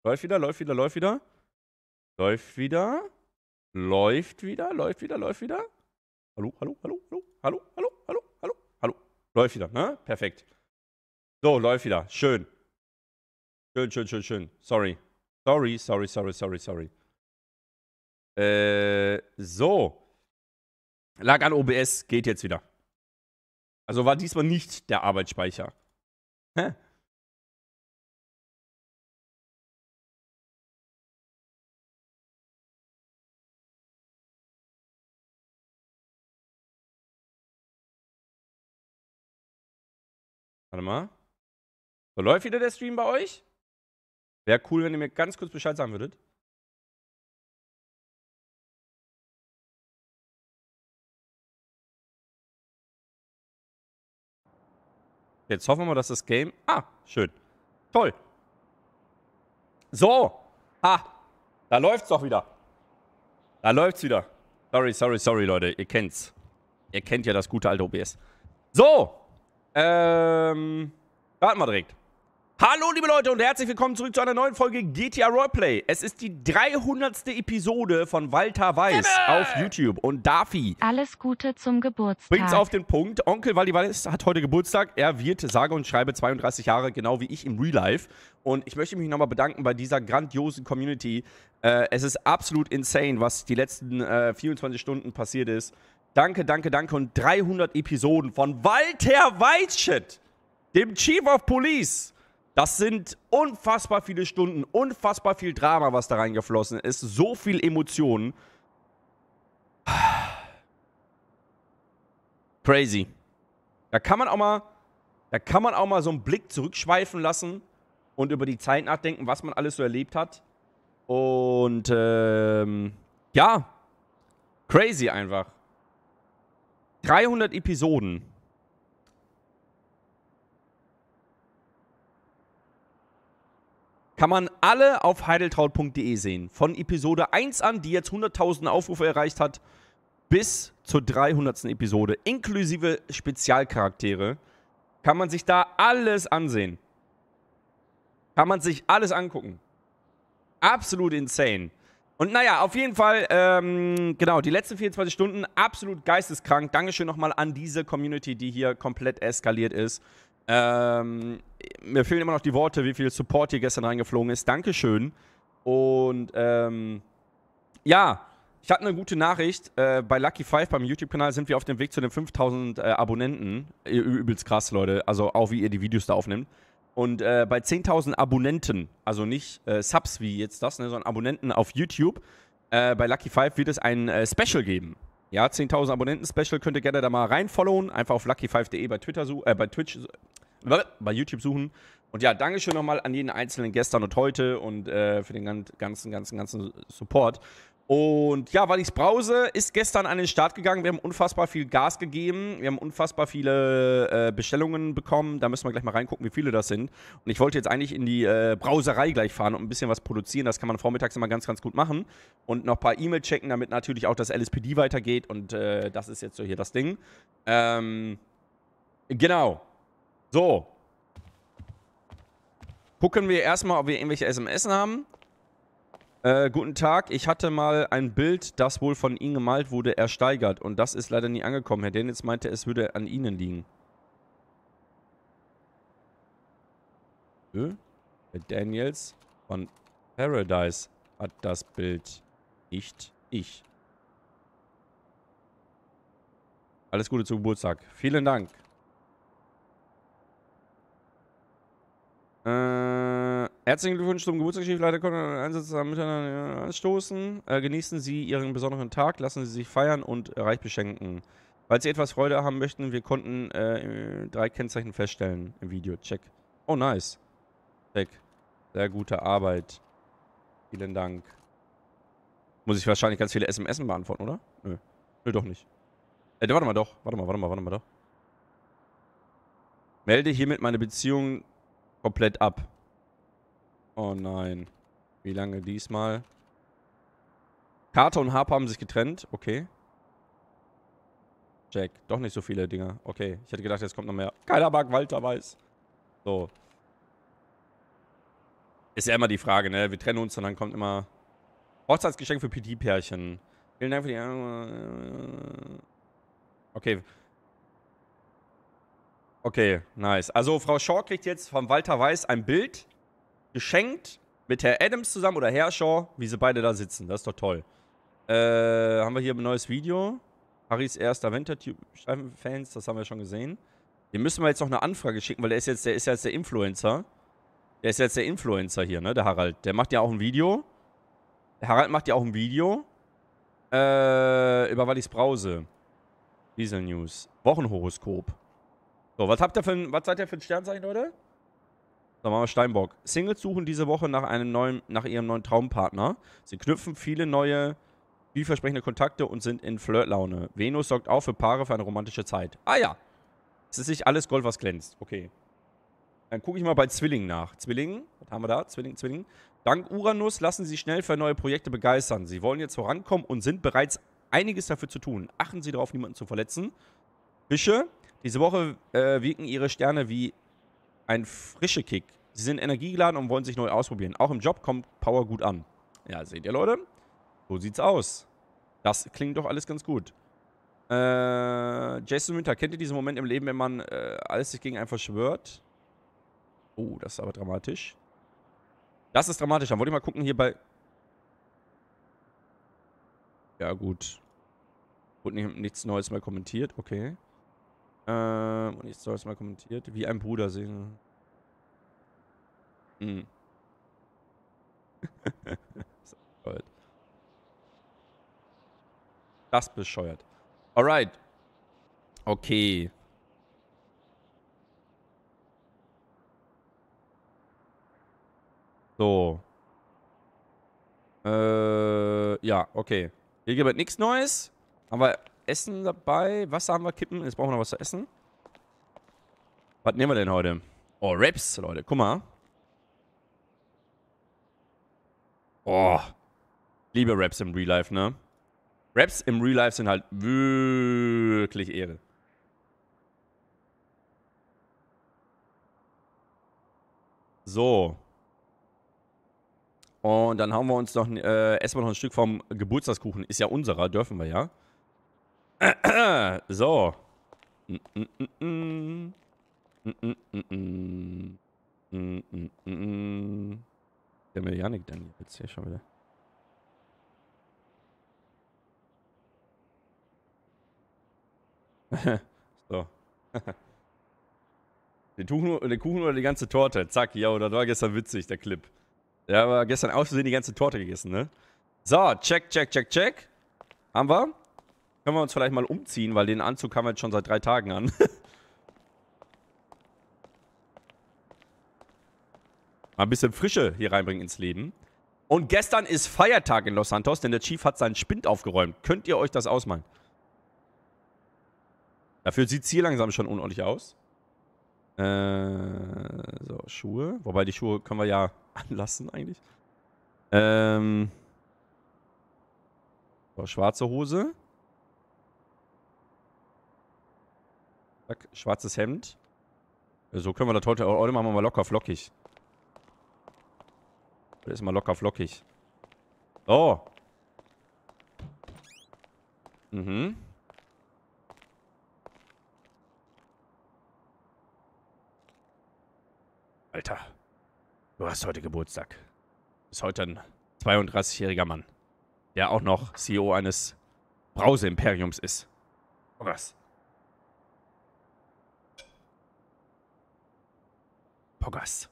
Läuft wieder, läuft wieder, läuft wieder. Läuft wieder. Läuft wieder, läuft wieder, läuft wieder. Hallo, hallo, hallo, hallo, hallo, hallo, hallo, hallo, hallo. Läuft wieder, ne? Perfekt. So, läuft wieder. Schön. Schön, schön, schön, schön. Sorry. Sorry, sorry, sorry, sorry, sorry. So. Lag an OBS, geht jetzt wieder. Also war diesmal nicht der Arbeitsspeicher. Hä? Warte mal. So, läuft wieder der Stream bei euch? Wäre cool, wenn ihr mir ganz kurz Bescheid sagen würdet. Jetzt hoffen wir mal, dass das Game... Ah, schön. Toll. So. Ha. Da läuft's doch wieder. Da läuft's wieder. Sorry, sorry, sorry, Leute. Ihr kennt's. Ihr kennt ja das gute alte OBS. So. Starten wir direkt. Hallo, liebe Leute, und herzlich willkommen zurück zu einer neuen Folge GTA Roleplay. Es ist die 300. Episode von Walter Weiß auf YouTube. Und Dafi, alles Gute zum Geburtstag. bringt's auf den Punkt. Onkel Waldi Weiß hat heute Geburtstag. Er wird, sage und schreibe, 32 Jahre, genau wie ich im Real Life. Und ich möchte mich nochmal bedanken bei dieser grandiosen Community. Es ist absolut insane, was die letzten 24 Stunden passiert ist. Danke, danke, danke. Und 300 Episoden von Walter Weiß, Shit, dem Chief of Police. Das sind unfassbar viele Stunden, unfassbar viel Drama, was da reingeflossen ist. So viel Emotionen. Crazy. Da kann man auch mal so einen Blick zurückschweifen lassen und über die Zeit nachdenken, was man alles so erlebt hat. Und ja, crazy einfach. 300 Episoden. Kann man alle auf heideltraut.de sehen. Von Episode 1 an, die jetzt 100.000 Aufrufe erreicht hat, bis zur 300. Episode, inklusive Spezialcharaktere, kann man sich da alles ansehen. Kann man sich alles angucken. Absolut insane. Und naja, auf jeden Fall, genau, die letzten 24 Stunden absolut geisteskrank. Dankeschön nochmal an diese Community, die hier komplett eskaliert ist. Mir fehlen immer noch die Worte, wie viel Support hier gestern reingeflogen ist. Dankeschön. Und ja, ich hatte eine gute Nachricht. Bei Lucky 5 beim YouTube-Kanal sind wir auf dem Weg zu den 5000 Abonnenten. Übelst krass, Leute. Also auch, wie ihr die Videos da aufnimmt. Und bei 10.000 Abonnenten, also nicht Subs wie jetzt das, ne, sondern Abonnenten auf YouTube, bei Lucky 5 wird es ein Special geben. Ja, 10.000 Abonnenten-Special, könnt ihr gerne da mal reinfollowen. Einfach auf lucky5.de bei YouTube suchen. Und ja, Dankeschön nochmal an jeden Einzelnen gestern und heute und für den ganzen Support. Und ja, Wallis Brause ist gestern an den Start gegangen. Wir haben unfassbar viel Gas gegeben. Wir haben unfassbar viele Bestellungen bekommen. Da müssen wir gleich mal reingucken, wie viele das sind. Und ich wollte jetzt eigentlich in die Brauserei gleich fahren und ein bisschen was produzieren. Das kann man vormittags immer ganz, ganz gut machen. Und noch ein paar E-Mails checken, damit natürlich auch das LSPD weitergeht. Und das ist jetzt so hier das Ding. Genau. So. Gucken wir erstmal, ob wir irgendwelche SMS haben. Guten Tag, ich hatte mal ein Bild, das wohl von Ihnen gemalt wurde, ersteigert. Und das ist leider nie angekommen. Herr Daniels meinte, es würde an Ihnen liegen. Herr Daniels von Paradise hat das Bild. Nicht ich. Alles Gute zum Geburtstag. Vielen Dank. Herzlichen Glückwunsch zum Geburtstag. Leider konnten wir Einsatz miteinander anstoßen. Genießen Sie Ihren besonderen Tag. Lassen Sie sich feiern und reich beschenken. Falls Sie etwas Freude haben möchten, wir konnten 3 Kennzeichen feststellen im Video. Check. Oh, nice. Check. Sehr gute Arbeit. Vielen Dank. Muss ich wahrscheinlich ganz viele SMS beantworten, oder? Nö. Nö, doch nicht. Warte mal doch. Warte mal doch. Melde hiermit meine Beziehung komplett ab. Oh nein. Wie lange diesmal? Carter und Harper haben sich getrennt. Okay. Check. Doch nicht so viele Dinger. Okay. Ich hätte gedacht, jetzt kommt noch mehr. Keiner mag Walter Weiß. So. Ist ja immer die Frage, ne? Wir trennen uns und dann kommt immer Hochzeitsgeschenk für PT-Pärchen. Vielen Dank für die... Okay. Okay, nice. Also Frau Shaw kriegt jetzt von Walter Weiß ein Bild geschenkt mit Herr Adams zusammen oder Herr Shaw, wie sie beide da sitzen. Das ist doch toll. Haben wir hier ein neues Video. Harrys erster Wintertube-Fans, das haben wir schon gesehen. Dem müssen wir jetzt noch eine Anfrage schicken, weil der ist jetzt der Influencer. Der ist jetzt der Influencer hier, ne, der Harald. Der macht ja auch ein Video. Der Harald macht ja auch ein Video. Über Wallis Brause. Diesel News. Wochenhoroskop. So, was seid ihr für ein Sternzeichen, Leute? So, machen wir Steinbock. Singles suchen diese Woche nach ihrem neuen Traumpartner. Sie knüpfen viele neue, vielversprechende Kontakte und sind in Flirtlaune. Venus sorgt auch für Paare für eine romantische Zeit. Ah ja. Es ist nicht alles Gold, was glänzt. Okay. Dann gucke ich mal bei Zwillingen nach. Zwillingen, was haben wir da? Zwilling. Dank Uranus lassen Sie sich schnell für neue Projekte begeistern. Sie wollen jetzt vorankommen und sind bereits einiges dafür zu tun. Achten Sie darauf, niemanden zu verletzen. Fische. Diese Woche wirken Ihre Sterne wie ein frischer Kick. Sie sind energiegeladen und wollen sich neu ausprobieren. Auch im Job kommt Power gut an. Ja, seht ihr, Leute? So sieht's aus. Das klingt doch alles ganz gut. Jason Winter, kennt ihr diesen Moment im Leben, wenn man alles sich gegen einen verschwört? Oh, das ist aber dramatisch. Das ist dramatisch. Dann wollte ich mal gucken hier bei... Ja, gut. Wurde nichts Neues mehr kommentiert. Okay. Nichts Neues mehr kommentiert. Wie ein Bruder sehen. Hm. Das bescheuert. Alright. Okay. So. Ja, okay. Hier gibt es nichts Neues. Haben wir Essen dabei? Wasser haben wir kippen. Jetzt brauchen wir noch was zu essen. Was nehmen wir denn heute? Oh, Raps, Leute. Guck mal. Oh. Liebe Raps im Real Life, ne? Raps im Real Life sind halt wirklich Ehre. So. Und dann haben wir uns noch erstmal noch ein Stück vom Geburtstagskuchen. Ist ja unserer, dürfen wir ja. So. Der will Janik dann jetzt hier schon wieder. So. Den Kuchen oder die ganze Torte? Zack, ja, das war gestern witzig, der Clip. Der war gestern aus Versehen die ganze Torte gegessen, ne? So, check. Haben wir? Können wir uns vielleicht mal umziehen, weil den Anzug haben wir jetzt schon seit 3 Tagen an. Mal ein bisschen Frische hier reinbringen ins Leben. Und gestern ist Feiertag in Los Santos, denn der Chief hat seinen Spind aufgeräumt. Könnt ihr euch das ausmalen? Dafür sieht es hier langsam schon unordentlich aus. So, Schuhe. Wobei die Schuhe können wir ja anlassen eigentlich. So, schwarze Hose. Zack, schwarzes Hemd. So können wir das heute machen wir mal locker flockig. Das ist mal locker flockig. Oh. Mhm. Alter, du hast heute Geburtstag. Du bist heute ein 32-jähriger Mann, der auch noch CEO eines Brause-Imperiums ist. Oh was? Pogas.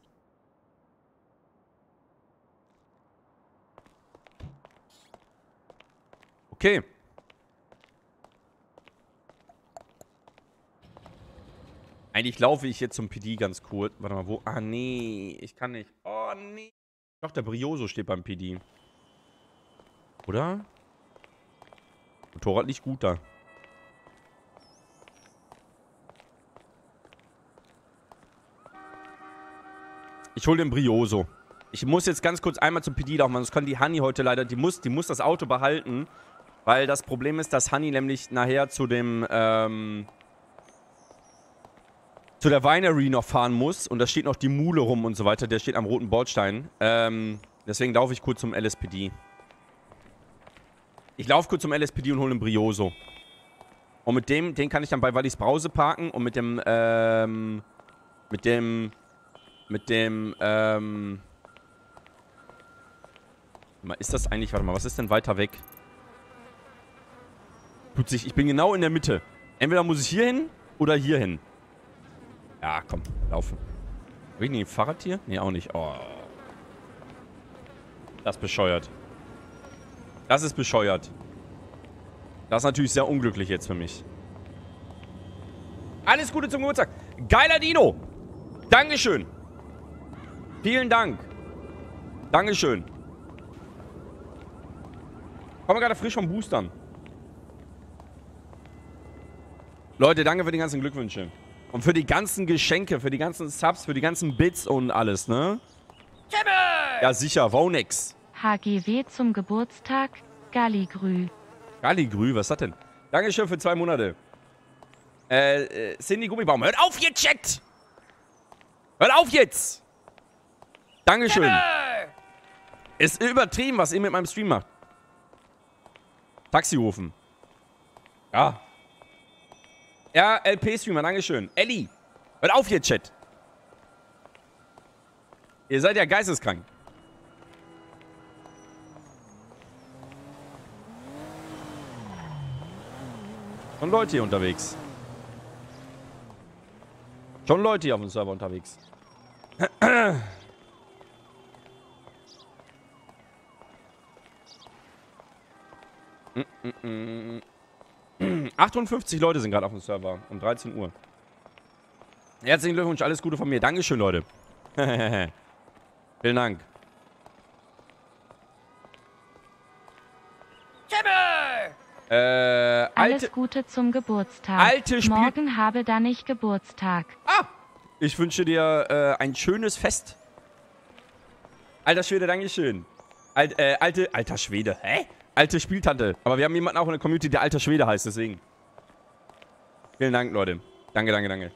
Okay. Eigentlich laufe ich jetzt zum PD ganz kurz. Warte mal, wo? Ah, nee. Ich kann nicht. Oh, nee. Doch, der Brioso steht beim PD. Oder? Motorrad liegt gut da. Ich hole den Brioso. Ich muss jetzt ganz kurz einmal zum PD laufen, sonst kann die Hanni heute leider, die muss das Auto behalten, weil das Problem ist, dass Hanni nämlich nachher zu dem zu der Winery noch fahren muss. Und da steht noch die Mule rum und so weiter. Der steht am Roten Bordstein. Deswegen laufe ich kurz zum LSPD. Ich laufe kurz zum LSPD und hole einen Brioso. Und mit dem, den kann ich dann bei Wallis Brause parken. Und mit dem, ist das eigentlich, warte mal, was ist denn weiter weg? Tut sich, ich bin genau in der Mitte. Entweder muss ich hier hin oder hier hin. Ja, komm, laufen. Hab ich nicht ein Fahrrad hier? Nee, auch nicht. Oh. Das ist bescheuert. Das ist bescheuert. Das ist natürlich sehr unglücklich jetzt für mich. Alles Gute zum Geburtstag. Geiler Dino. Dankeschön. Vielen Dank. Dankeschön. Kommen wir gerade frisch vom Boostern. Leute, danke für die ganzen Glückwünsche. Und für die ganzen Geschenke, für die ganzen Subs, für die ganzen Bits und alles, ne? Ja, sicher. Wonex. HGW zum Geburtstag. Galligrü. Galligrü, was ist das denn? Dankeschön für 2 Monate. Cindy Gummibaum. Hört auf jetzt, Chat! Hört auf jetzt! Dankeschön. Ist übertrieben, was ihr mit meinem Stream macht. Taxi rufen. Ja. Ja, LP-Streamer, dankeschön. Ellie, hört auf jetzt, Chat. Ihr seid ja geisteskrank. Schon Leute hier unterwegs. Schon Leute hier auf dem Server unterwegs. 58 Leute sind gerade auf dem Server. Um 13 Uhr. Herzlichen Glückwunsch, alles Gute von mir. Dankeschön, Leute. Vielen Dank. Alles Gute zum Geburtstag. Morgen habe da nicht Geburtstag. Ah! Ich wünsche dir ein schönes Fest. Alter Schwede, Dankeschön. Alter Schwede. Hä? Alte Spieltante. Aber wir haben jemanden auch in der Community, der alter Schwede heißt, deswegen. Vielen Dank, Leute. Danke, danke, danke.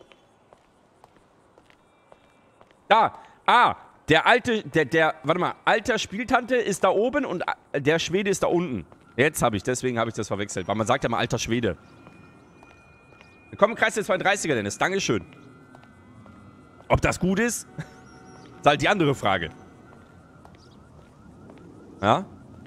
Da. Ah, der alte, warte mal. Alter Spieltante ist da oben und der Schwede ist da unten. Jetzt deswegen habe ich das verwechselt. Weil man sagt ja mal alter Schwede. Willkommen im Kreis der 32er, Dennis. Dankeschön. Ob das gut ist? Ist halt die andere Frage. Ja?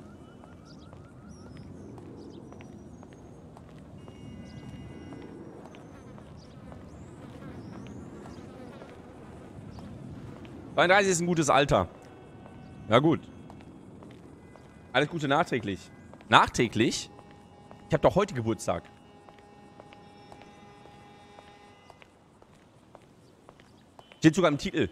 (32) ist ein gutes Alter. Ja gut. Alles Gute nachträglich. Nachträglich? Ich habe doch heute Geburtstag. Steht sogar im Titel.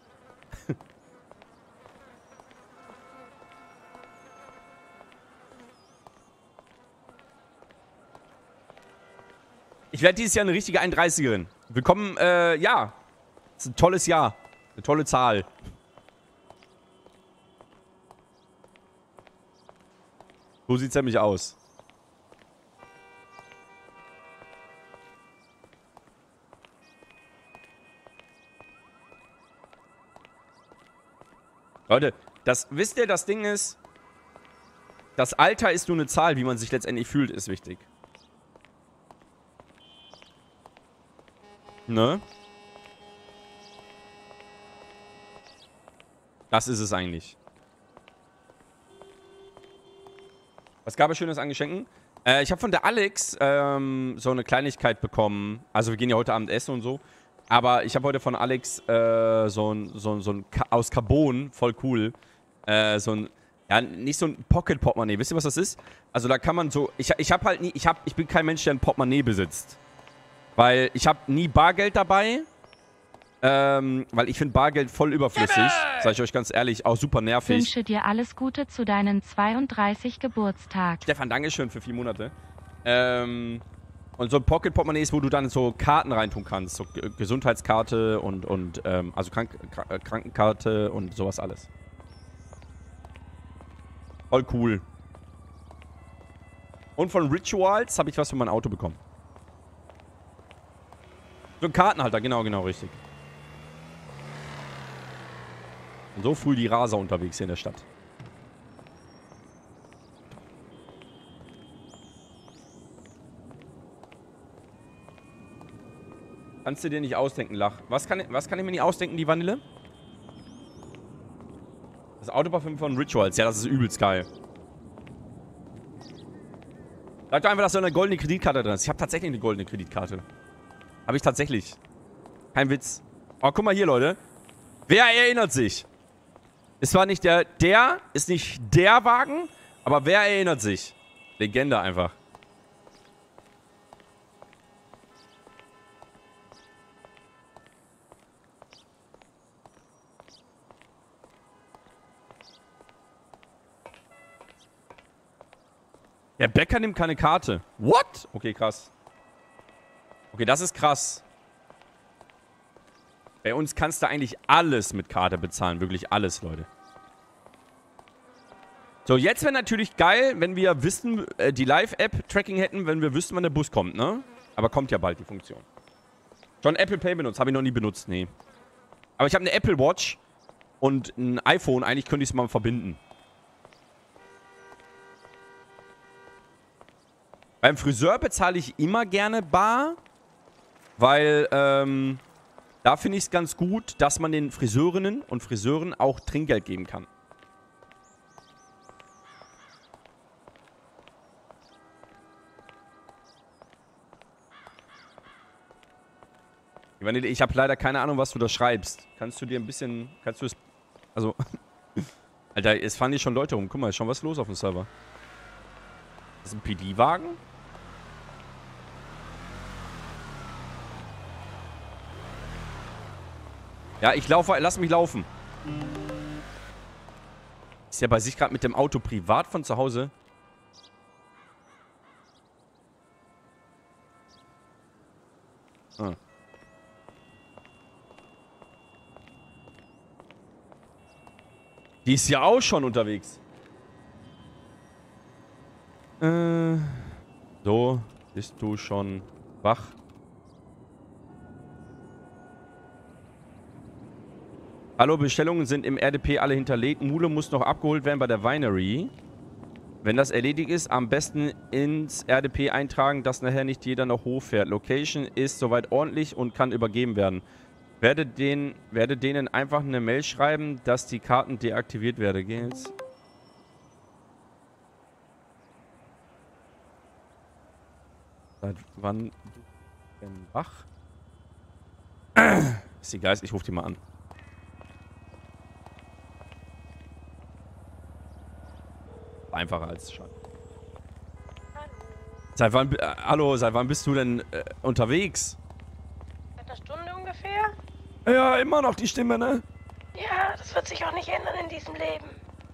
Ich werde dieses Jahr eine richtige 31erin. Willkommen, ja. Das ist ein tolles Jahr. Eine tolle Zahl. So sieht's nämlich aus. Leute, wisst ihr, das Ding ist, das Alter ist nur eine Zahl, wie man sich letztendlich fühlt, ist wichtig. Ne? Das ist es eigentlich. Was gab es Schönes an Geschenken? Ich habe von der Alex so eine Kleinigkeit bekommen. Also wir gehen ja heute Abend essen und so. Aber ich habe heute von Alex so ein aus Carbon, voll cool. Ja, nicht so ein Pocket-Portemonnaie. Wisst ihr, was das ist? Also da kann man so, ich bin kein Mensch, der ein Portemonnaie besitzt. Weil ich habe nie Bargeld dabei. Weil ich finde Bargeld voll überflüssig. Sag ich euch ganz ehrlich, auch super nervig. Ich wünsche dir alles Gute zu deinem 32. Geburtstag. Stefan, Dankeschön für 4 Monate. Und so ein Pocket-Portemonnaie ist, wo du dann so Karten reintun kannst. So Gesundheitskarte und also Krankenkarte und sowas alles. Voll cool. Und von Rituals habe ich was für mein Auto bekommen. So ein Kartenhalter, genau, richtig. Und so früh die Raser unterwegs hier in der Stadt. Kannst du dir nicht ausdenken, Lach. Was kann ich mir nicht ausdenken, die Vanille? Das Autoparfüm von Rituals. Ja, das ist übelst geil. Sag doch einfach, dass da eine goldene Kreditkarte drin ist. Ich habe tatsächlich eine goldene Kreditkarte. Habe ich tatsächlich. Kein Witz. Oh, guck mal hier, Leute. Wer erinnert sich? Es war nicht ist nicht der Wagen, aber wer erinnert sich? Legende einfach. Der Bäcker nimmt keine Karte. What? Okay, krass. Okay, das ist krass. Bei uns kannst du eigentlich alles mit Karte bezahlen. Wirklich alles, Leute. So, jetzt wäre natürlich geil, wenn wir wissen, die Live-App-Tracking hätten, wenn wir wüssten, wann der Bus kommt, ne? Aber kommt ja bald die Funktion. Schon Apple Pay benutzt. Habe ich noch nie benutzt, nee. Aber ich habe eine Apple Watch und ein iPhone. Eigentlich könnte ich es mal verbinden. Beim Friseur bezahle ich immer gerne bar, weil da finde ich es ganz gut, dass man den Friseurinnen und Friseuren auch Trinkgeld geben kann. Ich habe leider keine Ahnung, was du da schreibst. Kannst du dir ein bisschen... Kannst du es... Also... Alter, es fahren hier schon Leute rum. Guck mal, ist schon was los auf dem Server. Das ist ein PD-Wagen? Ja, ich laufe, lass mich laufen. Ist ja bei sich gerade mit dem Auto privat von zu Hause. Ah. Die ist ja auch schon unterwegs. So, bist du schon wach? Hallo, Bestellungen sind im RDP alle hinterlegt. Mule muss noch abgeholt werden bei der Winery. Wenn das erledigt ist, am besten ins RDP eintragen, dass nachher nicht jeder noch hochfährt. Location ist soweit ordentlich und kann übergeben werden. Werde denen einfach eine Mail schreiben, dass die Karten deaktiviert werden. Geht's? Seit wann denn wach? Ist egal, ich rufe die mal an. Einfacher als schon. Hallo, seit wann bist du denn unterwegs? Seit einer Stunde ungefähr? Ja, immer noch die Stimme, ne? Ja, das wird sich auch nicht ändern in diesem Leben.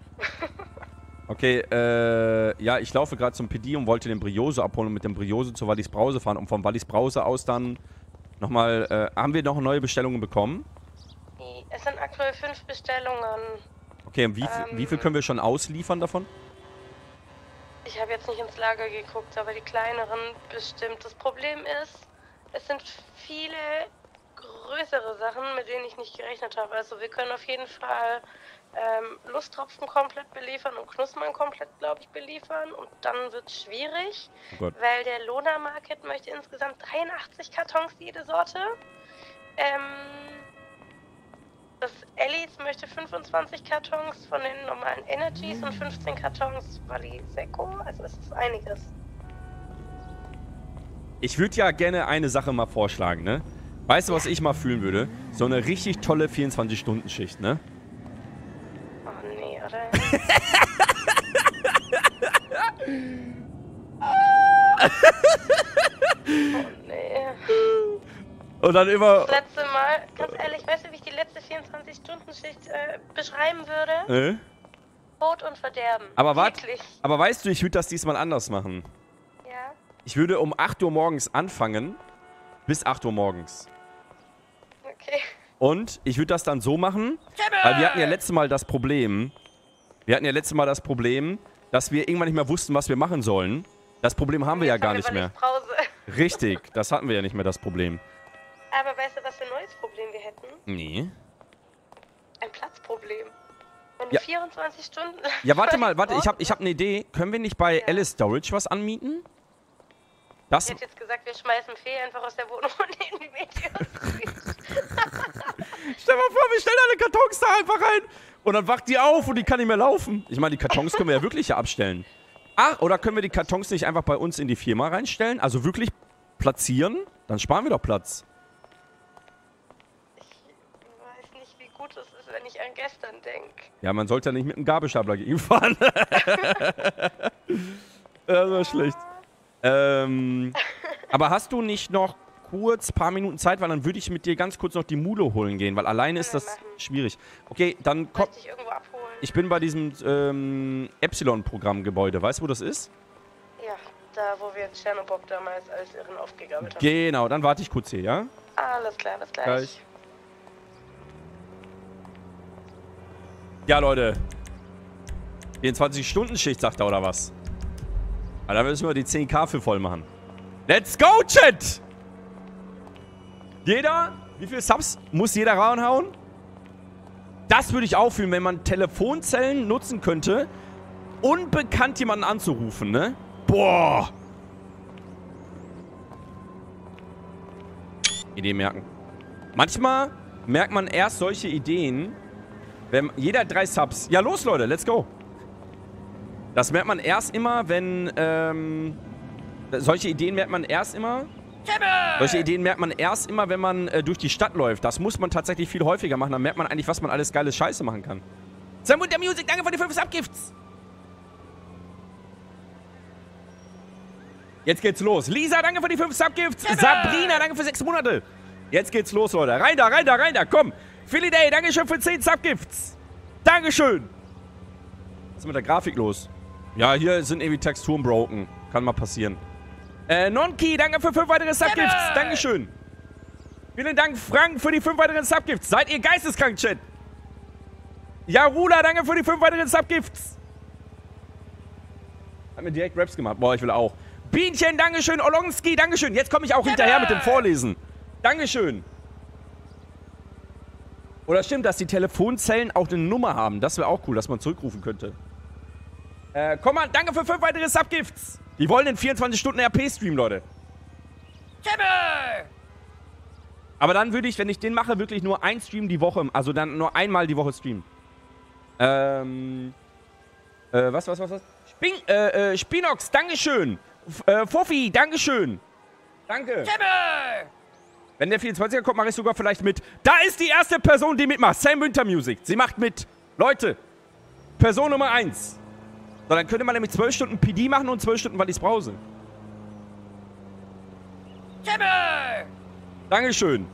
Okay, ja, ich laufe gerade zum PD und wollte den Brioso abholen und mit dem Brioso zur Wallis Brause fahren und vom Wallis Brause aus dann nochmal, haben wir noch neue Bestellungen bekommen? Es sind aktuell 5 Bestellungen. Okay, und wie viel können wir schon ausliefern davon? Ich habe jetzt nicht ins Lager geguckt, aber die kleineren bestimmt. Das Problem ist, es sind viele größere Sachen, mit denen ich nicht gerechnet habe. Also wir können auf jeden Fall Lusttropfen komplett beliefern und Knussmann komplett, glaube ich, beliefern. Und dann wird es schwierig, weil der Lohner Market möchte insgesamt 83 Kartons jede Sorte. Das Ellis möchte 25 Kartons von den normalen Energies und 15 Kartons Wallis Seco. Also es ist einiges. Ich würde ja gerne eine Sache mal vorschlagen, ne? Weißt du, was ich mal fühlen würde? So eine richtig tolle 24-Stunden-Schicht, ne? Oh nee, oder? Oh nee. Und dann immer... Das letzte Mal, ganz ehrlich, weißt du, wie ich die letzte 24-Stunden-Schicht beschreiben würde? Tod und Verderben. Aber weißt du, ich würde das diesmal anders machen. Ja? Ich würde um 8 Uhr morgens anfangen, bis 8 Uhr morgens. Okay. Und ich würde das dann so machen, weil wir hatten ja letztes Mal das Problem, dass wir irgendwann nicht mehr wussten, was wir machen sollen. Das Problem haben wir ja gar nicht mehr. Pause. Richtig, das hatten wir ja nicht mehr, das Problem. Aber weißt du, was für ein neues Problem wir hätten? Nee. Ein Platzproblem. Wenn du 24 Stunden... Ja, warte, ich hab eine Idee. Können wir nicht bei Alice Storage was anmieten? Das... Ich hätte jetzt gesagt, wir schmeißen Fee einfach aus der Wohnung und in die Meteor. Stell mal vor, wir stellen alle Kartons da einfach rein. Und dann wacht die auf und die kann nicht mehr laufen. Ich meine, die Kartons können wir ja wirklich hier abstellen. Ach, oder können wir die Kartons nicht einfach bei uns in die Firma reinstellen? Also wirklich platzieren? Dann sparen wir doch Platz. Ich weiß nicht, wie gut es ist, wenn ich an gestern denke. Ja, man sollte ja nicht mit einem Gabelstapler gegenfahren. Das war schlecht. Aber hast du nicht noch kurz ein paar Minuten Zeit, weil dann würde ich mit dir ganz kurz noch die Mule holen gehen, weil alleine ist das schwierig. Okay, dann komm. Soll ich dich irgendwo abholen? Ich bin bei diesem Epsilon-Programm-Gebäude. Weißt du, wo das ist? Ja, da wo wir Tschernobyl damals als Irren aufgegabelt haben. Genau, dann warte ich kurz hier, ja? Alles klar, bis gleich. Ja, Leute. 24-Stunden-Schicht, sagt er, oder was? Aber da müssen wir die 10.000 für voll machen. Let's go, Chat! Jeder? Wie viele Subs muss jeder reinhauen? Das würde ich auch fühlen, wenn man Telefonzellen nutzen könnte, unbekannt jemanden anzurufen, ne? Boah! Idee merken. Manchmal merkt man erst solche Ideen, wenn jeder 3 Subs... Ja, los, Leute, let's go! Das merkt man erst immer, wenn, solche Ideen merkt man erst immer... Solche Ideen merkt man erst immer, wenn man durch die Stadt läuft. Das muss man tatsächlich viel häufiger machen. Dann merkt man eigentlich, was man alles geiles Scheiße machen kann. Sam und der Music, danke für die 5 Subgifts. Jetzt geht's los. Lisa, danke für die 5 Subgifts. Sabrina, danke für 6 Monate. Jetzt geht's los, Leute. Rein da, rein da, rein da. Komm. Philly Day, danke schön für 10 Subgifts. Dankeschön. Was ist mit der Grafik los? Ja, hier sind irgendwie Texturen broken. Kann mal passieren. Nonki, danke für 5 weitere Subgifts. Dankeschön. Vielen Dank, Frank, für die 5 weiteren Subgifts. Seid ihr geisteskrank, Chat? Ja, Rula, danke für die 5 weiteren Subgifts. Hat mir direkt Raps gemacht. Boah, ich will auch. Bienchen, dankeschön. Olonski, dankeschön. Jetzt komme ich auch hinterher mit dem Vorlesen. Dankeschön. Oder stimmt, dass die Telefonzellen auch eine Nummer haben? Das wäre auch cool, dass man zurückrufen könnte. Komm mal, danke für 5 weitere Subgifts. Die wollen den 24-Stunden-RP-Stream, Leute. Aber dann würde ich, wenn ich den mache, wirklich nur ein Stream die Woche, also dann nur einmal die Woche streamen. Was? Spinox, dankeschön. Foffi, dankeschön. Danke. Wenn der 24er kommt, mache ich sogar vielleicht mit. Da ist die erste Person, die mitmacht. Sam Winter Music. Sie macht mit. Leute, Person Nummer 1. So, dann könnte man nämlich 12 Stunden PD machen und 12 Stunden Wallis Brause. Dankeschön.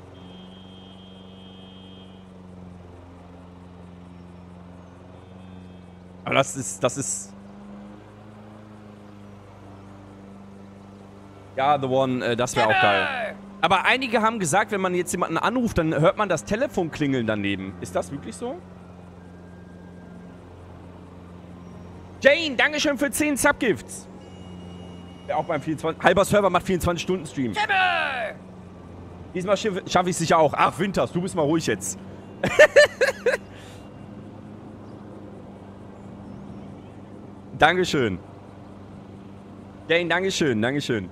Aber das ist... Ja, The One, das wäre auch geil. Aber einige haben gesagt, wenn man jetzt jemanden anruft, dann hört man das Telefon klingeln daneben. Ist das wirklich so? Jane, dankeschön für 10 Subgifts. Ja, auch beim 24... Halber Server macht 24-Stunden-Stream. Diesmal schaffe ich es sicher auch. Ach, Winters, du bist mal ruhig jetzt. Dankeschön. Jane, dankeschön, dankeschön.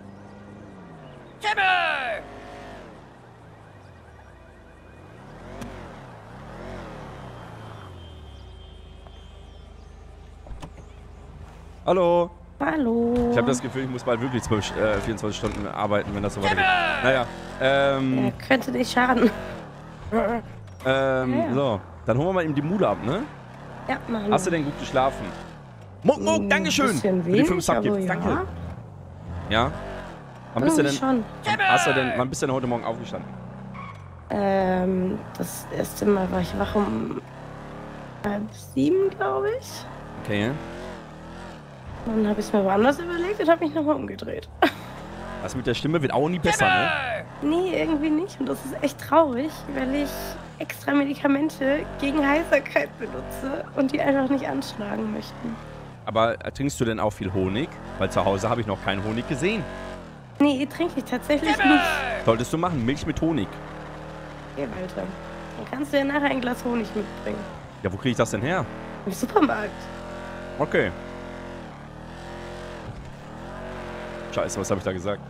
Hallo. Hallo. Ich habe das Gefühl, ich muss bald wirklich 24 Stunden arbeiten, wenn das so weitergeht. Naja, ja, könnte nicht schaden. So. Dann holen wir mal eben die Mule ab, ne? Ja, machen wir. Hast du denn gut geschlafen? Muck, Muck, dankeschön. Für die 5 Subgifts, danke. Ja? Wann bist du denn? Schon. Wann bist du denn heute Morgen aufgestanden? Das erste Mal war ich wach um 6:30, glaube ich. Okay. Dann habe ich es mir woanders überlegt und habe mich nochmal umgedreht. Das mit der Stimme wird auch nie besser, ne? Nee, irgendwie nicht. Und das ist echt traurig, weil ich extra Medikamente gegen Heiserkeit benutze und die einfach nicht anschlagen möchten. Aber trinkst du denn auch viel Honig? Weil zu Hause habe ich noch keinen Honig gesehen. Nee, trinke ich tatsächlich nicht. Solltest du machen. Milch mit Honig. Okay, Alter. Dann kannst du ja nachher ein Glas Honig mitbringen. Ja, wo kriege ich das denn her? Im Supermarkt. Okay. Scheiße, was habe ich da gesagt?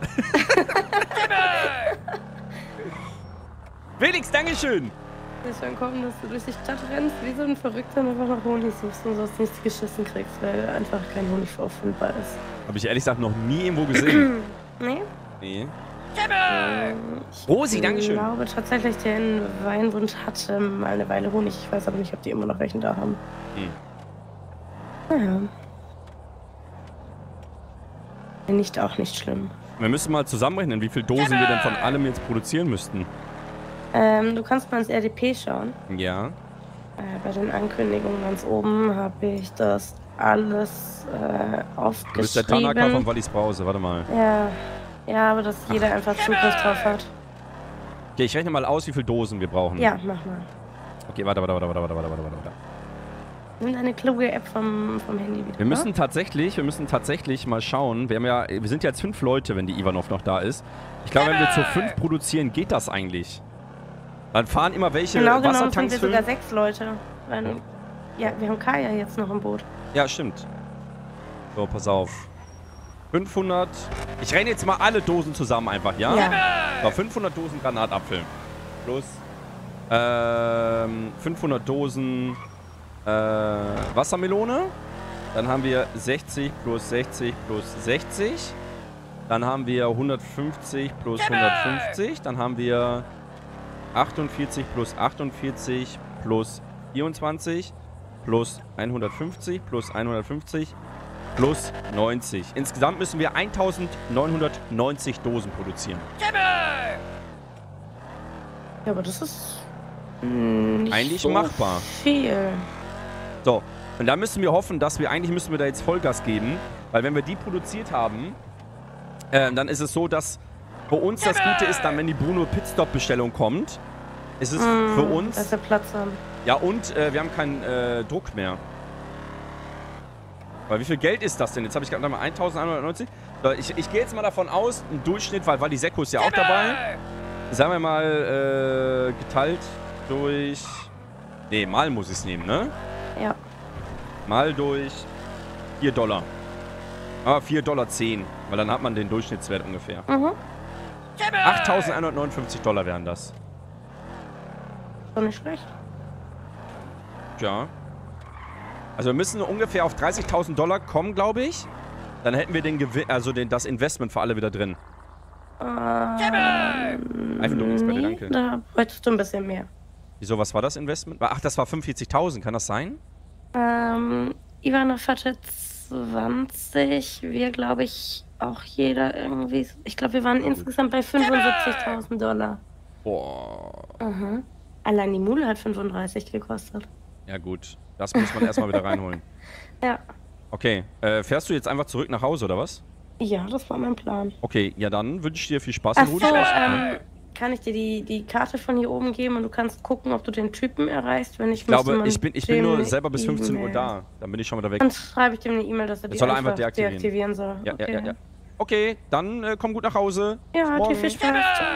Felix, Dankeschön! Es wird kommen, dass du durch die Stadt rennst, wie so ein Verrückter und einfach nach Honig suchst und sonst nichts geschissen kriegst, weil einfach kein Honig auffindbar ist. Habe ich ehrlich gesagt noch nie irgendwo gesehen. Nee? Nee. Rosi, Dankeschön! Ich glaube tatsächlich, der in Weinwunsch hatte mal eine Weile Honig. Ich weiß aber nicht, ob die immer noch welchen da haben. Naja. Nicht auch nicht schlimm. Wir müssen mal zusammenrechnen, wie viele Dosen wir denn von allem jetzt produzieren müssten. Du kannst mal ins RDP schauen. Ja. Bei den Ankündigungen ganz oben habe ich das alles aufgeschrieben. Du bist der Tanaka von Wallis Brause, warte mal. Ja, aber dass jeder einfach Zugriff drauf hat. Okay, ich rechne mal aus, wie viele Dosen wir brauchen. Ja, mach mal. Okay, warte. Nimm eine kluge App vom Handy wieder. Wir müssen tatsächlich mal schauen. Wir sind ja jetzt 5 Leute, wenn die Ivanov noch da ist. Ich glaube, wenn wir zu 5 produzieren, geht das eigentlich. Dann fahren immer welche Wassertanks sind wir füllen. sogar 6 Leute. Ja, wir haben Kaya jetzt noch im Boot. Ja, stimmt. So, pass auf. 500. Ich renne jetzt mal alle Dosen zusammen einfach, ja? Ja. So, 500 Dosen Granatapfel. Plus 500 Dosen Wassermelone. Dann haben wir 60 plus 60 plus 60. Dann haben wir 150 plus 150. Dann haben wir 48 plus 48 plus 24 plus 150 plus 150 plus 90. Insgesamt müssen wir 1990 Dosen produzieren. Ja, aber das ist nicht eigentlich so machbar. Viel. So, und da müssen wir hoffen, dass müssen wir da jetzt Vollgas geben. Weil wenn wir die produziert haben, dann ist es so, dass für uns das Gute ist, dann wenn die Bruno Pitstop-Bestellung kommt, ist es für uns... Dass wir Platz haben. Ja, und wir haben keinen Druck mehr. Weil wie viel Geld ist das denn? Jetzt habe ich gerade mal 1190. So, ich gehe jetzt mal davon aus, ein Durchschnitt, weil Sekko ist ja auch dabei. Sagen wir mal, geteilt durch... Nee, mal muss ich es nehmen, ne? Ja. Mal durch $4. Aber $4,10, weil dann hat man den Durchschnittswert ungefähr. 8.159 Dollar wären das. Doch nicht schlecht. Ja. Also wir müssen ungefähr auf 30.000 Dollar kommen, glaube ich. Dann hätten wir den Gewinn, also das Investment für alle wieder drin. Nee, danke. Da wolltest du ein bisschen mehr. Wieso, was war das Investment? Ach, das war 45.000, kann das sein? Ivanov hatte 20, wir glaube ich auch jeder irgendwie, ich glaube wir waren insgesamt bei 75.000 Dollar. Boah. Allein die Mule hat 35 gekostet. Ja gut, das muss man erstmal wieder reinholen. Ja. Okay, fährst du jetzt einfach zurück nach Hause, oder was? Ja, das war mein Plan. Okay, ja dann wünsche ich dir viel Spaß. Achso, kann ich dir die Karte von hier oben geben und du kannst gucken, ob du den Typen erreichst, wenn ich glaube, ich bin nur selber bis 15 Uhr da. Dann bin ich schon wieder weg. Dann schreibe ich dir eine E-Mail, dass er die einfach deaktivieren soll. Ja, okay. Ja. Okay, dann komm gut nach Hause. Ja, dir viel Spaß.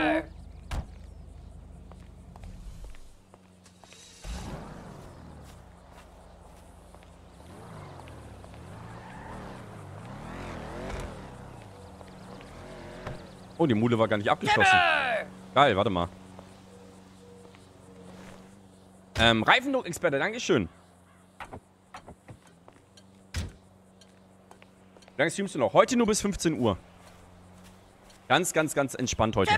Oh, die Mule war gar nicht abgeschlossen. Geil, warte mal. Reifendruck-Experte, dankeschön. Wie lange streamst du noch? Heute nur bis 15 Uhr. Ganz entspannt heute.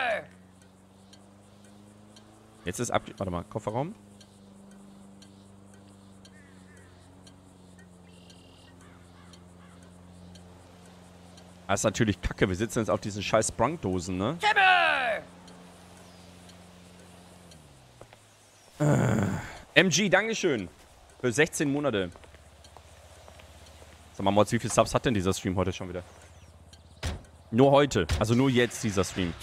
Jetzt ist warte mal, Kofferraum. Das ist natürlich kacke. Wir sitzen jetzt auf diesen scheiß Sprung-Dosen, ne? MG, dankeschön. Für 16 Monate. Sag mal, Mods, wie viele Subs hat denn dieser Stream heute schon wieder? Nur heute. Also nur jetzt dieser Stream.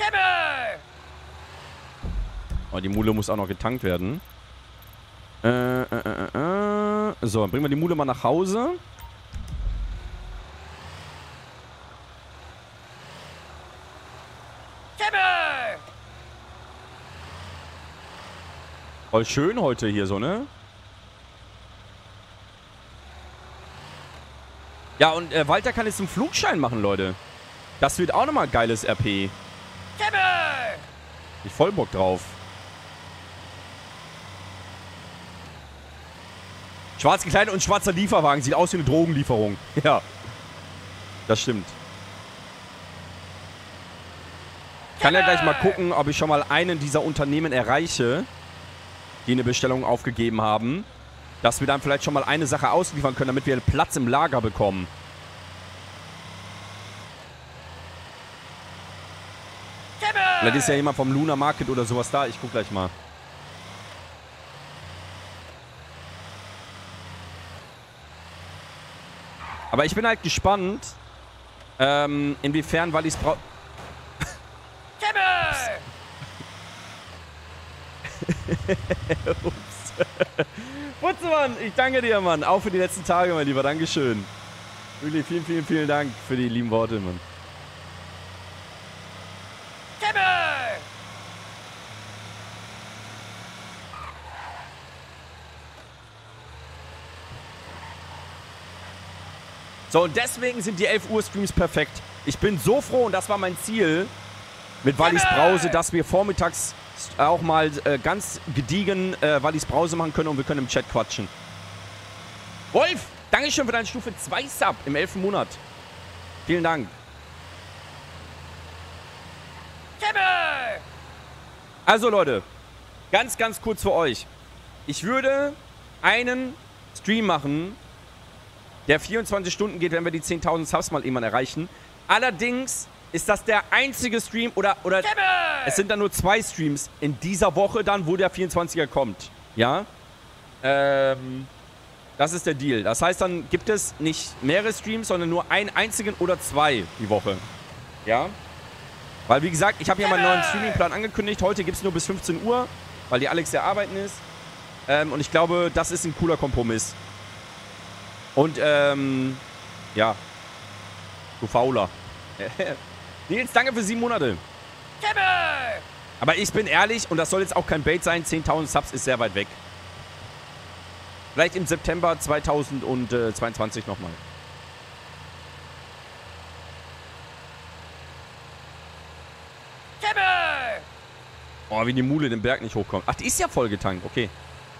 Oh, die Mule muss auch noch getankt werden. So, dann bringen wir die Mule mal nach Voll schön heute hier so, ne? Ja, und Walter kann jetzt einen Flugschein machen, Leute. Das wird auch nochmal geiles RP. Ich voll Bock drauf. Schwarz gekleidet und schwarzer Lieferwagen. Sieht aus wie eine Drogenlieferung. Ja. Das stimmt. Ich kann ja gleich mal gucken, ob ich schon mal einen dieser Unternehmen erreiche, die eine Bestellung aufgegeben haben. Dass wir dann vielleicht schon mal eine Sache ausliefern können, damit wir Platz im Lager bekommen. Vielleicht ist ja jemand vom Luna Market oder sowas da. Ich guck gleich mal. Aber ich bin halt gespannt, inwiefern Wallis braucht. Ups. Putzemann, ich danke dir, Mann. Auch für die letzten Tage, mein Lieber. Dankeschön. Wirklich vielen, vielen, vielen Dank für die lieben Worte, Mann. So, und deswegen sind die 11 Uhr Streams perfekt. Ich bin so froh, und das war mein Ziel mit Wallis Brause, dass wir vormittags auch mal ganz gediegen Wallis Brause machen können und wir können im Chat quatschen. Wolf, Dankeschön für deine Stufe 2 Sub im 11. Monat. Vielen Dank. Also Leute, ganz, ganz kurz für euch. Ich würde einen Stream machen, der 24 Stunden geht, wenn wir die 10.000 Subs mal irgendwann erreichen. Allerdings ist das der einzige Stream oder es sind dann nur 2 Streams in dieser Woche dann, wo der 24er kommt. Ja? Das ist der Deal. Das heißt, dann gibt es nicht mehrere Streams, sondern nur einen einzigen oder 2 die Woche. Ja? Weil, wie gesagt, ich habe ja meinen neuen Streamingplan angekündigt. Heute gibt es nur bis 15 Uhr, weil die Alex ja arbeiten ist. Und ich glaube, das ist ein cooler Kompromiss. Und, ja. Du Fauler. Nils, danke für 7 Monate. Aber ich bin ehrlich, und das soll jetzt auch kein Bait sein, 10.000 Subs ist sehr weit weg. Vielleicht im September 2022 nochmal. Oh, wie die Mule den Berg nicht hochkommt. Ach, die ist ja voll getankt. Okay.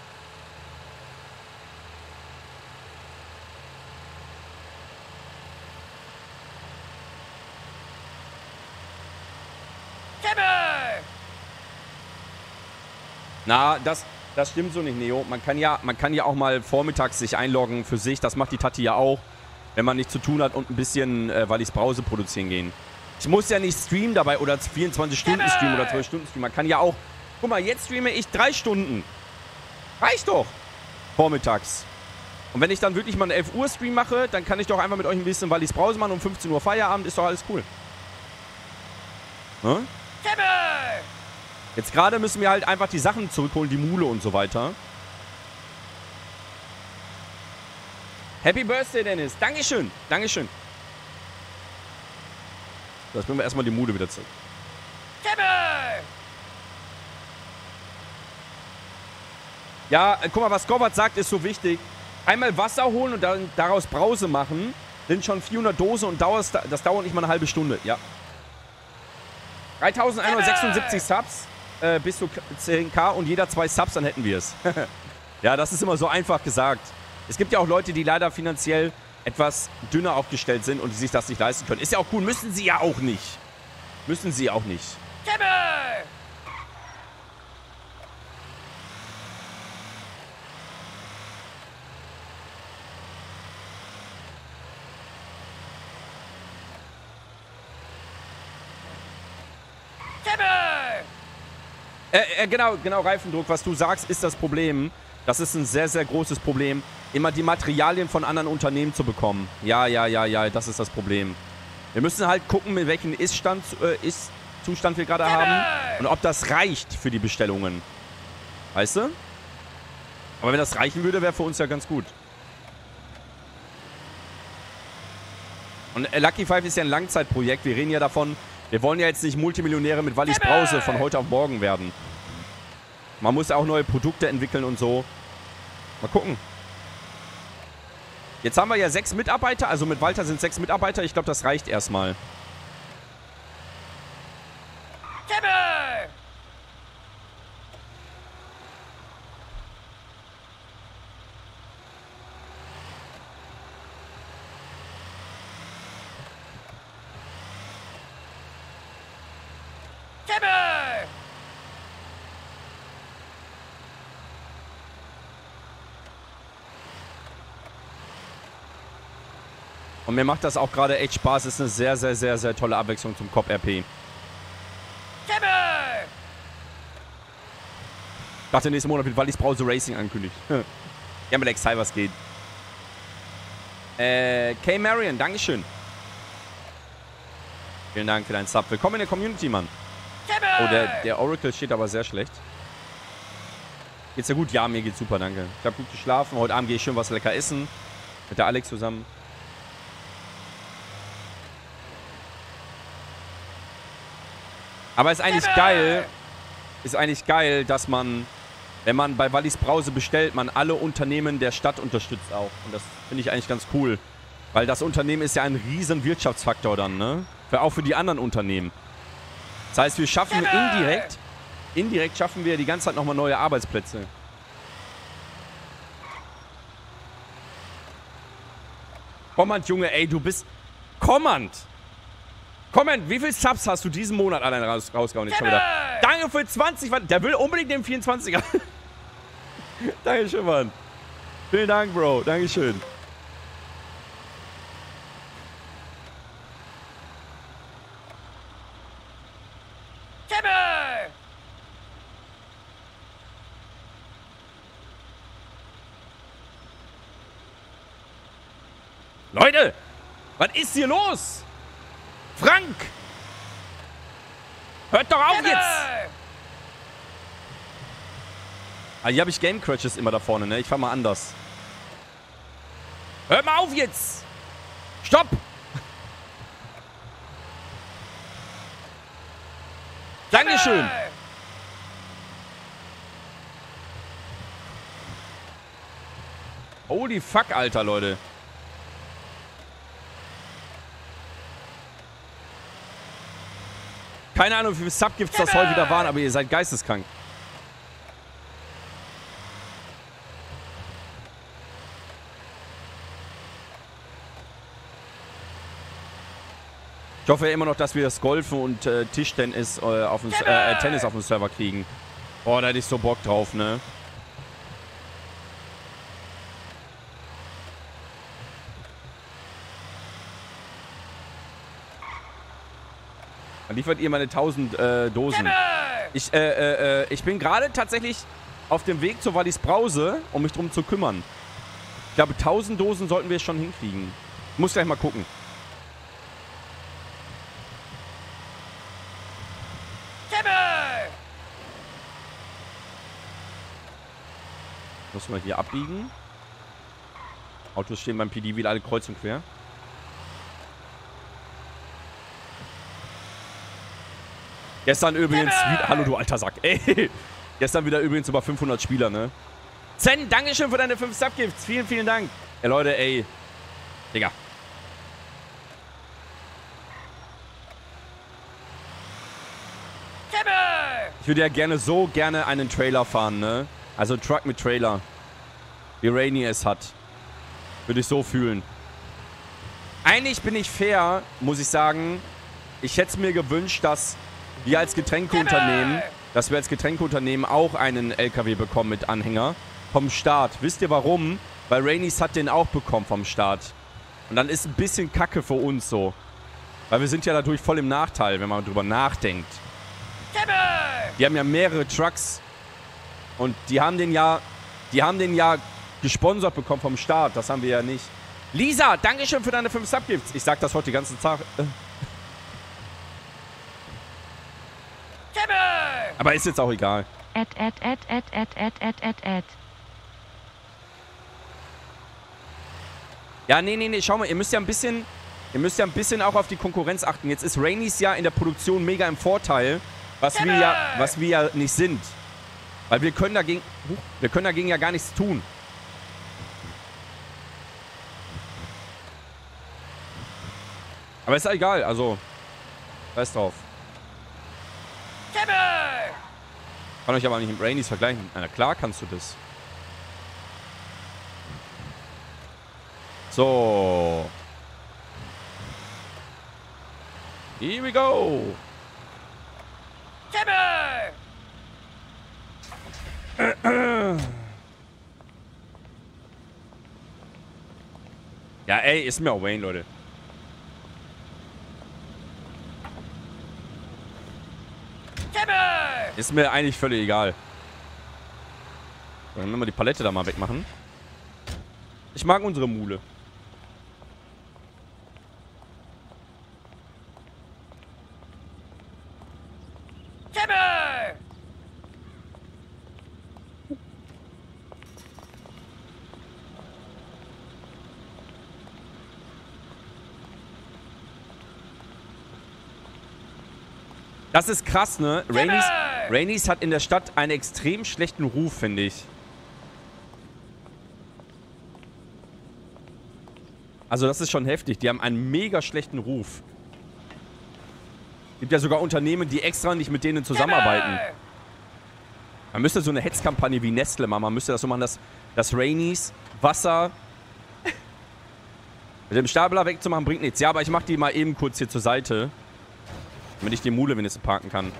Na, das stimmt so nicht, Neo. Man kann ja auch mal vormittags sich einloggen für sich. Das macht die Tati ja auch, wenn man nichts zu tun hat und ein bisschen Wallis Brause produzieren gehen. Ich muss ja nicht streamen dabei oder 24 Stunden streamen oder 12 Stunden streamen. Man kann ja auch... Guck mal, jetzt streame ich 3 Stunden. Reicht doch. Vormittags. Und wenn ich dann wirklich mal einen 11 Uhr Stream mache, dann kann ich doch einfach mit euch ein bisschen Wallis Brause machen. Um 15 Uhr Feierabend, ist doch alles cool. Hm? Jetzt gerade müssen wir halt einfach die Sachen zurückholen, die Mule und so weiter. Happy Birthday, Dennis. Dankeschön. Dankeschön. Jetzt bringen wir erstmal die Mule wieder zurück. Ja, guck mal, was Gorbert sagt, ist so wichtig. Einmal Wasser holen und dann daraus Brause machen. Sind schon 400 Dosen und das dauert nicht mal eine halbe Stunde. Ja. 3176 Subs bis zu 10.000 und jeder 2 Subs, dann hätten wir es. Ja, das ist immer so einfach gesagt. Es gibt ja auch Leute, die leider finanziell etwas dünner aufgestellt sind und die sich das nicht leisten können. Ist ja auch cool, müssen sie ja auch nicht. Müssen sie auch nicht. Genau, Reifendruck, was du sagst, ist das Problem. Das ist ein sehr, sehr großes Problem, immer die Materialien von anderen Unternehmen zu bekommen. Ja, das ist das Problem. Wir müssen halt gucken, mit welchem Zustand wir gerade haben und ob das reicht für die Bestellungen. Weißt du? Aber wenn das reichen würde, wäre für uns ja ganz gut. Und Lucky Five ist ja ein Langzeitprojekt. Wir reden ja davon, wir wollen ja jetzt nicht Multimillionäre mit Wallis Brause von heute auf morgen werden. Man muss ja auch neue Produkte entwickeln und so. Mal gucken. Jetzt haben wir ja 6 Mitarbeiter. Also mit Walter sind 6 Mitarbeiter. Ich glaube, das reicht erstmal. Und mir macht das auch gerade echt Spaß. Ist eine sehr, sehr, sehr, sehr tolle Abwechslung zum Cop RP. Ich dachte, nächsten Monat wird Wallis Brause Racing ankündigt. Ja, mit Exile, was geht. K. Marion, Dankeschön. Vielen Dank für deinen Sub. Willkommen in der Community, Mann. Oh, der Oracle steht aber sehr schlecht. Geht's dir gut? Ja, mir geht's super, danke. Ich habe gut geschlafen. Heute Abend gehe ich schön was lecker essen. Mit der Alex zusammen. Aber ist eigentlich geil, dass man, wenn man bei Wallis Brause bestellt, man alle Unternehmen der Stadt unterstützt auch. Und das finde ich eigentlich ganz cool. Weil das Unternehmen ist ja ein riesen Wirtschaftsfaktor dann, ne? Auch für die anderen Unternehmen. Das heißt, wir schaffen indirekt schaffen wir die ganze Zeit nochmal neue Arbeitsplätze. Kommand, Junge, ey, du bist... Kommand! Kommand, wie viel Subs hast du diesen Monat allein rausgehauen? Jetzt schon wieder. Danke für 20. Der will unbedingt den 24er. Dankeschön, Mann. Vielen Dank, Bro. Dankeschön. Leute, was ist hier los? Frank! Hört doch auf jetzt! Ah, hier habe ich Game Crashes immer da vorne, ne? Ich fahr mal anders. Hört mal auf jetzt! Stopp! Dankeschön! Holy fuck, Alter, Leute. Keine Ahnung, wie viele Subgifts das heute wieder waren, aber ihr seid geisteskrank. Ich hoffe ja immer noch, dass wir das Golfen und Tischtennis Tennis auf dem Server kriegen. Boah, da hätte ich so Bock drauf, ne? Dann liefert ihr meine 1000 Dosen. Ich bin gerade tatsächlich auf dem Weg zur Wallis Brause, um mich drum zu kümmern. Ich glaube, 1000 Dosen sollten wir schon hinkriegen. Muss gleich mal gucken. Muss mal hier abbiegen. Autos stehen beim PD wieder alle kreuz und quer. Gestern übrigens... Hallo, du alter Sack. Ey. Gestern wieder übrigens über 500 Spieler, ne? Zen, Dankeschön für deine 5 Subgifts. Vielen, vielen Dank. Ja, Leute, ey. Digga. Ich würde ja gerne einen Trailer fahren, ne? Also Truck mit Trailer. Wie Rainy es hat. Würde ich so fühlen. Eigentlich bin ich fair, muss ich sagen. Ich hätte es mir gewünscht, dass wir als Getränkeunternehmen auch einen LKW bekommen mit Anhänger vom Staat. Wisst ihr warum? Weil Rainys hat den auch bekommen vom Staat. Und dann ist ein bisschen Kacke für uns so. Weil wir sind ja dadurch voll im Nachteil, wenn man drüber nachdenkt. Die haben ja mehrere Trucks. Und die haben den ja gesponsert bekommen vom Staat. Das haben wir ja nicht. Lisa, Dankeschön für deine 5 Subgifts. Ich sag das heute den ganzen Tag. Aber ist jetzt auch egal. Ja, nee, schau mal, ihr müsst ja ein bisschen auch auf die Konkurrenz achten. Jetzt ist Rainys ja in der Produktion mega im Vorteil, was wir ja nicht sind. Weil wir können dagegen ja gar nichts tun. Aber ist ja egal, also. Scheiß drauf. Kann euch aber nicht mit Rainies vergleichen. Na klar kannst du das. So. Here we go. Ja, ey, ist mir auch Wayne, Leute. Ist mir eigentlich völlig egal. So, dann müssen wir die Palette da mal wegmachen. Ich mag unsere Mule. Das ist krass, ne? Rainies hat in der Stadt einen extrem schlechten Ruf, finde ich. Also das ist schon heftig. Die haben einen mega schlechten Ruf. Gibt ja sogar Unternehmen, die extra nicht mit denen zusammenarbeiten. Man müsste so eine Hetzkampagne wie Nestle machen. Man müsste das so machen, dass Rainies Wasser mit dem Stapler wegzumachen bringt nichts. Ja, aber ich mach die mal eben kurz hier zur Seite. Damit ich die Mule wenigstens parken kann.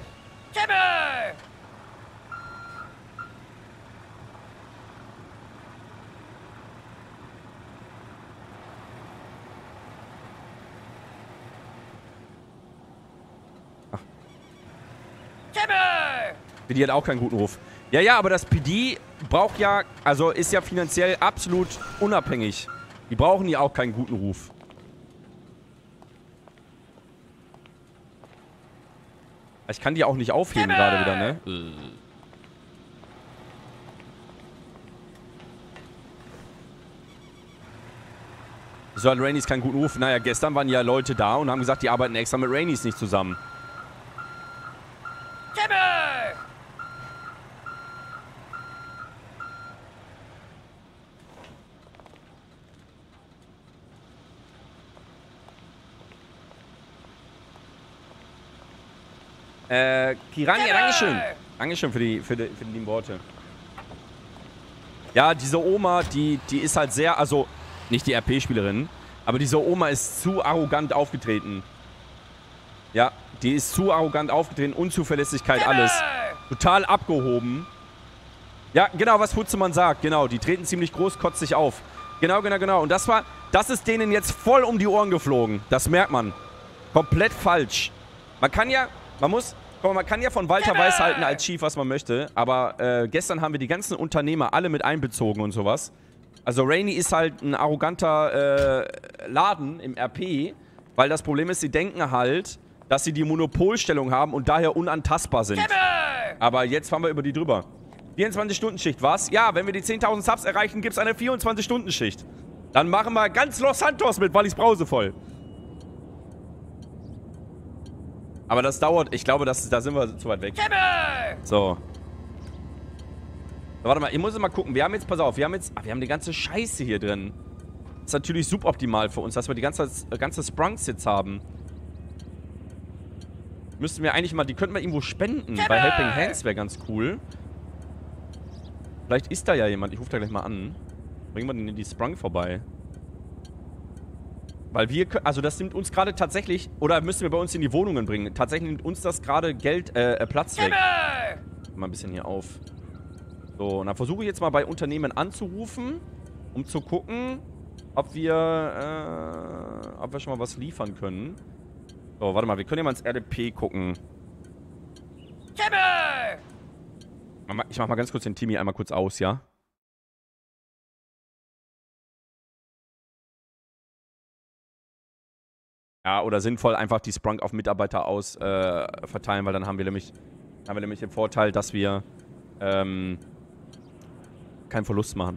PD hat auch keinen guten Ruf. Ja, ja, aber das PD braucht ja, also ist ja finanziell absolut unabhängig. Die brauchen ja auch keinen guten Ruf. Ich kann die auch nicht aufheben gerade wieder, ne? So hat Rainies keinen guten Ruf. Naja, gestern waren ja Leute da und haben gesagt, die arbeiten extra mit Rainies nicht zusammen. Kirania, Dankeschön. Dankeschön für die lieben Worte. Ja, diese Oma, die ist halt sehr, also nicht die RP-Spielerin, aber diese Oma ist zu arrogant aufgetreten. Ja, die ist zu arrogant aufgetreten, Unzuverlässigkeit, alles. Total abgehoben. Ja, genau, was Futzemann sagt, genau, die treten ziemlich groß, kotzt sich auf. Genau. Und das ist denen jetzt voll um die Ohren geflogen. Das merkt man. Komplett falsch. Man kann ja von Walter Weiß halten als Chief, was man möchte, aber gestern haben wir die ganzen Unternehmer alle mit einbezogen und sowas. Also Rainy ist halt ein arroganter Laden im RP, weil das Problem ist, sie denken halt, dass sie die Monopolstellung haben und daher unantastbar sind. Aber jetzt fahren wir über die drüber. 24-Stunden-Schicht, was? Ja, wenn wir die 10.000 Subs erreichen, gibt es eine 24-Stunden-Schicht. Dann machen wir ganz Los Santos mit Wallis Brause voll. Aber das dauert, ich glaube, da sind wir zu weit weg. So. Warte mal, ich muss mal gucken. Wir haben jetzt, pass auf, wir haben die ganze Scheiße hier drin. Das ist natürlich suboptimal für uns, dass wir die ganze Sprunks jetzt haben. Müssten wir eigentlich mal, die könnten wir irgendwo spenden. Bei Helping Hands wäre ganz cool. Vielleicht ist da ja jemand. Ich rufe da gleich mal an. Bringen wir den in die Sprung vorbei. Weil wir, also das nimmt uns gerade tatsächlich, oder müssen wir bei uns in die Wohnungen bringen. Tatsächlich nimmt uns das gerade Platz weg. Mal ein bisschen hier auf. So, und dann versuche ich jetzt mal bei Unternehmen anzurufen, um zu gucken, ob wir schon mal was liefern können. So, warte mal, wir können ja mal ins RDP gucken. Ich mach mal ganz kurz den Timmy einmal kurz aus, ja? Ja, oder sinnvoll einfach die Sprung auf Mitarbeiter aus verteilen, weil dann haben wir nämlich den Vorteil, dass wir keinen Verlust machen.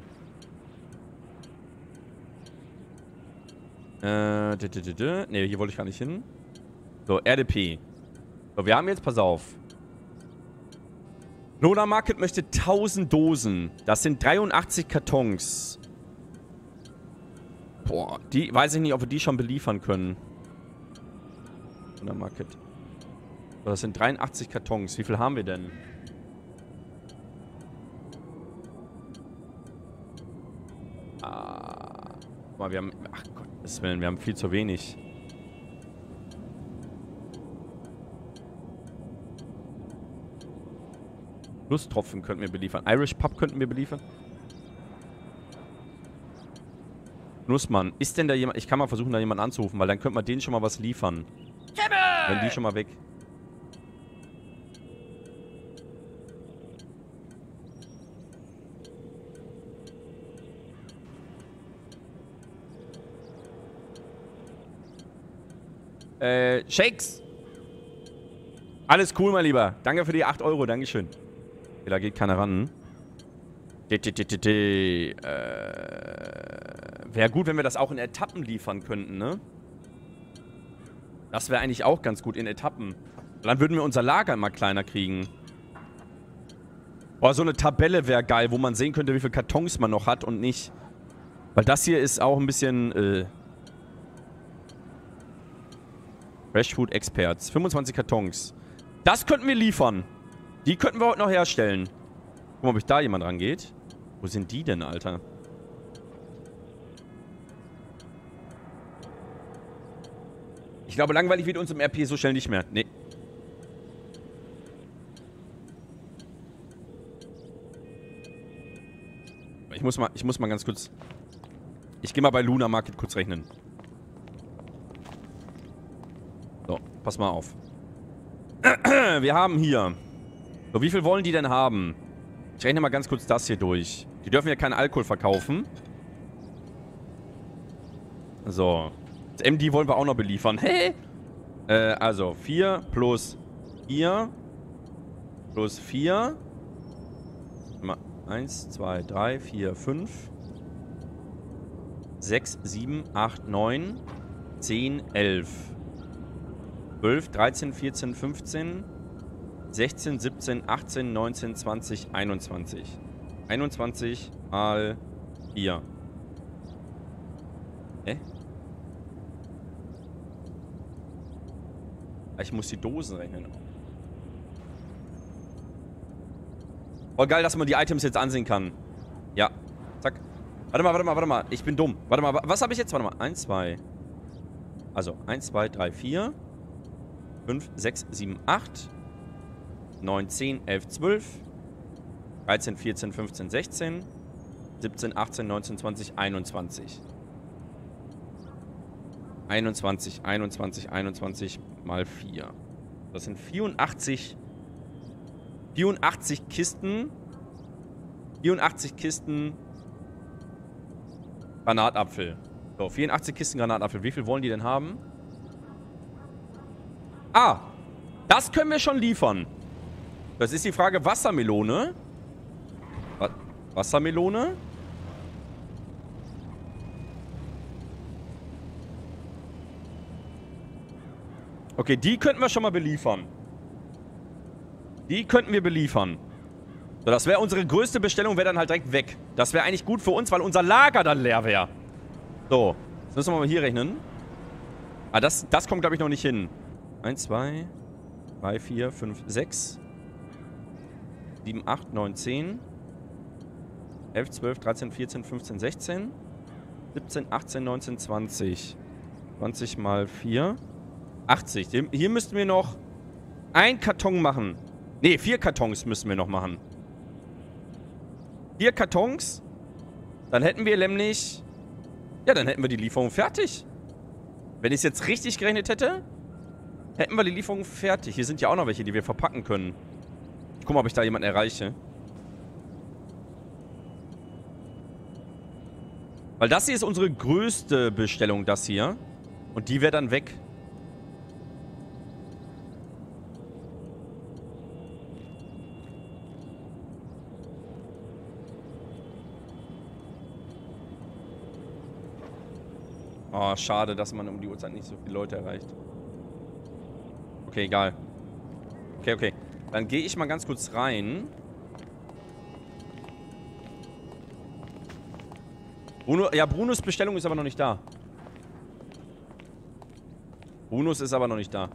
Ne, hier wollte ich gar nicht hin. So, RDP. So, wir haben jetzt, pass auf. Lola Market möchte 1000 Dosen. Das sind 83 Kartons. Boah, die weiß ich nicht, ob wir die schon beliefern können. Lola Market. Das sind 83 Kartons. Wie viel haben wir denn? Guck mal, wir haben... Ach Gottes Willen, wir haben viel zu wenig. Lusttropfen könnten wir beliefern. Irish Pub könnten wir beliefern. Nussmann, ist denn da jemand... Ich kann mal versuchen, da jemanden anzurufen, weil dann könnte man denen schon mal was liefern. Wenn die schon mal weg... Shakes. Alles cool, mein Lieber. Danke für die 8 Euro. Dankeschön. Da geht keiner ran. Wäre gut, wenn wir das auch in Etappen liefern könnten, ne? Das wäre eigentlich auch ganz gut in Etappen. Dann würden wir unser Lager immer kleiner kriegen. Boah, so eine Tabelle wäre geil, wo man sehen könnte, wie viele Kartons man noch hat und nicht. Weil das hier ist auch ein bisschen, Fresh Food Experts. 25 Kartons. Das könnten wir liefern. Die könnten wir heute noch herstellen. Guck mal, ob da jemand rangeht. Wo sind die denn, Alter? Ich glaube, langweilig wird uns im RP so schnell nicht mehr. Nee. Ich muss mal ganz kurz... Ich gehe mal bei Luna Market kurz rechnen. So, pass mal auf. Wir haben hier... So, wie viel wollen die denn haben? Ich rechne mal ganz kurz das hier durch. Die dürfen ja keinen Alkohol verkaufen. So. Das MD wollen wir auch noch beliefern. Hey! Also, 4 plus 4 plus 4. 1, 2, 3, 4, 5. 6, 7, 8, 9. 10, 11. 12, 13, 14, 15. 16, 17, 18, 19, 20, 21. 21 mal 4. Ich muss die Dosen rechnen. Oh, geil, dass man die Items jetzt ansehen kann. Ja. Zack. Warte mal. Ich bin dumm. Warte mal, was habe ich jetzt? Warte mal. 1, 2. Also, 1, 2, 3, 4. 5, 6, 7, 8. 9, 10, 11, 12. 13, 14, 15, 16. 17, 18, 19, 20, 21. 21 mal 4. Das sind 84 Kisten. 84 Kisten Granatapfel. So, 84 Kisten Granatapfel. Wie viel wollen die denn haben? Ah, das können wir schon liefern. Das ist die Frage Wassermelone. Wassermelone. Okay, die könnten wir schon mal beliefern. Die könnten wir beliefern. So, das wäre unsere größte Bestellung, wäre dann halt direkt weg. Das wäre eigentlich gut für uns, weil unser Lager dann leer wäre. So, jetzt müssen wir mal hier rechnen. Ah, das kommt, glaube ich, noch nicht hin. 1, 2, 3, 4, 5, 6, 7, 8, 9, 10, 11, 12, 13, 14, 15, 16, 17, 18, 19, 20. 20 mal 4. 80. Hier müssten wir noch einen Karton machen. Ne, 4 Kartons müssen wir noch machen. 4 Kartons. Dann hätten wir nämlich... Ja, dann hätten wir die Lieferung fertig. Wenn ich es jetzt richtig gerechnet hätte, hätten wir die Lieferung fertig. Hier sind ja auch noch welche, die wir verpacken können. Ich guck mal, ob ich da jemanden erreiche. Weil das hier ist unsere größte Bestellung, das hier. Und die wäre dann weg. Oh, schade, dass man um die Uhrzeit nicht so viele Leute erreicht. Okay, egal. Okay. Dann gehe ich mal ganz kurz rein. Brunos Bestellung ist aber noch nicht da. Brunos ist aber noch nicht da.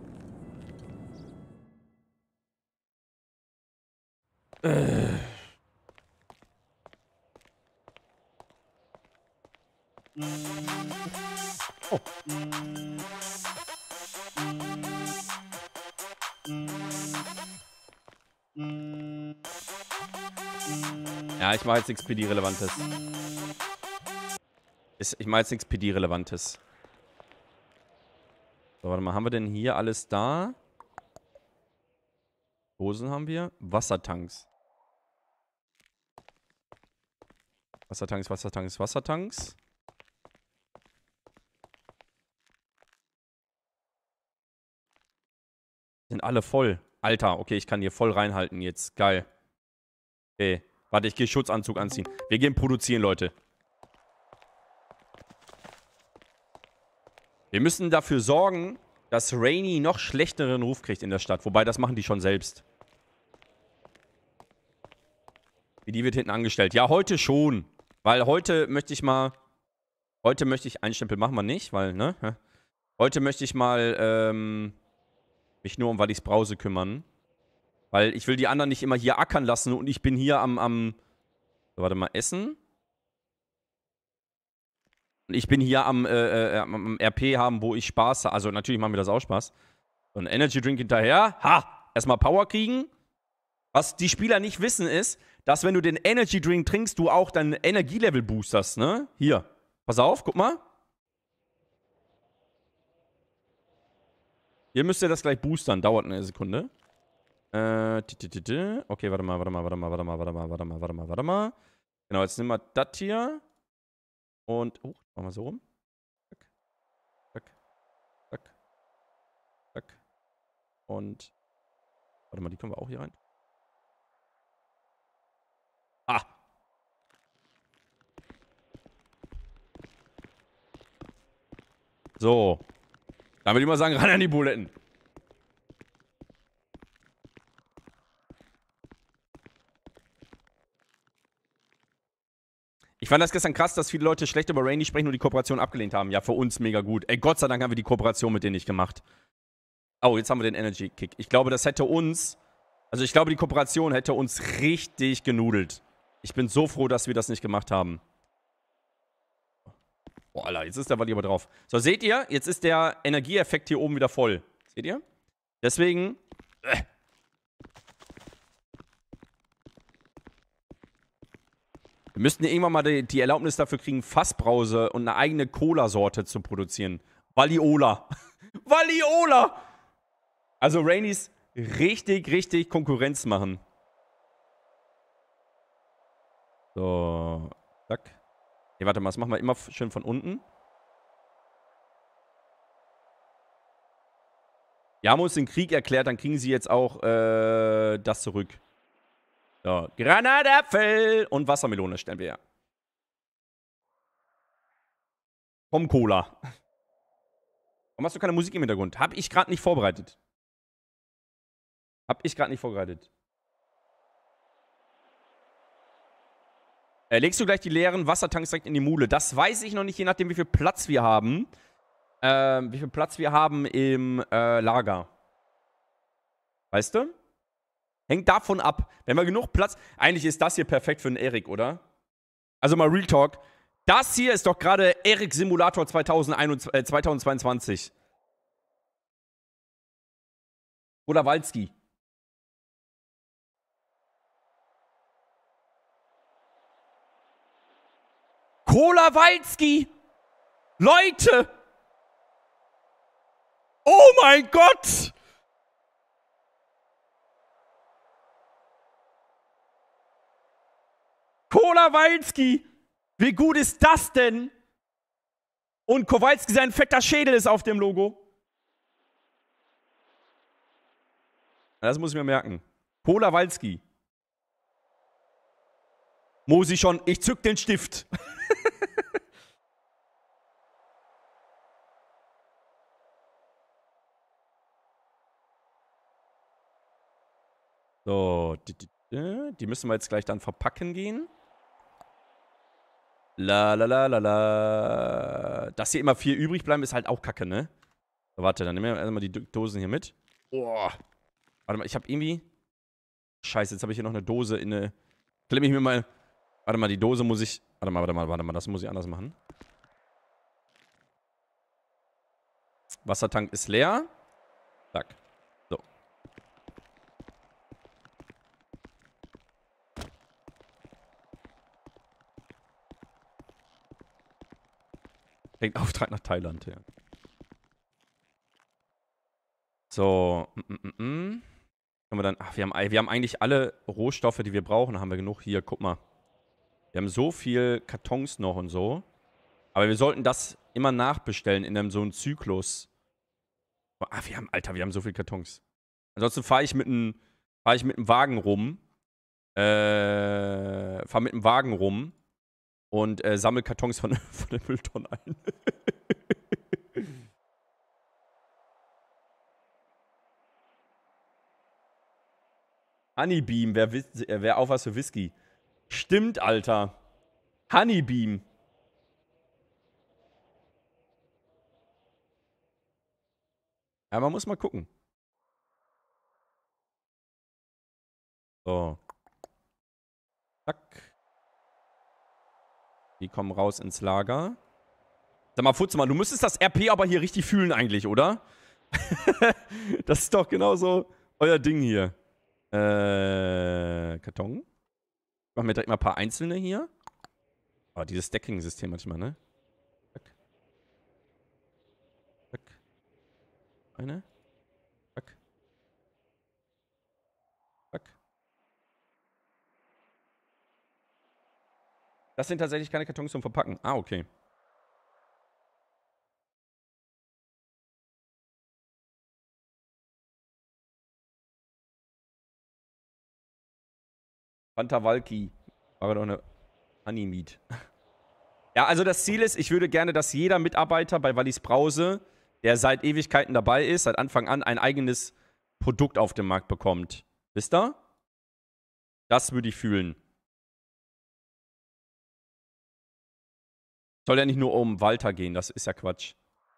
Oh. Ja, ich mache jetzt nichts PD-Relevantes. Ich mache jetzt nichts PD-Relevantes. So, warte mal, haben wir denn hier alles da? Dosen haben wir. Wassertanks. Wassertanks, Wassertanks, Wassertanks. Sind alle voll. Alter, okay, ich kann hier voll reinhalten jetzt. Geil. Okay. Warte, ich gehe Schutzanzug anziehen. Wir gehen produzieren, Leute. Wir müssen dafür sorgen, dass Rainy noch schlechteren Ruf kriegt in der Stadt. Wobei, das machen die schon selbst. Wie die wird hinten angestellt. Ja, heute schon. Weil heute möchte ich mal... Heute möchte ich... Einen Stempel machen wir nicht, weil, ne? Heute möchte ich mal, mich nur um Wallis Brause kümmern. Weil ich will die anderen nicht immer hier ackern lassen und ich bin hier am so, warte mal, Essen. Und ich bin hier am RP haben, wo ich Spaß habe. Also natürlich machen wir das auch Spaß. So ein Energy Drink hinterher. Ha! Erstmal Power kriegen. Was die Spieler nicht wissen ist, dass wenn du den Energy Drink trinkst, du auch dein Energielevel boosterst, ne? Hier. Pass auf, guck mal. Hier müsst ihr das gleich boostern. Dauert eine Sekunde. Okay, warte mal. Genau, jetzt nehmen wir das hier. Und, machen wir so rum. Zack. Und, warte mal, die können wir auch hier rein. Ah! So. Dann würde ich mal sagen, ran an die Buletten. Ich fand das gestern krass, dass viele Leute schlecht über Rainy sprechen und die Kooperation abgelehnt haben. Ja, für uns mega gut. Ey, Gott sei Dank haben wir die Kooperation mit denen nicht gemacht. Oh, jetzt haben wir den Energy Kick. Ich glaube, das hätte uns... Also ich glaube, die Kooperation hätte uns richtig genudelt. Ich bin so froh, dass wir das nicht gemacht haben. Boah, Alter, jetzt ist der Walli aber drauf. So, seht ihr? Jetzt ist der Energieeffekt hier oben wieder voll. Seht ihr? Deswegen... Wir müssten irgendwann mal die Erlaubnis dafür kriegen, Fassbrause und eine eigene Cola-Sorte zu produzieren. Walliola. Walliola! Also Rainys richtig Konkurrenz machen. So. Zack. Nee, warte mal, das machen wir immer schön von unten. Wir haben uns den Krieg erklärt, dann kriegen sie jetzt auch das zurück. So, Granatapfel und Wassermelone stellen wir her. Vom Cola. Warum hast du keine Musik im Hintergrund? Hab ich gerade nicht vorbereitet. Legst du gleich die leeren Wassertanks direkt in die Mule? Das weiß ich noch nicht, je nachdem, wie viel Platz wir haben. Im Lager. Weißt du? Hängt davon ab. Wenn wir genug Platz... Eigentlich ist das hier perfekt für einen Erik, oder? Also mal Real Talk. Das hier ist doch gerade Erik Simulator 2022. Oder Walski. Cola Walski! Leute! Oh mein Gott! Cola Walski! Wie gut ist das denn? Und Kowalski, sein fetter Schädel ist auf dem Logo. Das muss ich mir merken. Cola Walski. Mosi schon, ich zück den Stift. So, die müssen wir jetzt gleich dann verpacken gehen. La la la la la. Dass hier immer 4 übrig bleiben, ist halt auch kacke, ne? So, warte, dann nehmen wir erstmal die Dosen hier mit. Boah. Warte mal, ich habe irgendwie... Scheiße, jetzt habe ich hier noch eine Dose in eine... Klemme ich mir mal... Warte mal, die Dose muss ich... Warte mal, das muss ich anders machen. Wassertank ist leer. Zack. So. Klingt Auftrag nach Thailand, ja. So. Können wir dann... Ach, wir haben eigentlich alle Rohstoffe, die wir brauchen, haben wir genug. Hier, guck mal. Wir haben so viel Kartons noch und so. Aber wir sollten das immer nachbestellen in so einem Zyklus. Ah, wir haben so viel Kartons. Ansonsten fahre ich mit einem Wagen rum. Fahre mit einem Wagen rum und sammle Kartons von der Mülltonne ein. Honeybeam, wer auf was für Whisky? Stimmt, Alter. Honeybeam. Ja, man muss mal gucken. So. Zack. Die kommen raus ins Lager. Sag mal, Futzemann, du müsstest das RP aber hier richtig fühlen eigentlich, oder? Das ist doch genauso euer Ding hier. Karton. Machen wir direkt mal ein paar einzelne hier. Oh, dieses Stacking-System manchmal, ne? Zack. Zack. Eine. Zack. Zack. Das sind tatsächlich keine Kartons zum Verpacken. Ah, okay. Pantawalki. War doch eine Honeymeat. Ja, also das Ziel ist, ich würde gerne, dass jeder Mitarbeiter bei Wallis Brause, der seit Ewigkeiten dabei ist, seit Anfang an, ein eigenes Produkt auf dem Markt bekommt. Wisst ihr? Das würde ich fühlen. Soll ja nicht nur um Walter gehen, das ist ja Quatsch.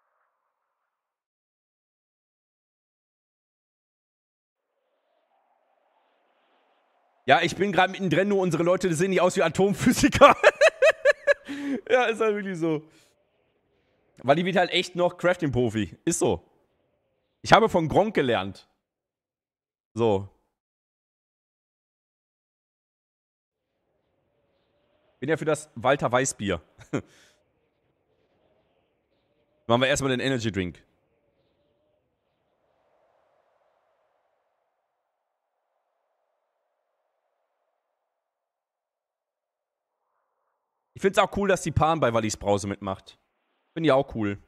Ja, ich bin gerade mittendrin, nur unsere Leute sehen nicht aus wie Atomphysiker. Ja, ist halt wirklich so. Weil die wird halt echt noch Crafting-Profi. Ist so. Ich habe von Gronk gelernt. So. Bin ja für das Walter Weißbier. Machen wir erstmal den Energy Drink. Ich finde es auch cool, dass die Pan bei Wallis Brause mitmacht. Finde ich auch cool.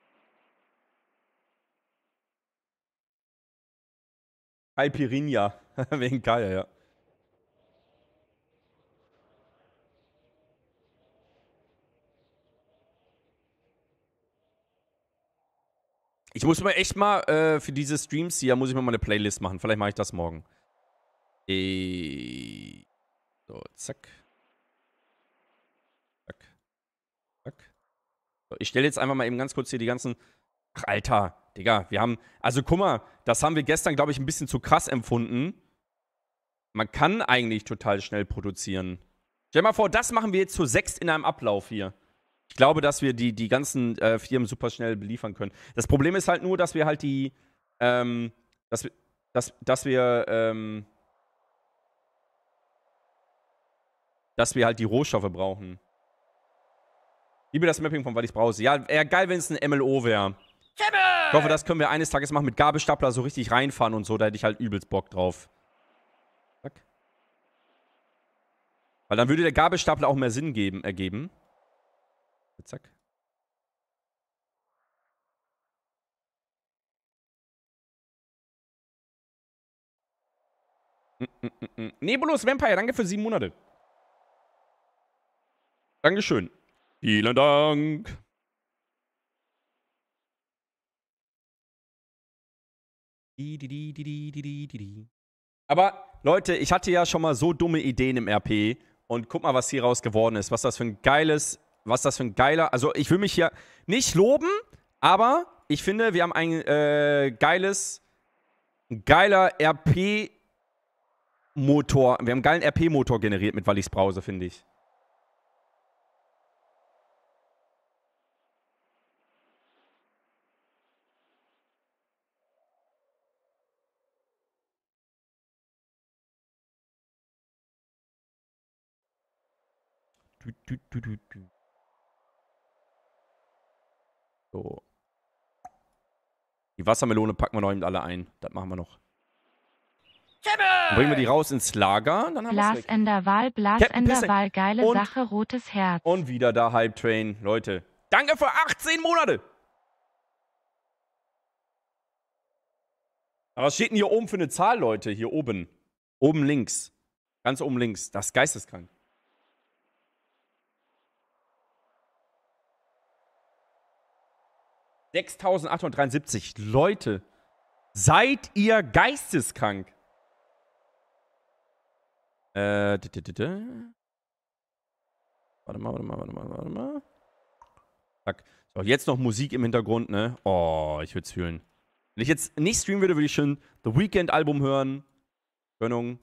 Caipirinha. Wegen Kaya, ja. Ich muss mir echt mal für diese Streams hier, muss ich mir mal eine Playlist machen. Vielleicht mache ich das morgen. So, zack. Zack. Zack. So, ich stelle jetzt einfach mal eben ganz kurz hier die ganzen... Ach, Alter, Digga, wir haben... Also, guck mal, das haben wir gestern, glaube ich, ein bisschen zu krass empfunden. Man kann eigentlich total schnell produzieren. Stell dir mal vor, das machen wir jetzt zu 6 in einem Ablauf hier. Ich glaube, dass wir die ganzen Firmen super schnell beliefern können. Das Problem ist halt nur, dass wir halt die... dass wir halt die Rohstoffe brauchen. Liebe das Mapping von Wallis Brause. Ja, wäre geil, wenn es ein MLO wäre. Ich hoffe, das können wir eines Tages machen mit Gabelstapler so richtig reinfahren und so. Da hätte ich halt übelst Bock drauf. Zack. Weil dann würde der Gabelstapler auch mehr Sinn ergeben. Zack. Nebulous Vampire, danke für 7 Monate. Dankeschön. Vielen Dank. Aber, Leute, ich hatte ja schon mal so dumme Ideen im RP Und guck mal, was hier raus geworden ist. Was das für ein geiler. Also, ich will mich hier nicht loben, aber ich finde, wir haben ein geiler RP-Motor. Wir haben einen geilen RP-Motor generiert mit Wallis Brause, finde ich. So. Die Wassermelone packen wir noch eben alle ein. Das machen wir noch. Dann bringen wir die raus ins Lager. Dann haben Blas in der Wahl, geile und, Sache, rotes Herz. Und wieder da Hype Train. Leute, danke für 18 Monate. Aber was steht denn hier oben für eine Zahl, Leute? Hier oben. Oben links. Ganz oben links. Das ist geisteskrank. $6.873. Leute, seid ihr geisteskrank? Warte mal. Zack. So, jetzt noch Musik im Hintergrund, ne? Oh, ich würde es fühlen. Wenn ich jetzt nicht streamen würde, würde ich schon The Weeknd Album hören. Gönnung.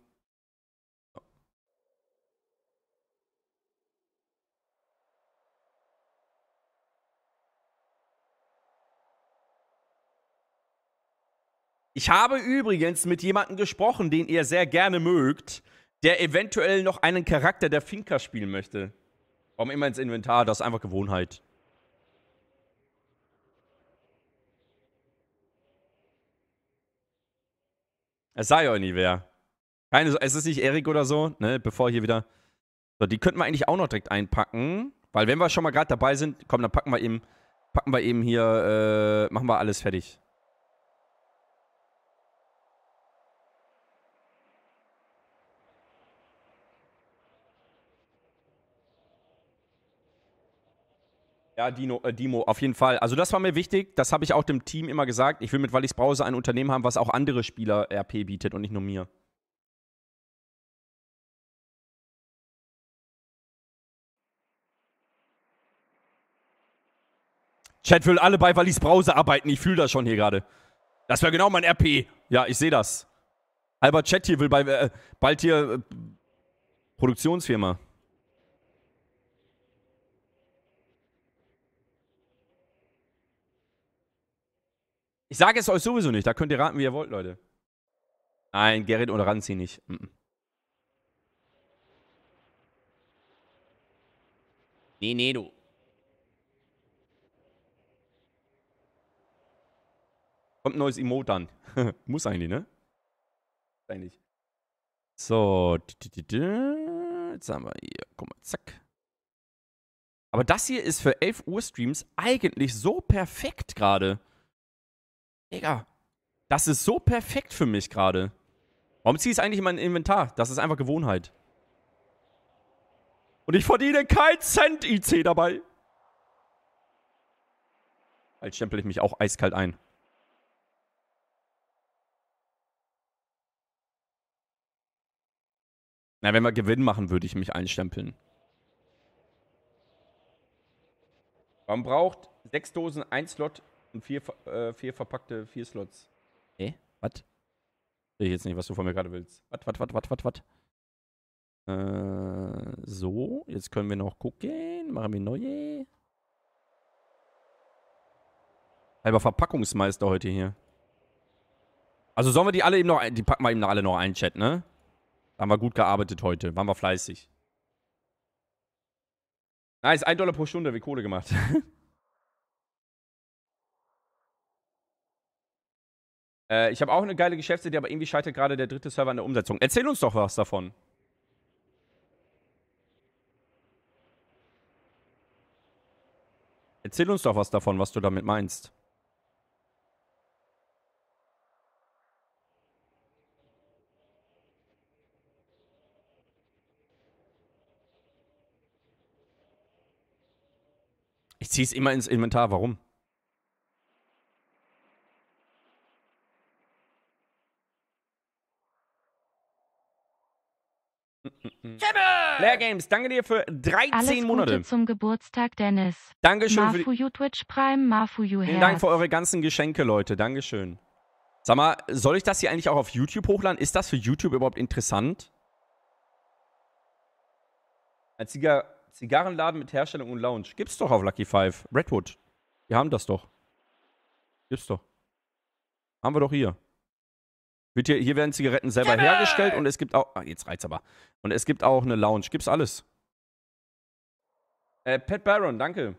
Ich habe übrigens mit jemandem gesprochen, den ihr sehr gerne mögt, der eventuell noch einen Charakter der Finca spielen möchte. Warum immer ins Inventar? Das ist einfach Gewohnheit. Es sei euch nie wer. Es ist nicht Erik oder so, ne? Bevor hier wieder. So, die könnten wir eigentlich auch noch direkt einpacken. Weil wenn wir schon mal gerade dabei sind, komm, dann packen wir eben hier, machen wir alles fertig. Ja, Dimo, auf jeden Fall. Also das war mir wichtig, das habe ich auch dem Team immer gesagt. Ich will mit Wallis Brause ein Unternehmen haben, was auch andere Spieler RP bietet und nicht nur mir. Chat will alle bei Wallis Brause arbeiten, ich fühle das schon hier gerade. Das wäre genau mein RP. Ja, ich sehe das. Halber Chat hier will bald hier Produktionsfirma. Ich sage es euch sowieso nicht. Da könnt ihr raten, wie ihr wollt, Leute. Nein, Gerrit oder Ranzi nicht. Nee, du. Kommt ein neues Emote an. Muss eigentlich, ne? Eigentlich. So. Jetzt haben wir hier. Guck mal, zack. Aber das hier ist für 11 Uhr Streams eigentlich so perfekt gerade. Digga. Das ist so perfekt für mich gerade. Warum ziehe ich es eigentlich in mein Inventar? Das ist einfach Gewohnheit. Und ich verdiene keinen Cent IC dabei. Als stempel ich mich auch eiskalt ein. Na, wenn wir Gewinn machen, würde ich mich einstempeln. Man braucht 6 Dosen, 1 Slot und 4 verpackte 4 Slots. Was? Sehe ich jetzt nicht, was du von mir gerade willst. Was? So, jetzt können wir noch gucken. Machen wir neue. Halber Verpackungsmeister heute hier. Also sollen wir die alle eben noch, die packen wir eben alle noch ein, Chat, ne? Da haben wir gut gearbeitet heute. Waren wir fleißig. Nice, $1 pro Stunde, wie Kohle gemacht. Ich habe auch eine geile Geschäftsidee, aber irgendwie scheitert gerade der dritte Server an der Umsetzung. Erzähl uns doch was davon. Erzähl uns doch was davon, was du damit meinst. Ich ziehe es immer ins Inventar. Warum? Blair Games, danke dir für 13 Alles Monate. Gute zum Geburtstag, Dennis. Dankeschön Mafuyu Twitch Prime, Mafuyu Herz. Vielen Dank für eure ganzen Geschenke, Leute. Dankeschön. Sag mal, soll ich das hier eigentlich auch auf YouTube hochladen? Ist das für YouTube überhaupt interessant? Ein Zigarrenladen mit Herstellung und Lounge. Gibt's doch auf Lucky 5. Redwood. Wir haben das doch. Gibt's doch. Haben wir doch hier. Hier werden Zigaretten selber hergestellt und es gibt auch. Ah, jetzt reizt aber. Und es gibt auch eine Lounge. Gibt's alles. Pat Baron, danke.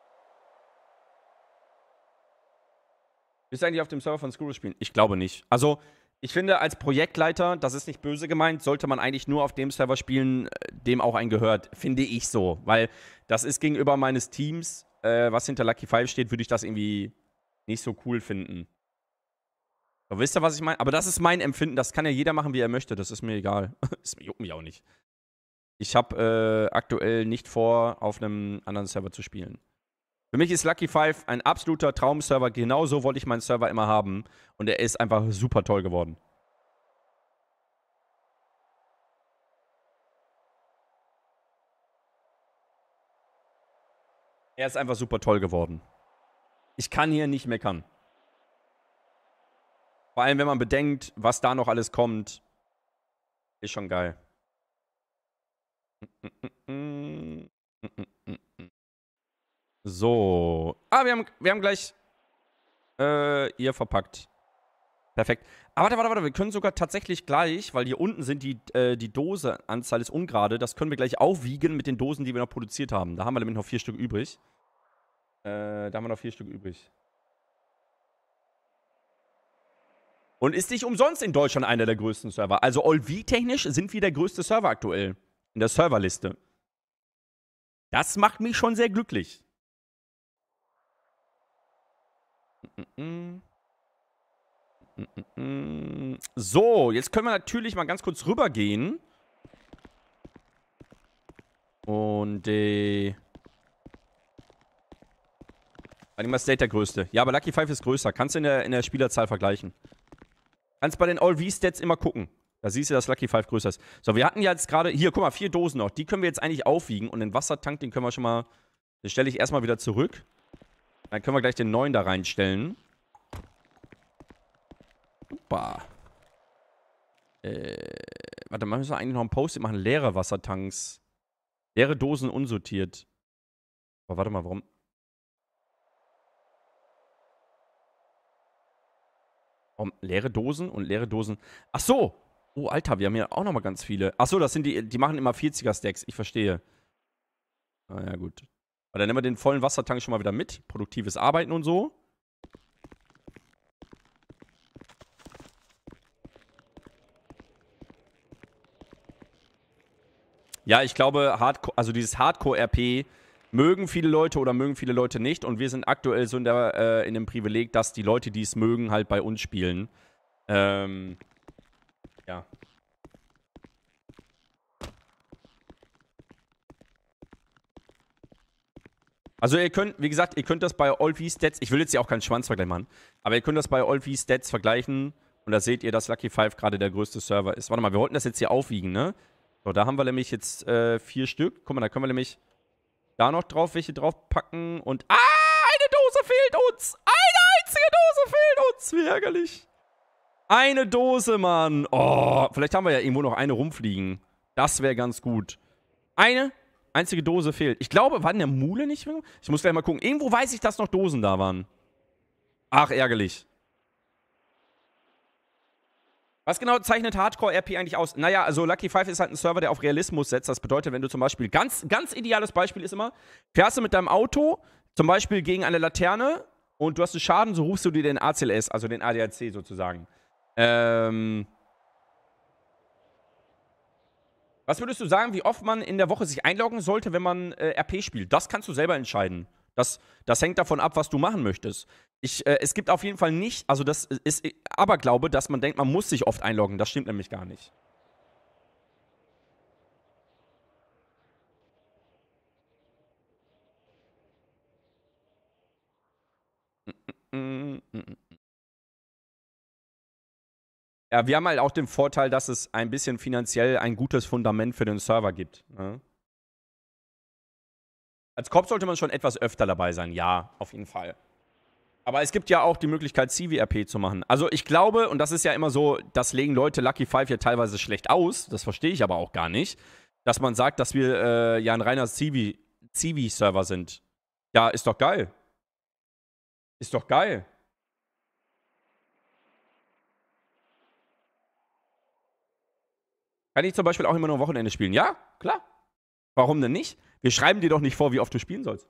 Bist du eigentlich auf dem Server von Screw spielen? Ich glaube nicht. Also, ich finde, als Projektleiter, das ist nicht böse gemeint, sollte man eigentlich nur auf dem Server spielen, dem auch ein gehört. Finde ich so. Weil das ist gegenüber meines Teams, was hinter Lucky 5 steht, würde ich das irgendwie nicht so cool finden. Aber wisst ihr, was ich meine? Aber das ist mein Empfinden. Das kann ja jeder machen, wie er möchte. Das ist mir egal. Das juckt mich auch nicht. Ich habe aktuell nicht vor, auf einem anderen Server zu spielen. Für mich ist Lucky 5 ein absoluter Traumserver. Genauso wollte ich meinen Server immer haben. Und er ist einfach super toll geworden. Er ist einfach super toll geworden. Ich kann hier nicht meckern. Vor allem, wenn man bedenkt, was da noch alles kommt. Ist schon geil. So. Ah, wir haben gleich ihr verpackt. Perfekt. Aber warte. Wir können sogar tatsächlich gleich, weil hier unten sind die Dosenanzahl ist ungerade. Das können wir gleich aufwiegen mit den Dosen, die wir noch produziert haben. Da haben wir nämlich noch 4 Stück übrig. Und ist nicht umsonst in Deutschland einer der größten Server. Also Olvi-technisch sind wir der größte Server aktuell. In der Serverliste. Das macht mich schon sehr glücklich. So, jetzt können wir natürlich mal ganz kurz rübergehen. Und, Anima State der größte. Ja, aber Lucky 5 ist größer. Kannst du in der Spielerzahl vergleichen. Kannst bei den All-V-Stats immer gucken. Da siehst du, dass Lucky 5 größer ist. So, wir hatten jetzt gerade, hier, guck mal, 4 Dosen noch. Die können wir jetzt eigentlich aufwiegen. Und den Wassertank, den können wir schon mal, den stelle ich erstmal wieder zurück. Dann können wir gleich den neuen da reinstellen. Super. Warte, müssen wir eigentlich noch einen Post-it machen. Leere Wassertanks. Leere Dosen unsortiert. Aber warte mal, warum? Leere Dosen und leere Dosen. Ach so. Oh, Alter, wir haben hier auch noch mal ganz viele. Ach so, das sind die machen immer 40er-Stacks. Ich verstehe. Ah ja, gut. Aber dann nehmen wir den vollen Wassertank schon mal wieder mit. Produktives Arbeiten und so. Ja, ich glaube, also dieses Hardcore-RP mögen viele Leute oder mögen viele Leute nicht. Und wir sind aktuell so in dem Privileg, dass die Leute, die es mögen, halt bei uns spielen. Ja. Also ihr könnt, wie gesagt, ihr könnt das bei All-V-Stats, ich will jetzt ja auch keinen Schwanzvergleich machen, aber ihr könnt das bei All-V-Stats vergleichen und da seht ihr, dass Lucky 5 gerade der größte Server ist. Warte mal, wir wollten das jetzt hier aufwiegen, ne? So, da haben wir nämlich jetzt 4 Stück. Guck mal, da können wir nämlich da noch welche draufpacken und... Ah, eine Dose fehlt uns! Eine einzige Dose fehlt uns! Wie ärgerlich. Eine Dose, Mann. Oh, vielleicht haben wir ja irgendwo noch eine rumfliegen. Das wäre ganz gut. Eine einzige Dose fehlt. Ich glaube, war in der Mule nicht? Ich muss gleich mal gucken. Irgendwo weiß ich, dass noch Dosen da waren. Ach, ärgerlich. Was genau zeichnet Hardcore-RP eigentlich aus? Naja, also Lucky 5 ist halt ein Server, der auf Realismus setzt. Das bedeutet, wenn du zum Beispiel, ganz ideales Beispiel ist immer, fährst du mit deinem Auto zum Beispiel gegen eine Laterne und du hast einen Schaden, so rufst du dir den ACLS, also den ADAC sozusagen. Was würdest du sagen, wie oft man in der Woche sich einloggen sollte, wenn man RP spielt? Das kannst du selber entscheiden. Das hängt davon ab, was du machen möchtest. Es gibt auf jeden Fall nicht, also das ist Aberglaube, dass man denkt, man muss sich oft einloggen. Das stimmt nämlich gar nicht. Ja, wir haben halt auch den Vorteil, dass es ein bisschen finanziell ein gutes Fundament für den Server gibt. Ne? Als Kopf sollte man schon etwas öfter dabei sein. Ja, auf jeden Fall. Aber es gibt ja auch die Möglichkeit, CVRP zu machen. Also ich glaube, und das ist ja immer so, das legen Leute Lucky 5 ja teilweise schlecht aus. Das verstehe ich aber auch gar nicht. Dass man sagt, dass wir ja ein reiner CV-Server sind. Ja, ist doch geil. Ist doch geil. Kann ich zum Beispiel auch immer nur am Wochenende spielen? Ja, klar. Warum denn nicht? Wir schreiben dir doch nicht vor, wie oft du spielen sollst.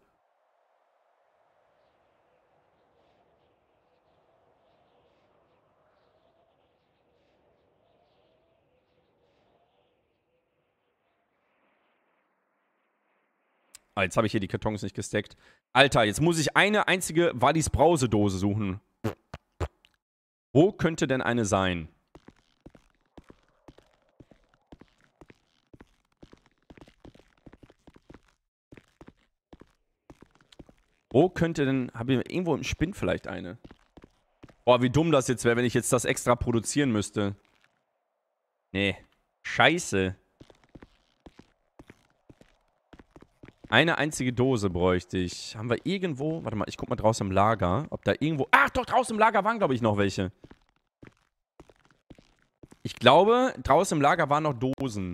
Ah, jetzt habe ich hier die Kartons nicht gesteckt. Alter, jetzt muss ich eine einzige Wallis Brausedose suchen. Wo könnte denn eine sein? Wo könnte denn... Habe ich irgendwo im Spinn vielleicht eine? Boah, wie dumm das jetzt wäre, wenn ich jetzt das extra produzieren müsste. Nee. Scheiße. Eine einzige Dose bräuchte ich. Haben wir irgendwo... Warte mal, ich guck mal draußen im Lager. Ob da irgendwo... Ach, doch, draußen im Lager waren, glaube ich, noch welche. Ich glaube, draußen im Lager waren noch Dosen.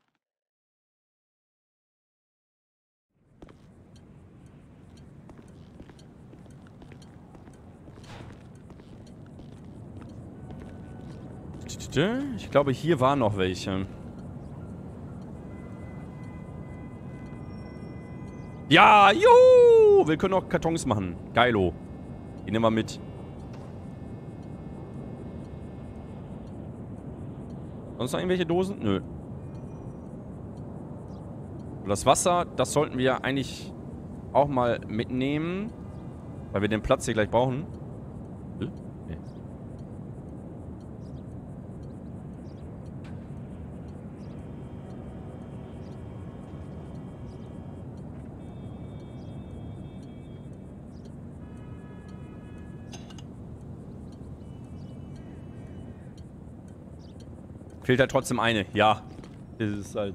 Ich glaube, hier waren noch welche. Ja, juhu! Wir können auch Kartons machen. Geilo. Die nehmen wir mit. Sonst noch irgendwelche Dosen? Nö. Und das Wasser, das sollten wir eigentlich auch mal mitnehmen. Weil wir den Platz hier gleich brauchen. Nee. Fehlt halt trotzdem eine. Ja. Das ist halt...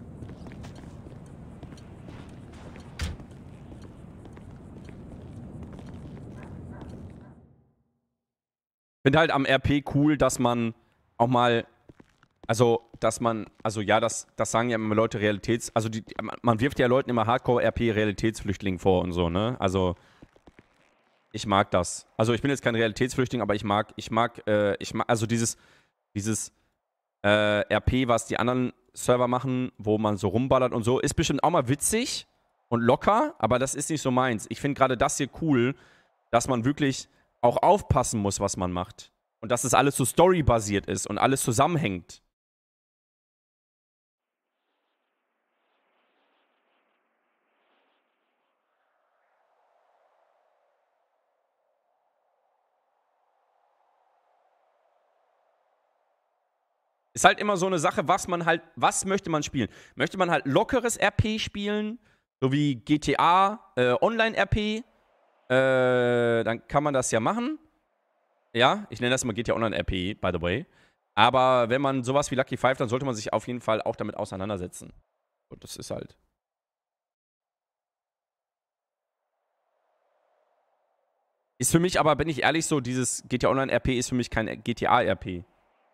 Ich finde halt am RP cool, dass man auch mal... Also, dass man... Also, ja, das sagen ja immer Leute Also, man wirft ja Leuten immer Hardcore-RP-Realitätsflüchtling vor und so, ne? Also... Ich mag das. Also, ich bin jetzt kein Realitätsflüchtling, aber ich mag also dieses RP, was die anderen Server machen, wo man so rumballert und so, ist bestimmt auch mal witzig und locker, aber das ist nicht so meins. Ich finde gerade das hier cool, dass man wirklich auch aufpassen muss, was man macht. Und dass es alles so storybasiert ist und alles zusammenhängt. Ist halt immer so eine Sache, was möchte man spielen? Möchte man halt lockeres RP spielen, so wie GTA Online-RP, dann kann man das ja machen. Ja, ich nenne das immer GTA Online-RP, by the way. Aber wenn man sowas wie Lucky 5, dann sollte man sich auf jeden Fall auch damit auseinandersetzen. Und das ist halt... Ist für mich aber, bin ich ehrlich, so dieses GTA Online-RP ist für mich kein GTA-RP.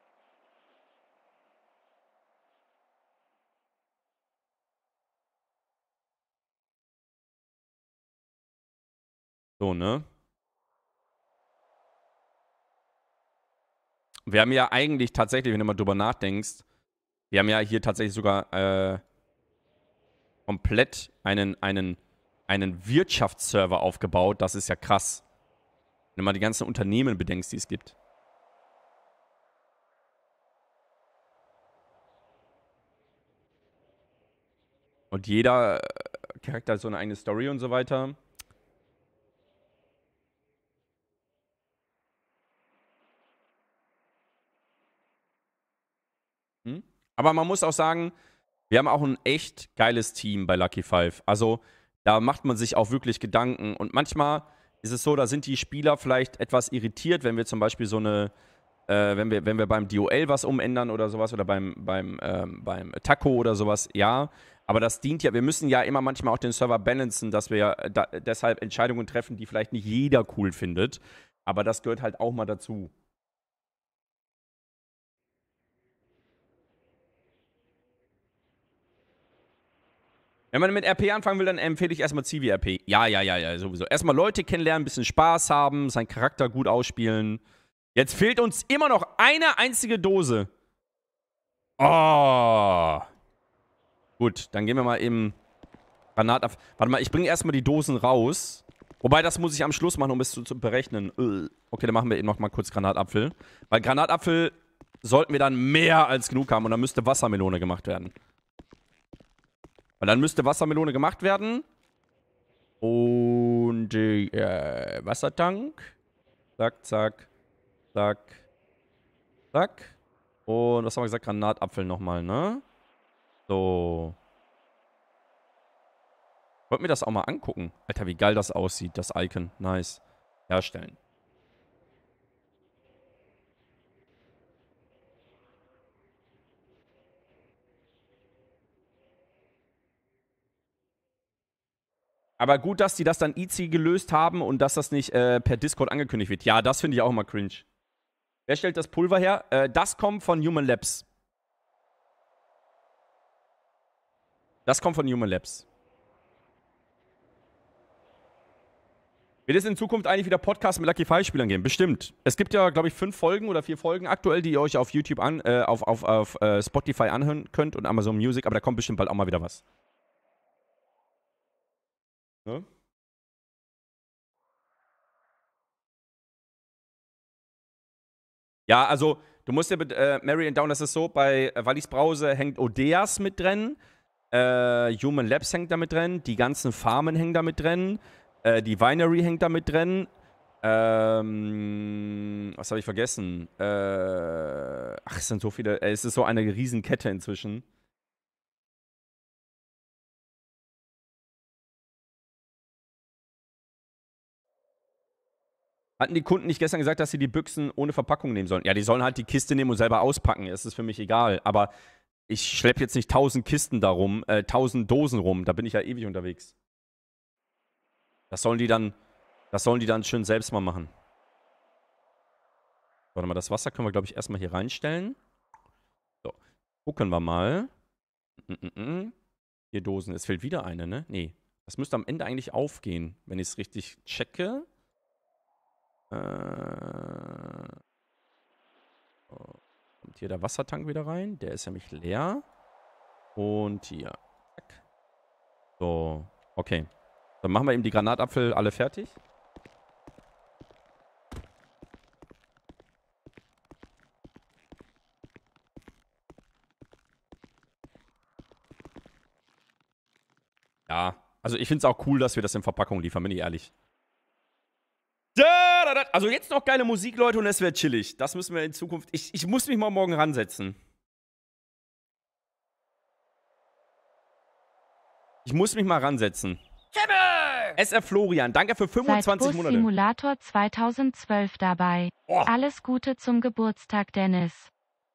So, ne? Wir haben ja eigentlich tatsächlich, wenn du mal drüber nachdenkst, wir haben ja hier tatsächlich sogar komplett einen Wirtschaftsserver aufgebaut. Das ist ja krass. Wenn du mal die ganzen Unternehmen bedenkst, die es gibt. Und jeder Charakter hat so eine eigene Story und so weiter. Aber man muss auch sagen, wir haben auch ein echt geiles Team bei Lucky 5. Also, da macht man sich auch wirklich Gedanken. Und manchmal ist es so, da sind die Spieler vielleicht etwas irritiert, wenn wir zum Beispiel so eine wenn wir beim DOL was umändern oder sowas oder beim Taco oder sowas, ja. Aber das dient ja, wir müssen ja immer manchmal auch den Server balancen, dass wir deshalb Entscheidungen treffen, die vielleicht nicht jeder cool findet. Aber das gehört halt auch mal dazu. Wenn man mit RP anfangen will, dann empfehle ich erstmal Civi-RP. Ja, sowieso. Erstmal Leute kennenlernen, ein bisschen Spaß haben, seinen Charakter gut ausspielen. Jetzt fehlt uns immer noch eine einzige Dose. Oh. Gut, dann gehen wir mal eben Granatapfel. Warte mal, ich bringe erstmal die Dosen raus. Wobei, das muss ich am Schluss machen, um es zu berechnen. Okay, dann machen wir eben noch mal kurz Granatapfel. Weil Granatapfel sollten wir dann mehr als genug haben und dann müsste Wassermelone gemacht werden. Weil dann müsste Wassermelone gemacht werden. Und Wassertank. Zack, zack, zack, zack. Und was haben wir gesagt? Granatapfel nochmal, ne? So. Wollt mir das auch mal angucken? Alter, wie geil das aussieht, das Icon. Nice. Herstellen. Aber gut, dass die das dann easy gelöst haben und dass das nicht per Discord angekündigt wird. Ja, das finde ich auch immer cringe. Wer stellt das Pulver her? Das kommt von Human Labs. Das kommt von Human Labs. Wird es in Zukunft eigentlich wieder Podcasts mit Lucky Five-Spielern geben? Bestimmt. Es gibt ja, glaube ich, 5 Folgen oder 4 Folgen aktuell, die ihr euch auf YouTube auf Spotify anhören könnt und Amazon Music, aber da kommt bestimmt bald auch mal wieder was. Ne? Ja, also, du musst ja mit Marion Down, das ist so, bei Wallis Brause hängt Odeas mit drin, Human Labs hängt da mit drin, die ganzen Farmen hängen da mit drin, die Winery hängt da mit drin, was habe ich vergessen? Ach, es sind so viele, es ist so eine Riesenkette inzwischen. Hatten die Kunden nicht gestern gesagt, dass sie die Büchsen ohne Verpackung nehmen sollen? Ja, die sollen halt die Kiste nehmen und selber auspacken. Es ist für mich egal. Aber ich schleppe jetzt nicht 1000 Kisten da rum, 1000 Dosen rum. Da bin ich ja ewig unterwegs. Das sollen die dann schön selbst mal machen. Warte mal, das Wasser können wir, glaube ich, erstmal hier reinstellen. So, gucken wir mal. Hier Dosen. Es fehlt wieder eine, ne? Nee. Das müsste am Ende eigentlich aufgehen, wenn ich es richtig checke. Kommt hier der Wassertank wieder rein. Der ist nämlich leer. Und hier. So, okay. Dann machen wir eben die Granatapfel alle fertig. Ja, also ich finde es auch cool, dass wir das in Verpackung liefern, bin ich ehrlich. Also jetzt noch geile Musik, Leute, und es wird chillig. Das müssen wir in Zukunft... Ich muss mich mal morgen ransetzen. Ich muss mich mal ransetzen. SR Florian, danke für 25 Monate. Simulator 2012 dabei. Oh. Alles Gute zum Geburtstag, Dennis.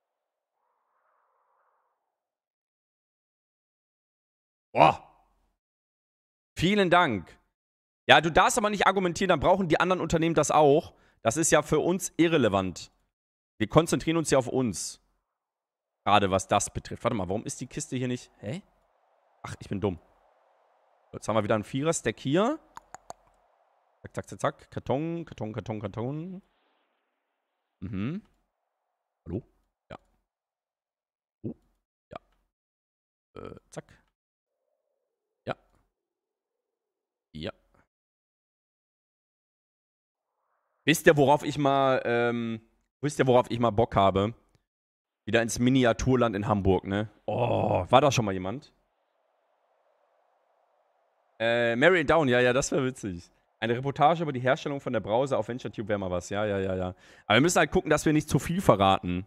Boah. Vielen Dank. Ja, du darfst aber nicht argumentieren, dann brauchen die anderen Unternehmen das auch. Das ist ja für uns irrelevant. Wir konzentrieren uns ja auf uns. Gerade was das betrifft. Warte mal, warum ist die Kiste hier nicht... Hä? Ach, ich bin dumm. Jetzt haben wir wieder einen Vierer-Stack hier. Zack, zack, zack, zack. Karton, Karton, Karton, Karton. Mhm. Hallo? Ja. Oh, ja. Zack. Ja. Ja. Wisst ihr, worauf ich mal Bock habe? Wieder ins Miniaturland in Hamburg, ne? Oh, war da schon mal jemand? Marion Down, ja, das wäre witzig. Eine Reportage über die Herstellung von der Brause auf VentureTube wäre mal was. Ja. Aber wir müssen halt gucken, dass wir nicht zu viel verraten.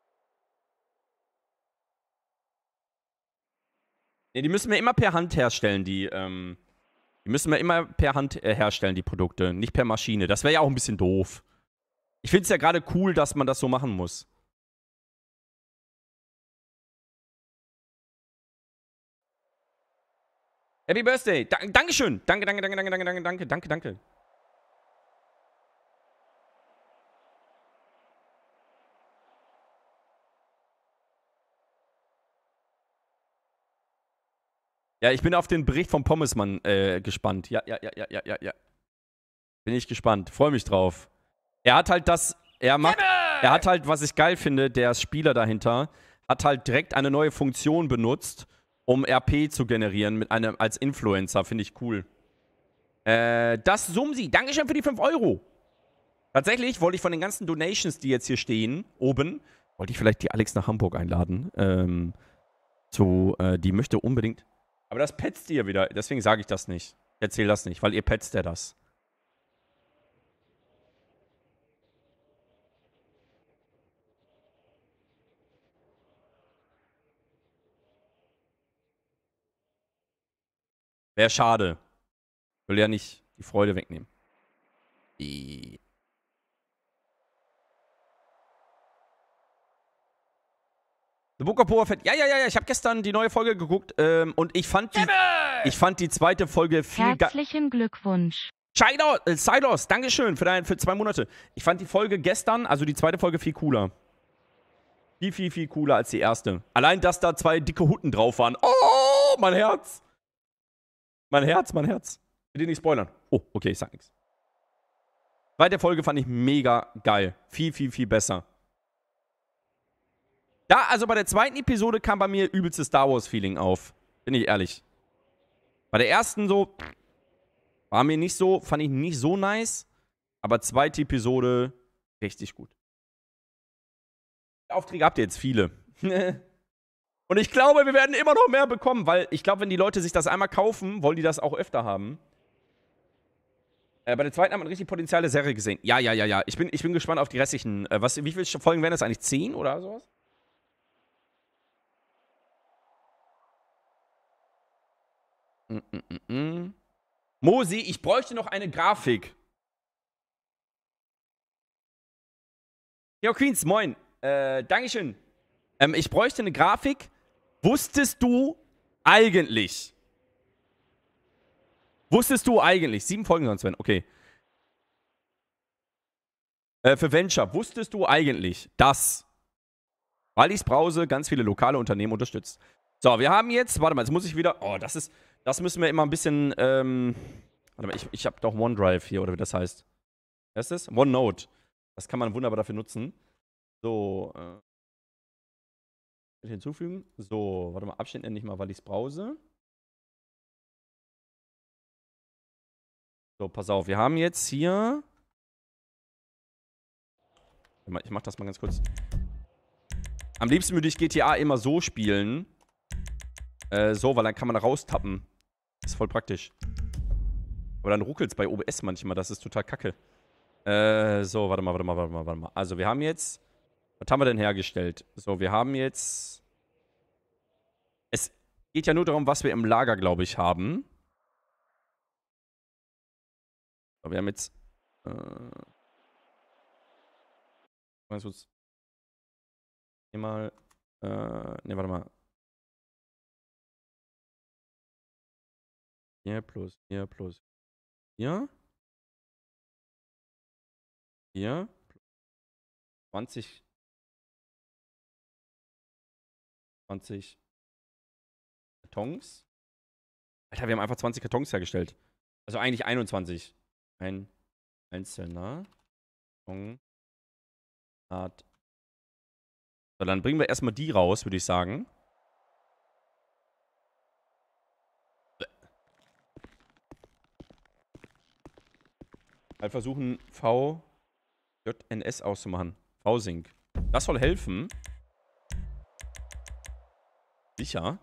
Ja, die müssen wir immer per Hand herstellen, die müssen wir immer per Hand herstellen, die Produkte. Nicht per Maschine. Das wäre ja auch ein bisschen doof. Ich finde es ja gerade cool, dass man das so machen muss. Happy Birthday. Dankeschön. Danke. Ja, ich bin auf den Bericht vom Pommesmann gespannt. Ja. Bin ich gespannt. Freue mich drauf. Er hat halt er hat halt, was ich geil finde, der Spieler dahinter, hat halt direkt eine neue Funktion benutzt, um RP zu generieren mit als Influencer. Finde ich cool. Das Sumsi. Dankeschön für die 5 Euro. Tatsächlich wollte ich von den ganzen Donations, die jetzt hier stehen, oben, wollte ich vielleicht die Alex nach Hamburg einladen. Die möchte unbedingt. Aber das petzt ihr wieder. Deswegen sage ich das nicht. Ich erzähle das nicht, weil ihr petzt ja das. Wäre schade. Will ja nicht die Freude wegnehmen. The Book of Boba Fett. Ja. Ich habe gestern die neue Folge geguckt und ich fand die zweite Folge viel geiler. Herzlichen Glückwunsch. Silos, Dankeschön für 2 Monate. Ich fand die Folge gestern, also die zweite Folge, viel cooler. Viel cooler als die erste. Allein, dass da 2 dicke Hutten drauf waren. Oh, mein Herz. Mein Herz. Will dir nicht spoilern. Oh, okay, ich sag nichts. Zweite Folge fand ich mega geil. Viel besser. Ja, also bei der zweiten Episode kam bei mir übelstes Star Wars-Feeling auf. Bin ich ehrlich. Bei der ersten so, war mir nicht so, fand ich nicht so nice. Aber zweite Episode, richtig gut. Aufträge habt ihr jetzt viele. Und ich glaube, wir werden immer noch mehr bekommen, weil ich glaube, wenn die Leute sich das einmal kaufen, wollen die das auch öfter haben. Bei der zweiten haben wir eine richtig potenzielle Serie gesehen. Ja. Ich bin gespannt auf die restlichen. Wie viele Folgen werden das eigentlich? 10 oder sowas? Mosi, ich bräuchte noch eine Grafik. Ja, Queens, moin. Dankeschön. Ich bräuchte eine Grafik. Wusstest du eigentlich? 7 Folgen sonst werden. Okay. Für Venture. Wusstest du eigentlich, dass Wallis Brause ganz viele lokale Unternehmen unterstützt? So, wir haben jetzt, warte mal, jetzt muss ich wieder, das müssen wir immer ein bisschen, warte mal, ich habe doch OneDrive hier, oder wie das heißt. Was ist das? OneNote. Das kann man wunderbar dafür nutzen. So, hinzufügen. So, warte mal, Abschnitt nenne ich mal Wallis Brause. So, pass auf, wir haben jetzt hier. Ich mach das mal ganz kurz. Am liebsten würde ich GTA immer so spielen. So, weil dann kann man da raustappen. Das ist voll praktisch. Aber dann ruckelt es bei OBS manchmal, das ist total kacke. So, warte mal. Also, wir haben jetzt. Was haben wir denn hergestellt? So, wir haben jetzt. Es geht ja nur darum, was wir im Lager, glaube ich, haben. So, wir haben jetzt. Ganz kurz. Hier mal. Ne, warte mal. Hier plus. Hier. 20 Kartons. Alter, wir haben einfach 20 Kartons hergestellt. Also eigentlich 21. Ein einzelner Karton hat. So, dann bringen wir erstmal die raus, würde ich sagen. Halt versuchen, VJNS auszumachen. V-Sync. Das soll helfen. Sicher.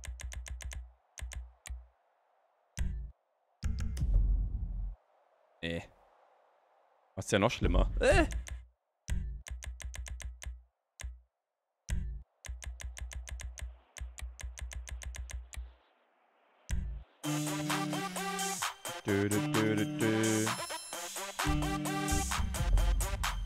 Was ist ja noch schlimmer?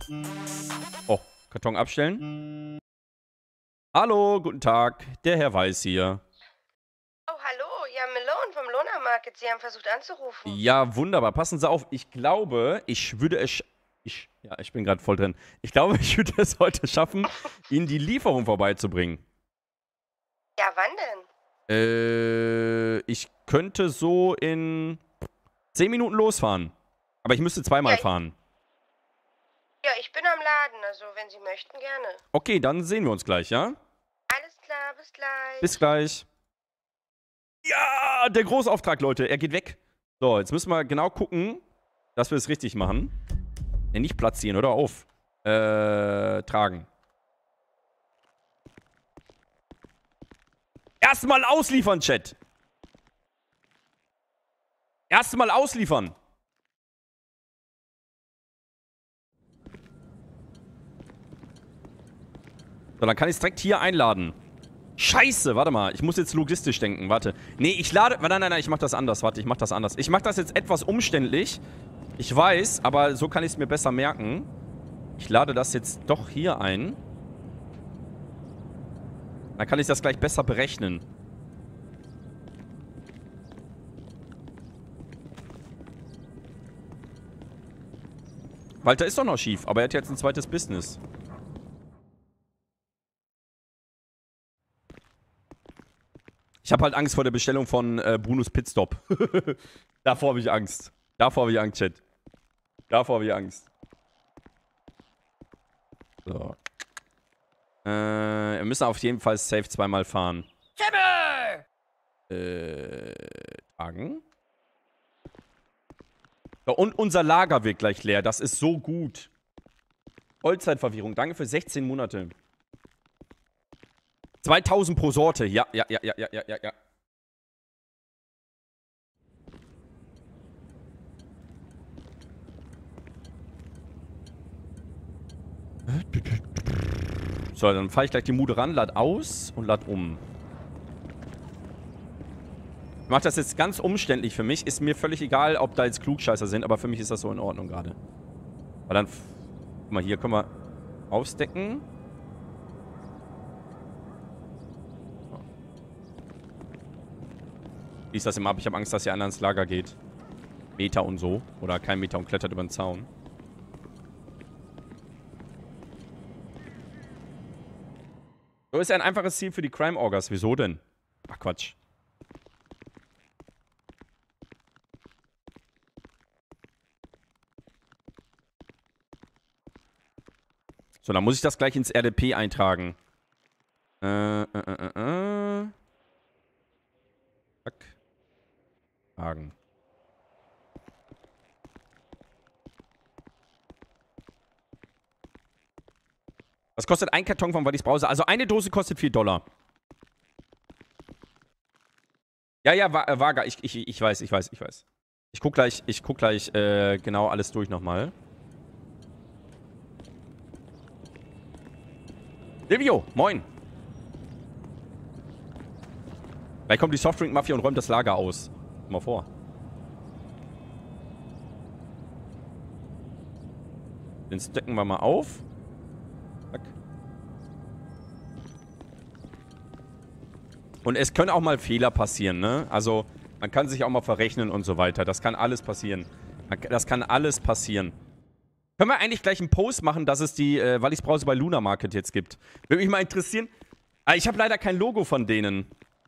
Oh, Karton abstellen. Hallo, guten Tag. Der Herr Weiß hier. Oh, hallo. Ja, Malone vom Lona Market. Sie haben versucht anzurufen. Ja, wunderbar. Passen Sie auf. Ich glaube, ich würde es... Ja, ich bin gerade voll drin. Ich glaube, ich würde es heute schaffen, Ihnen die Lieferung vorbeizubringen. Ja, wann denn? Ich könnte so in 10 Minuten losfahren. Aber ich müsste zweimal fahren. Ja, ich bin am Laden, also wenn Sie möchten, gerne. Okay, dann sehen wir uns gleich, ja? Alles klar, bis gleich. Bis gleich. Ja, der Großauftrag, Leute. Er geht weg. So, jetzt müssen wir genau gucken, dass wir es richtig machen. Ne, nicht platzieren, oder? Auf. Tragen. Erstmal ausliefern, Chat. Erstmal ausliefern. So, dann kann ich es direkt hier einladen. Scheiße, warte mal. Ich muss jetzt logistisch denken, warte. Nee, ich lade... Nein, ich mach das anders. Warte, ich mach das anders. Ich mach das jetzt etwas umständlich. Ich weiß, aber so kann ich es mir besser merken. Ich lade das jetzt doch hier ein. Dann kann ich das gleich besser berechnen. Walter ist doch noch schief, aber er hat jetzt ein zweites Business. Ich habe halt Angst vor der Bestellung von Brunos Pitstop. Davor habe ich Angst. Davor habe ich Angst, Chat. Davor habe ich Angst. So. Wir müssen auf jeden Fall safe zweimal fahren. Tragen. So, und unser Lager wird gleich leer. Das ist so gut. Vollzeitverwirrung. Danke für 16 Monate. 2000 pro Sorte. Ja. So, dann fahre ich gleich die Mude ran, lad aus und lad um. Ich mache das jetzt ganz umständlich für mich. Ist mir völlig egal, ob da jetzt Klugscheißer sind, aber für mich ist das so in Ordnung gerade. Weil dann, guck mal, hier können wir ausdecken. Wie ist das immer ab? Ich habe Angst, dass ihr einer ins Lager geht. Meter und so. Oder kein Meter und klettert über den Zaun. So ist ja ein einfaches Ziel für die Crime-Orgas. Wieso denn? Ach, Quatsch. So, dann muss ich das gleich ins RDP eintragen. Zack. Tragen. Was kostet ein Karton von Wallis Brause? Also eine Dose kostet $4. Ja, Vaga. Ich weiß. Ich guck gleich genau alles durch nochmal. Silvio, moin. Gleich kommt die Softdrink-Mafia und räumt das Lager aus. Mal vor. Den stecken wir mal auf. Zack. Und es können auch mal Fehler passieren, ne? Also, man kann sich auch mal verrechnen und so weiter. Das kann alles passieren. Das kann alles passieren. Können wir eigentlich gleich einen Post machen, dass es die Wallis Brause bei Luna Market jetzt gibt? Würde mich mal interessieren. Aber ich habe leider kein Logo von denen.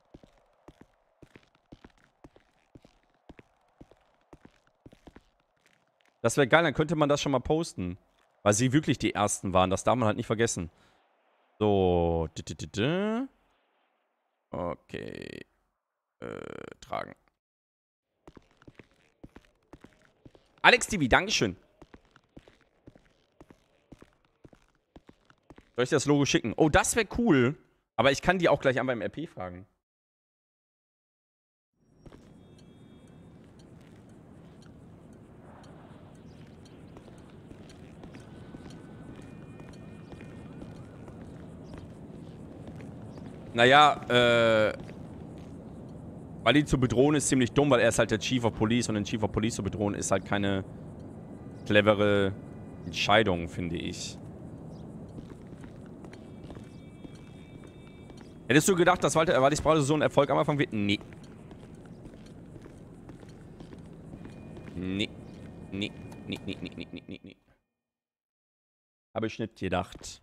Das wäre geil, dann könnte man das schon mal posten. Weil sie wirklich die Ersten waren. Das darf man halt nicht vergessen. So. Okay. Tragen. Alex TV, Dankeschön. Soll ich dir das Logo schicken? Oh, das wäre cool. Aber ich kann die auch gleich an beim RP fragen. Naja, weil ihn zu bedrohen ist ziemlich dumm, weil er ist halt der Chief of Police und den Chief of Police zu bedrohen ist halt keine clevere Entscheidung, finde ich. Hättest du gedacht, dass Walter Wallis Brause so ein Erfolg am Anfang wird? Nee. Nee. Nee. Nee, nee, nee, nee, nee, nee. Habe ich nicht gedacht.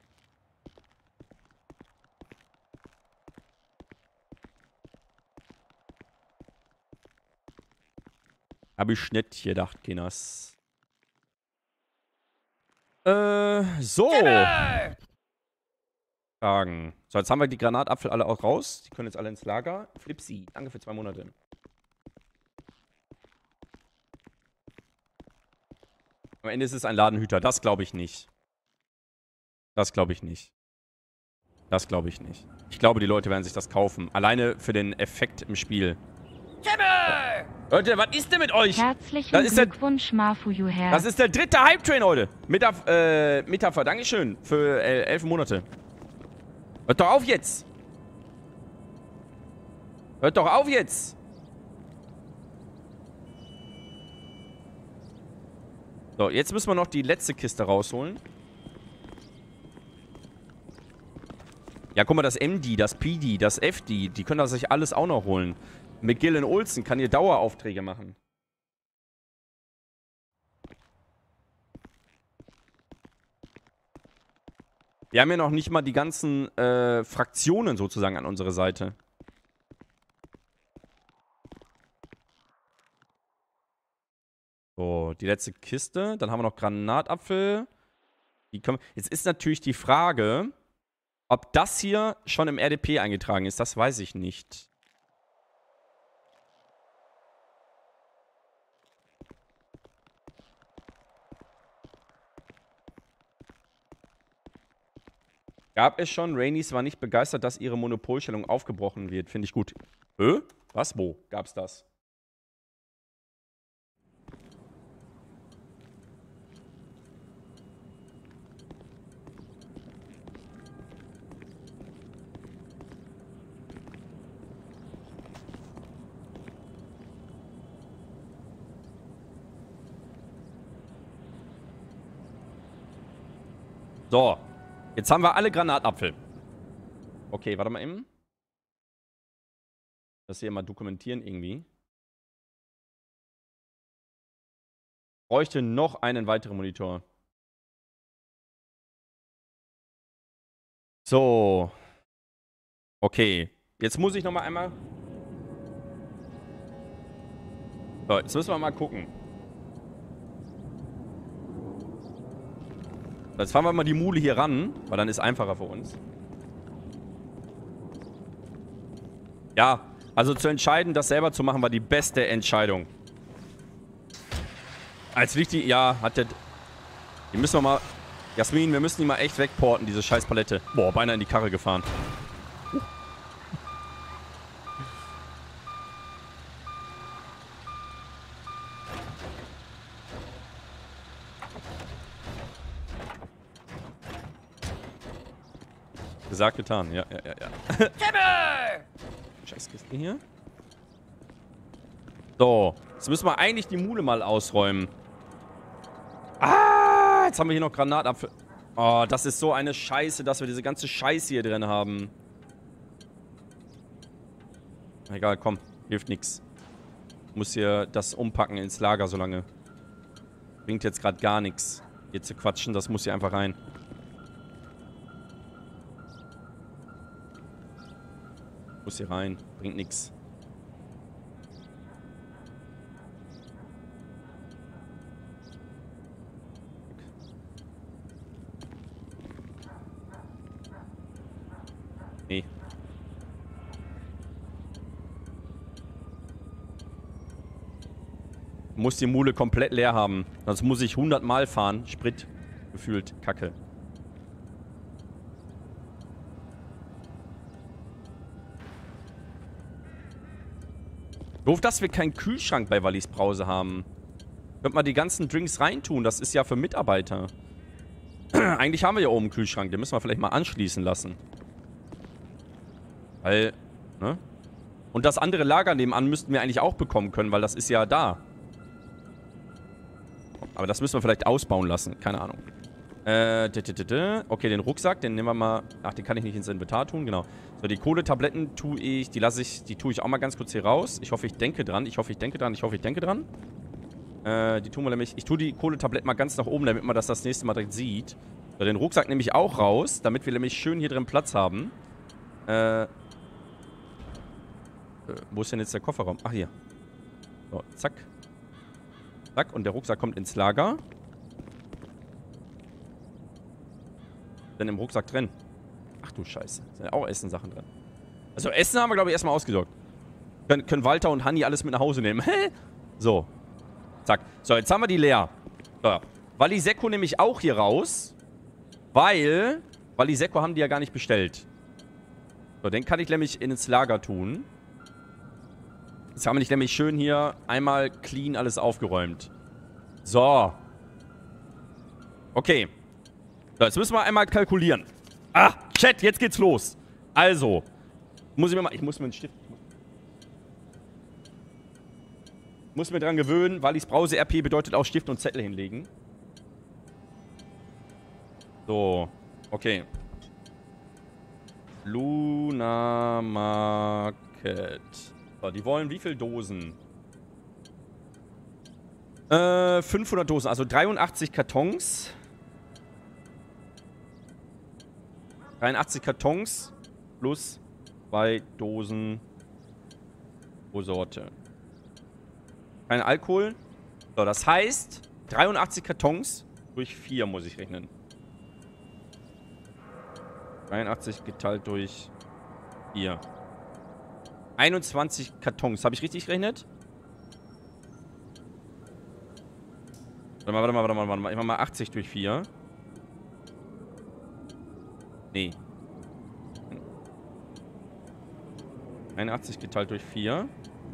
Habe ich nicht gedacht, Kinas. So. Fragen. So, jetzt haben wir die Granatapfel alle auch raus. Die können jetzt alle ins Lager. Flipsi, danke für 2 Monate. Am Ende ist es ein Ladenhüter. Das glaube ich nicht. Das glaube ich nicht. Das glaube ich nicht. Ich glaube, die Leute werden sich das kaufen. Alleine für den Effekt im Spiel. Leute, was ist denn mit euch? Herzlichen Glückwunsch, Mafuyu-Herr. Das ist der 3. Hype-Train heute. Metapher, Dankeschön für 11 Monate. Hört doch auf jetzt. Hört doch auf jetzt. So, jetzt müssen wir noch die letzte Kiste rausholen. Ja, guck mal, das MD, das PD, das FD, die können das sich alles auch noch holen. McGillen Olsen kann hier Daueraufträge machen. Wir haben ja noch nicht mal die ganzen Fraktionen sozusagen an unserer Seite. So, die letzte Kiste. Dann haben wir noch Granatapfel. Die können wir jetzt ist natürlich die Frage, ob das hier schon im RDP eingetragen ist. Das weiß ich nicht. Gab es schon. Rainis war nicht begeistert, dass ihre Monopolstellung aufgebrochen wird. Finde ich gut. Was? Wo? Gab's das? So. Jetzt haben wir alle Granatapfel. Okay, warte mal eben. Das hier mal dokumentieren irgendwie. Bräuchte noch einen weiteren Monitor. So. Okay. Jetzt muss ich noch mal einmal... So, jetzt müssen wir mal gucken. Jetzt fahren wir mal die Mule hier ran, weil dann ist es einfacher für uns. Ja, also zu entscheiden, das selber zu machen, war die beste Entscheidung. Als wichtig, ja, hat der... Die müssen wir mal... Jasmin, wir müssen die mal echt wegporten, diese scheiß Palette. Boah, beinahe in die Karre gefahren. Gesagt, getan. Ja. Scheiß Kiste hier. So. Jetzt müssen wir eigentlich die Mule mal ausräumen. Ah, jetzt haben wir hier noch Granatapfel. Oh, das ist so eine Scheiße, dass wir diese ganze Scheiße hier drin haben. Egal, komm. Hilft nix. Muss hier das umpacken ins Lager so lange. Bringt jetzt gerade gar nichts. Hier zu quatschen, das muss hier einfach rein. Muss hier rein. Bringt nix. Nee. Muss die Mule komplett leer haben. Sonst muss ich 100 Mal fahren. Sprit. Gefühlt. Kacke. Doof, dass wir keinen Kühlschrank bei Wallis Brause haben. Könnte man die ganzen Drinks reintun. Das ist ja für Mitarbeiter. Eigentlich haben wir ja oben einen Kühlschrank. Den müssen wir vielleicht mal anschließen lassen. Weil, ne? Und das andere Lager nebenan müssten wir eigentlich auch bekommen können, weil das ist ja da. Aber das müssen wir vielleicht ausbauen lassen. Keine Ahnung. Okay, den Rucksack, den nehmen wir mal... Ach, den kann ich nicht ins Inventar tun, genau. So, die Kohletabletten tue ich... Die tue ich auch mal ganz kurz hier raus. Ich hoffe, ich denke dran. Die tun wir nämlich... Ich tue die Kohletabletten mal ganz nach oben, damit man das nächste Mal direkt sieht. So, den Rucksack nehme ich auch raus, damit wir nämlich schön hier drin Platz haben. Wo ist denn jetzt der Kofferraum? Ach, hier. So, zack. Zack, und der Rucksack kommt ins Lager. Dann im Rucksack drin. Ach du Scheiße. Sind ja auch Essensachen drin. Also Essen haben wir, glaube ich, erstmal ausgesorgt. Können Walter und Hanni alles mit nach Hause nehmen. So. Zack. So, jetzt haben wir die leer. So. Walisecco nehme ich auch hier raus. Weil Walisecco haben die ja gar nicht bestellt. So, den kann ich nämlich ins Lager tun. Jetzt haben wir nicht nämlich schön hier einmal clean alles aufgeräumt. So. Okay. So, jetzt müssen wir einmal kalkulieren. Ah, Chat, jetzt geht's los. Also. Ich muss mir einen Stift... Muss mir dran gewöhnen, Wallis Brause-RP bedeutet auch Stift und Zettel hinlegen. So. Okay. Luna Market. So, die wollen wie viele Dosen? 500 Dosen, also 83 Kartons. 83 Kartons plus 2 Dosen pro Sorte. Kein Alkohol. So, das heißt, 83 Kartons durch 4 muss ich rechnen. 83 geteilt durch 4. 21 Kartons. Habe ich richtig gerechnet? Warte mal. Ich mach mal 80 durch 4. Nee. 81 geteilt durch 4.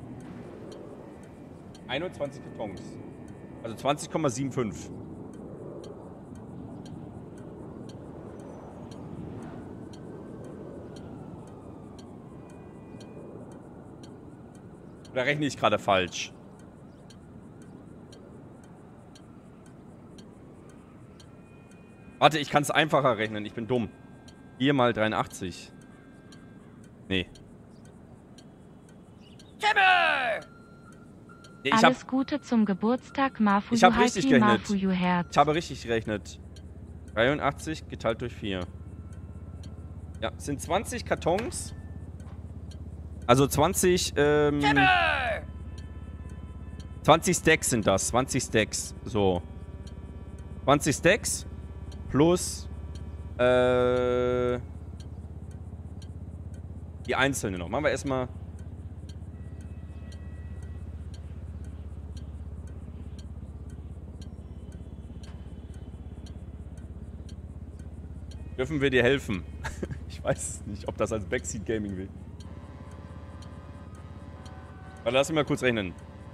21 Kartons. Also 20,75. Oder rechne ich gerade falsch? Warte, ich kann es einfacher rechnen. Ich bin dumm. 4 mal 83. Nee. Alles Gute zum Geburtstag, Mafuyu. Ich habe richtig gerechnet. Mafuyu Herz. Ich habe richtig gerechnet. 83 geteilt durch 4. Ja, es sind 20 Kartons. Also 20, 20 Stacks sind das. 20 Stacks. So. 20 Stacks plus die einzelnen noch. Machen wir erstmal. Dürfen wir dir helfen? Ich weiß nicht, ob das als Backseat Gaming will. Warte, lass mich mal kurz rechnen.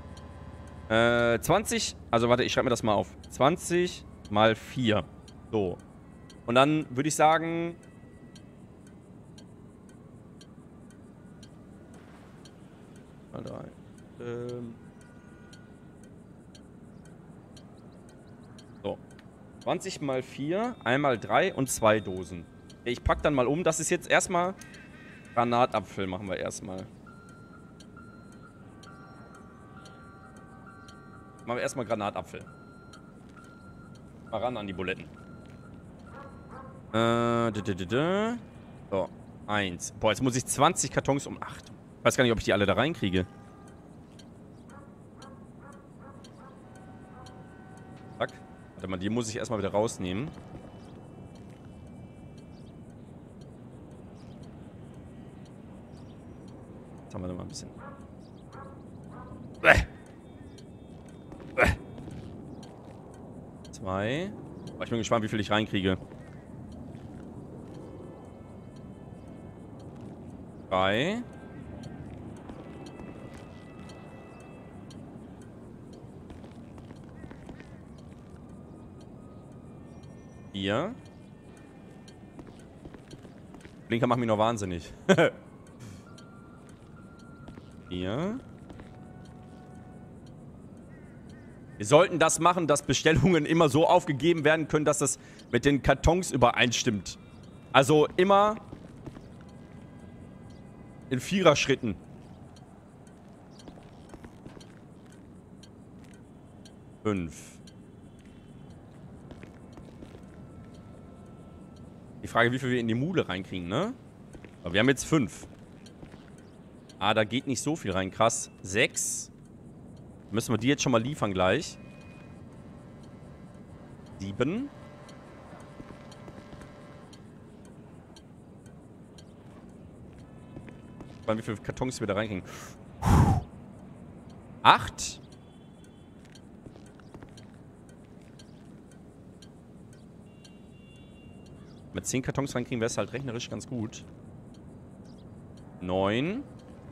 20, also warte, ich schreibe mir das mal auf. 20 mal 4. So. Und dann würde ich sagen... Mal 3. 20 mal 4, einmal 3 und 2 Dosen. Ich pack dann mal um. Das ist jetzt erstmal Granatapfel, machen wir erstmal. Machen wir erstmal Granatapfel. Mal ran an die Buletten. So, 1. Boah, jetzt muss ich 20 Kartons um 8. Ich weiß gar nicht, ob ich die alle da reinkriege. Zack. Warte mal, die muss ich erstmal wieder rausnehmen. Jetzt haben wir da mal ein bisschen. Zwei. Oh, ich bin gespannt, wie viel ich reinkriege. 3. 4. Blinker macht mich noch wahnsinnig. 4. Wir sollten das machen, dass Bestellungen immer so aufgegeben werden können, dass das mit den Kartons übereinstimmt. Also immer in 4er-Schritten. Fünf. Die Frage, wie viel wir in die Mule reinkriegen, ne? Aber wir haben jetzt 5. Ah, da geht nicht so viel rein. Krass. 6. Müssen wir die jetzt schon mal liefern gleich. 7. Wie viele Kartons wir da reinkriegen. 8. Mit 10 Kartons reinkriegen wäre es halt rechnerisch ganz gut. 9.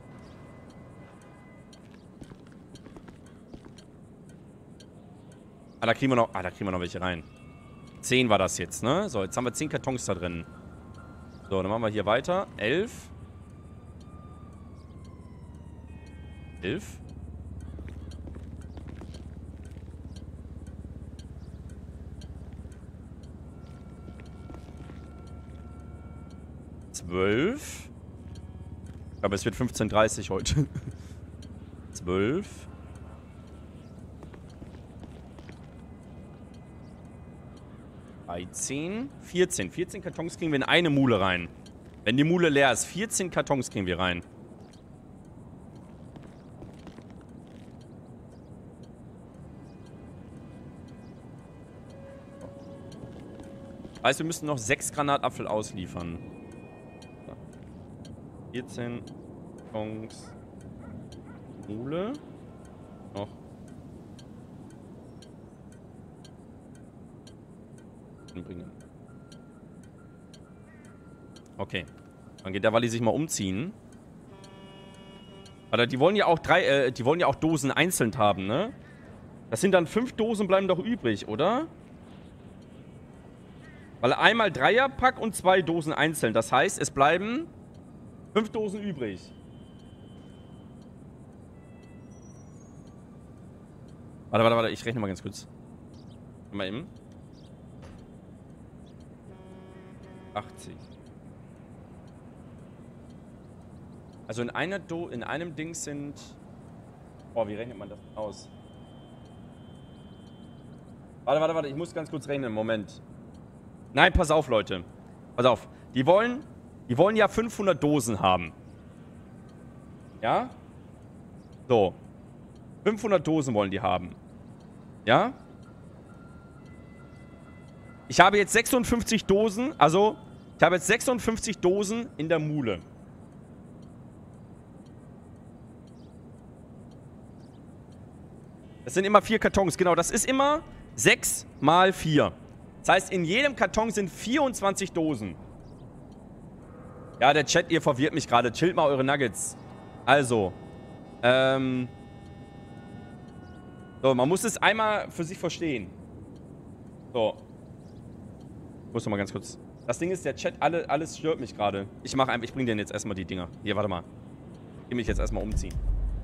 Ah, da kriegen wir noch welche rein. 10 war das jetzt, ne? So, jetzt haben wir 10 Kartons da drin. So, dann machen wir hier weiter. 11. 11. Aber es wird 15:30 heute. 12. 13. 14. 14 Kartons kriegen wir in eine Mule rein. Wenn die Mule leer ist, 14 Kartons kriegen wir rein. Heißt, wir müssen noch 6 Granatapfel ausliefern. 14 Kartons Mule. Noch. Bringen. Okay. Dann geht der Walli sich mal umziehen. Aber die wollen ja auch die wollen ja auch Dosen einzeln haben, ne? Das sind dann 5 Dosen bleiben doch übrig, oder? Weil einmal Dreierpack und 2 Dosen einzeln. Das heißt, es bleiben 5 Dosen übrig. Warte. Ich rechne mal ganz kurz. Mal eben. 80. Also in einem Ding sind... Oh, wie rechnet man das aus? Warte. Ich muss ganz kurz rechnen. Moment. Nein, pass auf, Leute. Pass auf. Die wollen ja 500 Dosen haben. Ja? So. 500 Dosen wollen die haben. Ja? Ich habe jetzt 56 Dosen, also ich habe jetzt 56 Dosen in der Mule. Das sind immer 4 Kartons, genau. Das ist immer 6 mal 4. Das heißt, in jedem Karton sind 24 Dosen. Ja, der Chat, ihr verwirrt mich gerade. Chillt mal eure Nuggets. Also, so, man muss es einmal für sich verstehen. So. Ich muss noch mal ganz kurz. Das Ding ist, der Chat, alles stört mich gerade. Ich bring denen jetzt erstmal die Dinger. Hier, warte mal. Ich will mich jetzt erstmal umziehen.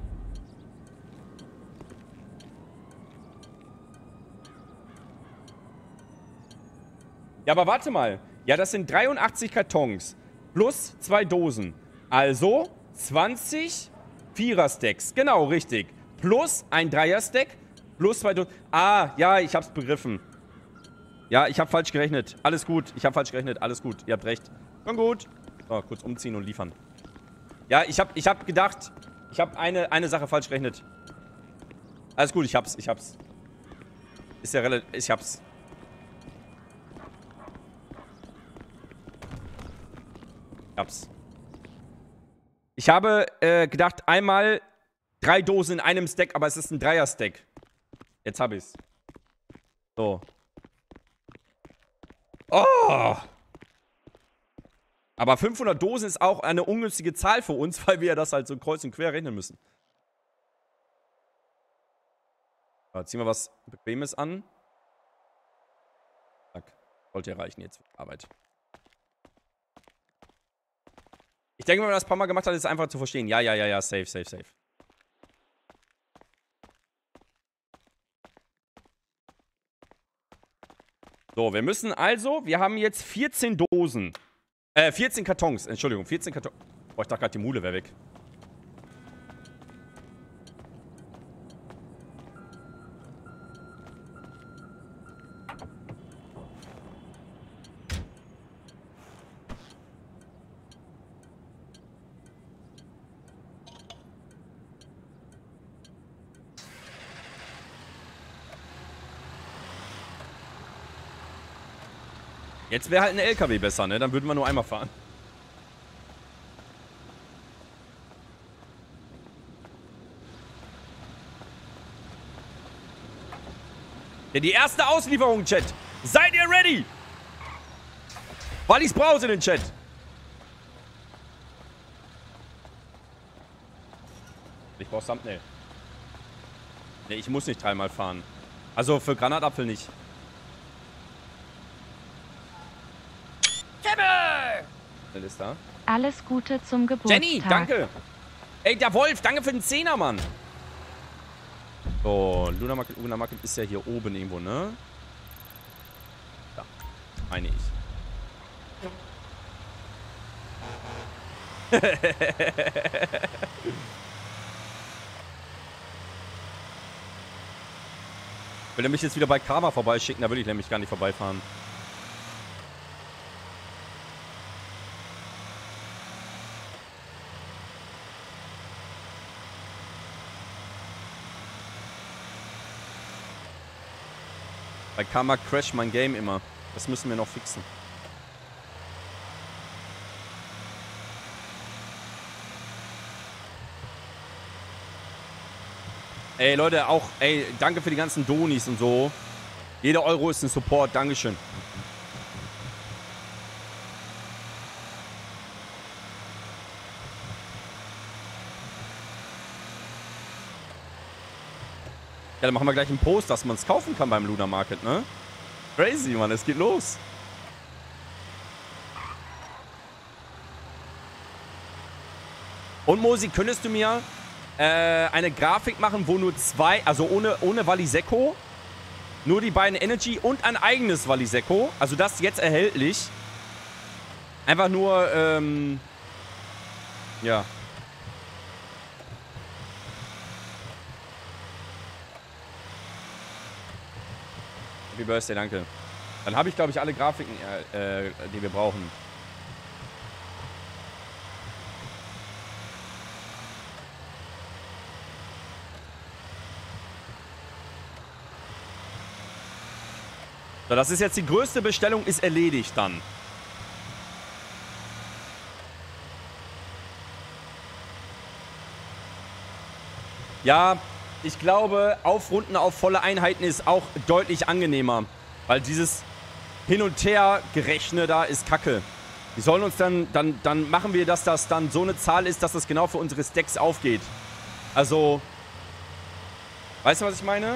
Ja, aber warte mal. Ja, das sind 83 Kartons. Plus 2 Dosen. Also 20 Vierer-Stacks. Genau, richtig. Plus ein Dreier-Stack. Plus 2 Dosen. Ah, ja, ich hab's begriffen. Ja, ich habe falsch gerechnet. Alles gut. Ich habe falsch gerechnet. Alles gut. Ihr habt recht. Schon gut. So, kurz umziehen und liefern. Ja, ich hab gedacht, ich habe eine Sache falsch gerechnet. Alles gut, ich hab's. Ist ja relativ... Ich hab's. Ich habe gedacht, einmal 3 Dosen in einem Stack, aber es ist ein Dreier-Stack. Jetzt habe ich's. So. Oh! Aber 500 Dosen ist auch eine ungünstige Zahl für uns, weil wir ja das halt so kreuz und quer rechnen müssen. So, ziehen wir was Bequemes an. Zack. Sollte ja reichen jetzt für die Arbeit. Ich denke, wenn man das ein paar Mal gemacht hat, ist es einfach zu verstehen. Ja, safe. So, wir müssen also, wir haben jetzt 14 Dosen. 14 Kartons, Entschuldigung, 14 Kartons. Oh, ich dachte gerade, die Mule wäre weg. Jetzt wäre halt ein LKW besser, ne? Dann würden wir nur einmal fahren. Ja, die erste Auslieferung, Chat. Seid ihr ready? Wallis Brause in den Chat. Ich brauch Thumbnail. Ne, ich muss nicht dreimal fahren. Also für Granatapfel nicht. Ist da. Alles Gute zum Geburtstag. Jenny, danke. Ey, der Wolf, danke für den 10er, Mann. So, Luna Market ist ja hier oben irgendwo, ne? Da, meine ich. Will er mich jetzt wieder bei Karma vorbeischicken? Da will ich nämlich gar nicht vorbeifahren. Bei Karma crasht mein Game immer. Das müssen wir noch fixen. Ey, Leute, auch, ey, danke für die ganzen Donis und so. Jeder Euro ist ein Support. Dankeschön. Ja, dann machen wir gleich einen Post, dass man es kaufen kann beim Luna Market, ne? Crazy, Mann, es geht los. Und Mosi, könntest du mir eine Grafik machen, wo nur zwei, also ohne Valisecco, nur die beiden Energy und ein eigenes Valisecco, also das jetzt erhältlich. Einfach nur, ja. Happy Birthday, danke. Dann habe ich, glaube ich, alle Grafiken, die wir brauchen. So, das ist jetzt die größte Bestellung, ist erledigt dann. Ja, ich glaube, Aufrunden auf volle Einheiten ist auch deutlich angenehmer. Weil dieses Hin- und Her-Gerechne da ist Kacke. Die sollen uns dann machen wir, dass das dann so eine Zahl ist, dass das genau für unsere Stacks aufgeht. Also, weißt du, was ich meine?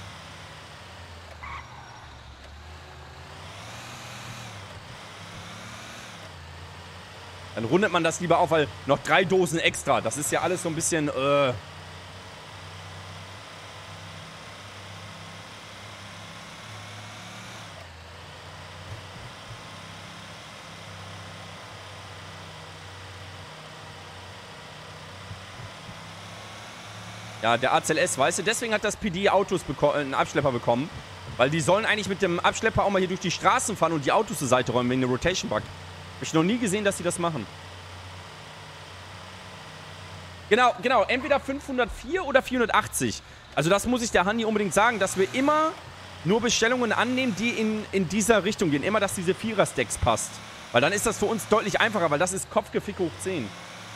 Dann rundet man das lieber auf, weil noch 3 Dosen extra. Das ist ja alles so ein bisschen, Ja, der ACLS, weißt du, deswegen hat das PD Autos einen Abschlepper bekommen. Weil die sollen eigentlich mit dem Abschlepper auch mal hier durch die Straßen fahren und die Autos zur Seite räumen wegen der Rotation-Bug. Hab ich noch nie gesehen, dass sie das machen. Genau, entweder 504 oder 480. Also das muss ich der Hanni unbedingt sagen, dass wir immer nur Bestellungen annehmen, die in dieser Richtung gehen. Immer, dass diese 4er-Stacks passt. Weil dann ist das für uns deutlich einfacher, weil das ist Kopfgefick hoch 10.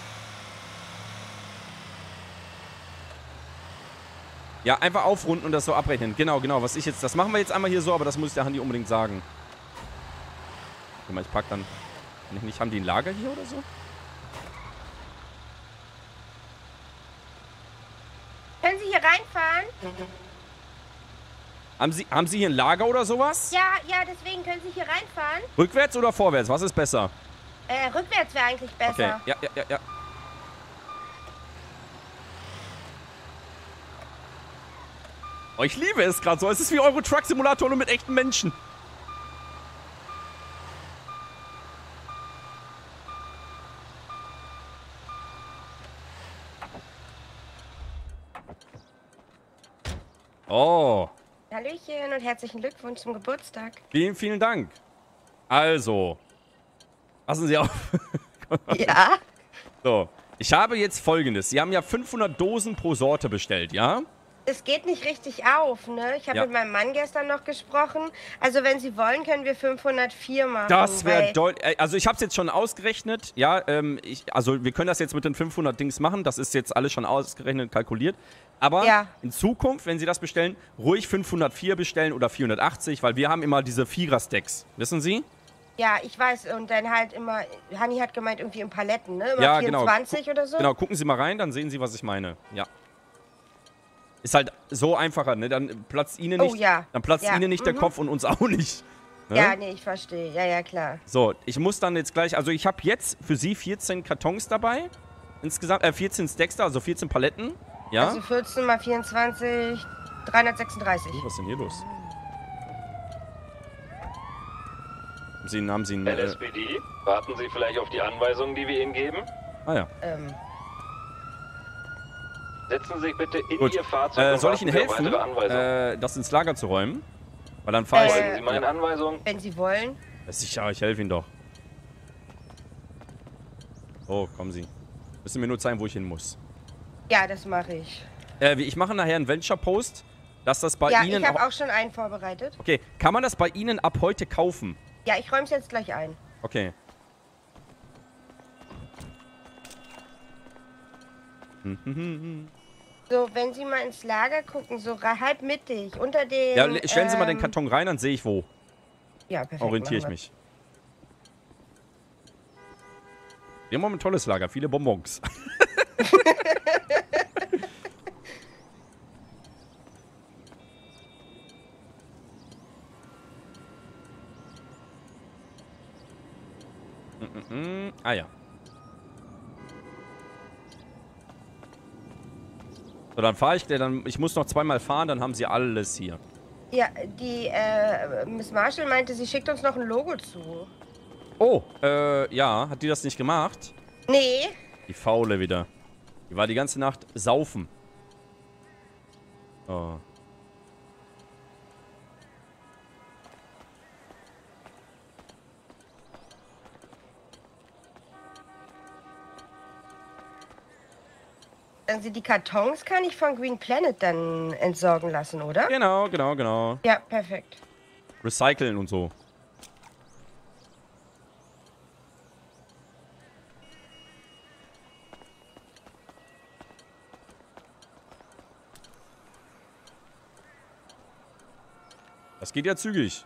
Ja, einfach aufrunden und das so abrechnen. Genau, was ich jetzt... Das machen wir jetzt einmal hier so, aber das muss ich der Hanni unbedingt sagen. Warte mal, ich pack dann... Kann ich nicht... Haben die ein Lager hier oder so? Können Sie hier reinfahren? Haben Sie hier ein Lager oder sowas? Ja, deswegen können Sie hier reinfahren. Rückwärts oder vorwärts? Was ist besser? Rückwärts wäre eigentlich besser. Okay, ja. Oh, ich liebe es gerade so. Es ist wie Euro Truck Simulator nur mit echten Menschen. Oh. Hallöchen und herzlichen Glückwunsch zum Geburtstag. Vielen, vielen Dank. Also. Passen Sie auf. Ja? So. Ich habe jetzt Folgendes. Sie haben ja 500 Dosen pro Sorte bestellt, ja? Es geht nicht richtig auf, ne? Ich habe mit meinem Mann gestern noch gesprochen. Also wenn Sie wollen, können wir 504 machen. Das wäre deutlich. Also ich habe es jetzt schon ausgerechnet. Ja, also wir können das jetzt mit den 500 Dings machen. Das ist jetzt alles schon ausgerechnet, kalkuliert. Aber in Zukunft, wenn Sie das bestellen, ruhig 504 bestellen oder 480, weil wir haben immer diese Vierer-Stacks. Wissen Sie? Ja, ich weiß. Und dann halt immer, Hanni hat gemeint, irgendwie in Paletten, ne? Immer ja, 24 oder so. Genau, gucken Sie mal rein, dann sehen Sie, was ich meine. Ja. Ist halt so einfacher, ne? Dann platzt Ihnen nicht, dann platzt Ihnen nicht der Kopf und uns auch nicht. Ne? Ja, nee, ich verstehe. Ja, ja, klar. So, ich muss dann jetzt gleich, also ich habe jetzt für Sie 14 Kartons dabei. Insgesamt, 14 Stacks da, also 14 Paletten. Ja? Also 14 mal 24, 336. Was ist denn hier los? Haben Sie einen... LSPD, warten Sie vielleicht auf die Anweisungen, die wir Ihnen geben? Ah ja. Setzen Sie sich bitte in Ihr Fahrzeug und soll ich Ihnen warten Sie auf helfen, weitere Anweisungen. das ins Lager zu räumen? Weil dann fahre ich... Folgen Sie meinen Anweisungen? Wenn Sie wollen. Ja, sicher, ich helfe Ihnen doch. Oh, kommen Sie. Müssen mir nur zeigen, wo ich hin muss. Ja, das mache ich. Ich mache nachher einen Venture-Post, dass das bei Ihnen... Ja, ich habe auch schon einen vorbereitet. Okay, kann man das bei Ihnen ab heute kaufen? Ja, ich räume es jetzt gleich ein. Okay. So, wenn Sie mal ins Lager gucken, so halb mittig, unter den... Ja, stellen Sie mal den Karton rein, dann sehe ich wo. Ja, perfekt. Orientiere ich mich. Wir haben ein tolles Lager, viele Bonbons. Ah ja. So, dann fahre ich, ich muss noch zweimal fahren, dann haben Sie alles hier. Ja, die Miss Marshall meinte, sie schickt uns noch ein Logo zu. Oh, ja, hat die das nicht gemacht? Nee. Die Faule wieder. Die war die ganze Nacht saufen. Oh. Also die Kartons kann ich von Green Planet dann entsorgen lassen, oder? Genau, genau, genau. Ja, perfekt. Recyceln und so. Das geht ja zügig.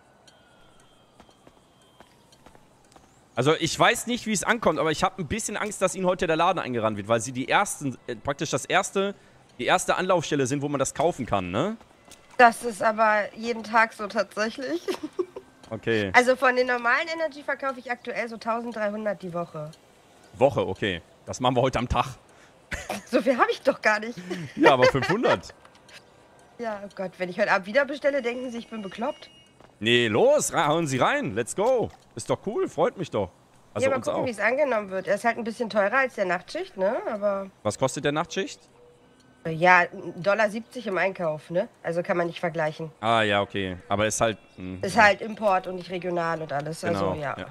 Also ich weiß nicht, wie es ankommt, aber ich habe ein bisschen Angst, dass Ihnen heute der Laden eingerannt wird, weil Sie die ersten, praktisch die erste Anlaufstelle sind, wo man das kaufen kann, ne? Das ist aber jeden Tag so tatsächlich. Okay. Also von den normalen Energy verkaufe ich aktuell so 1300 die Woche. Woche, okay. Das machen wir heute am Tag. So viel habe ich doch gar nicht. Ja, aber 500. Ja, oh Gott, wenn ich heute Abend wieder bestelle, denken Sie, ich bin bekloppt. Nee, los, hauen Sie rein. Let's go. Ist doch cool, freut mich doch. Also ja, mal uns gucken, auch. wie es angenommen wird. Er ist halt ein bisschen teurer als der Nachtschicht, ne? Aber... Was kostet der Nachtschicht? Ja, $1,70 im Einkauf, ne? Also kann man nicht vergleichen. Ah, ja, okay. Aber ist halt... Ist halt Import und nicht regional und alles. Genau. Also, ja.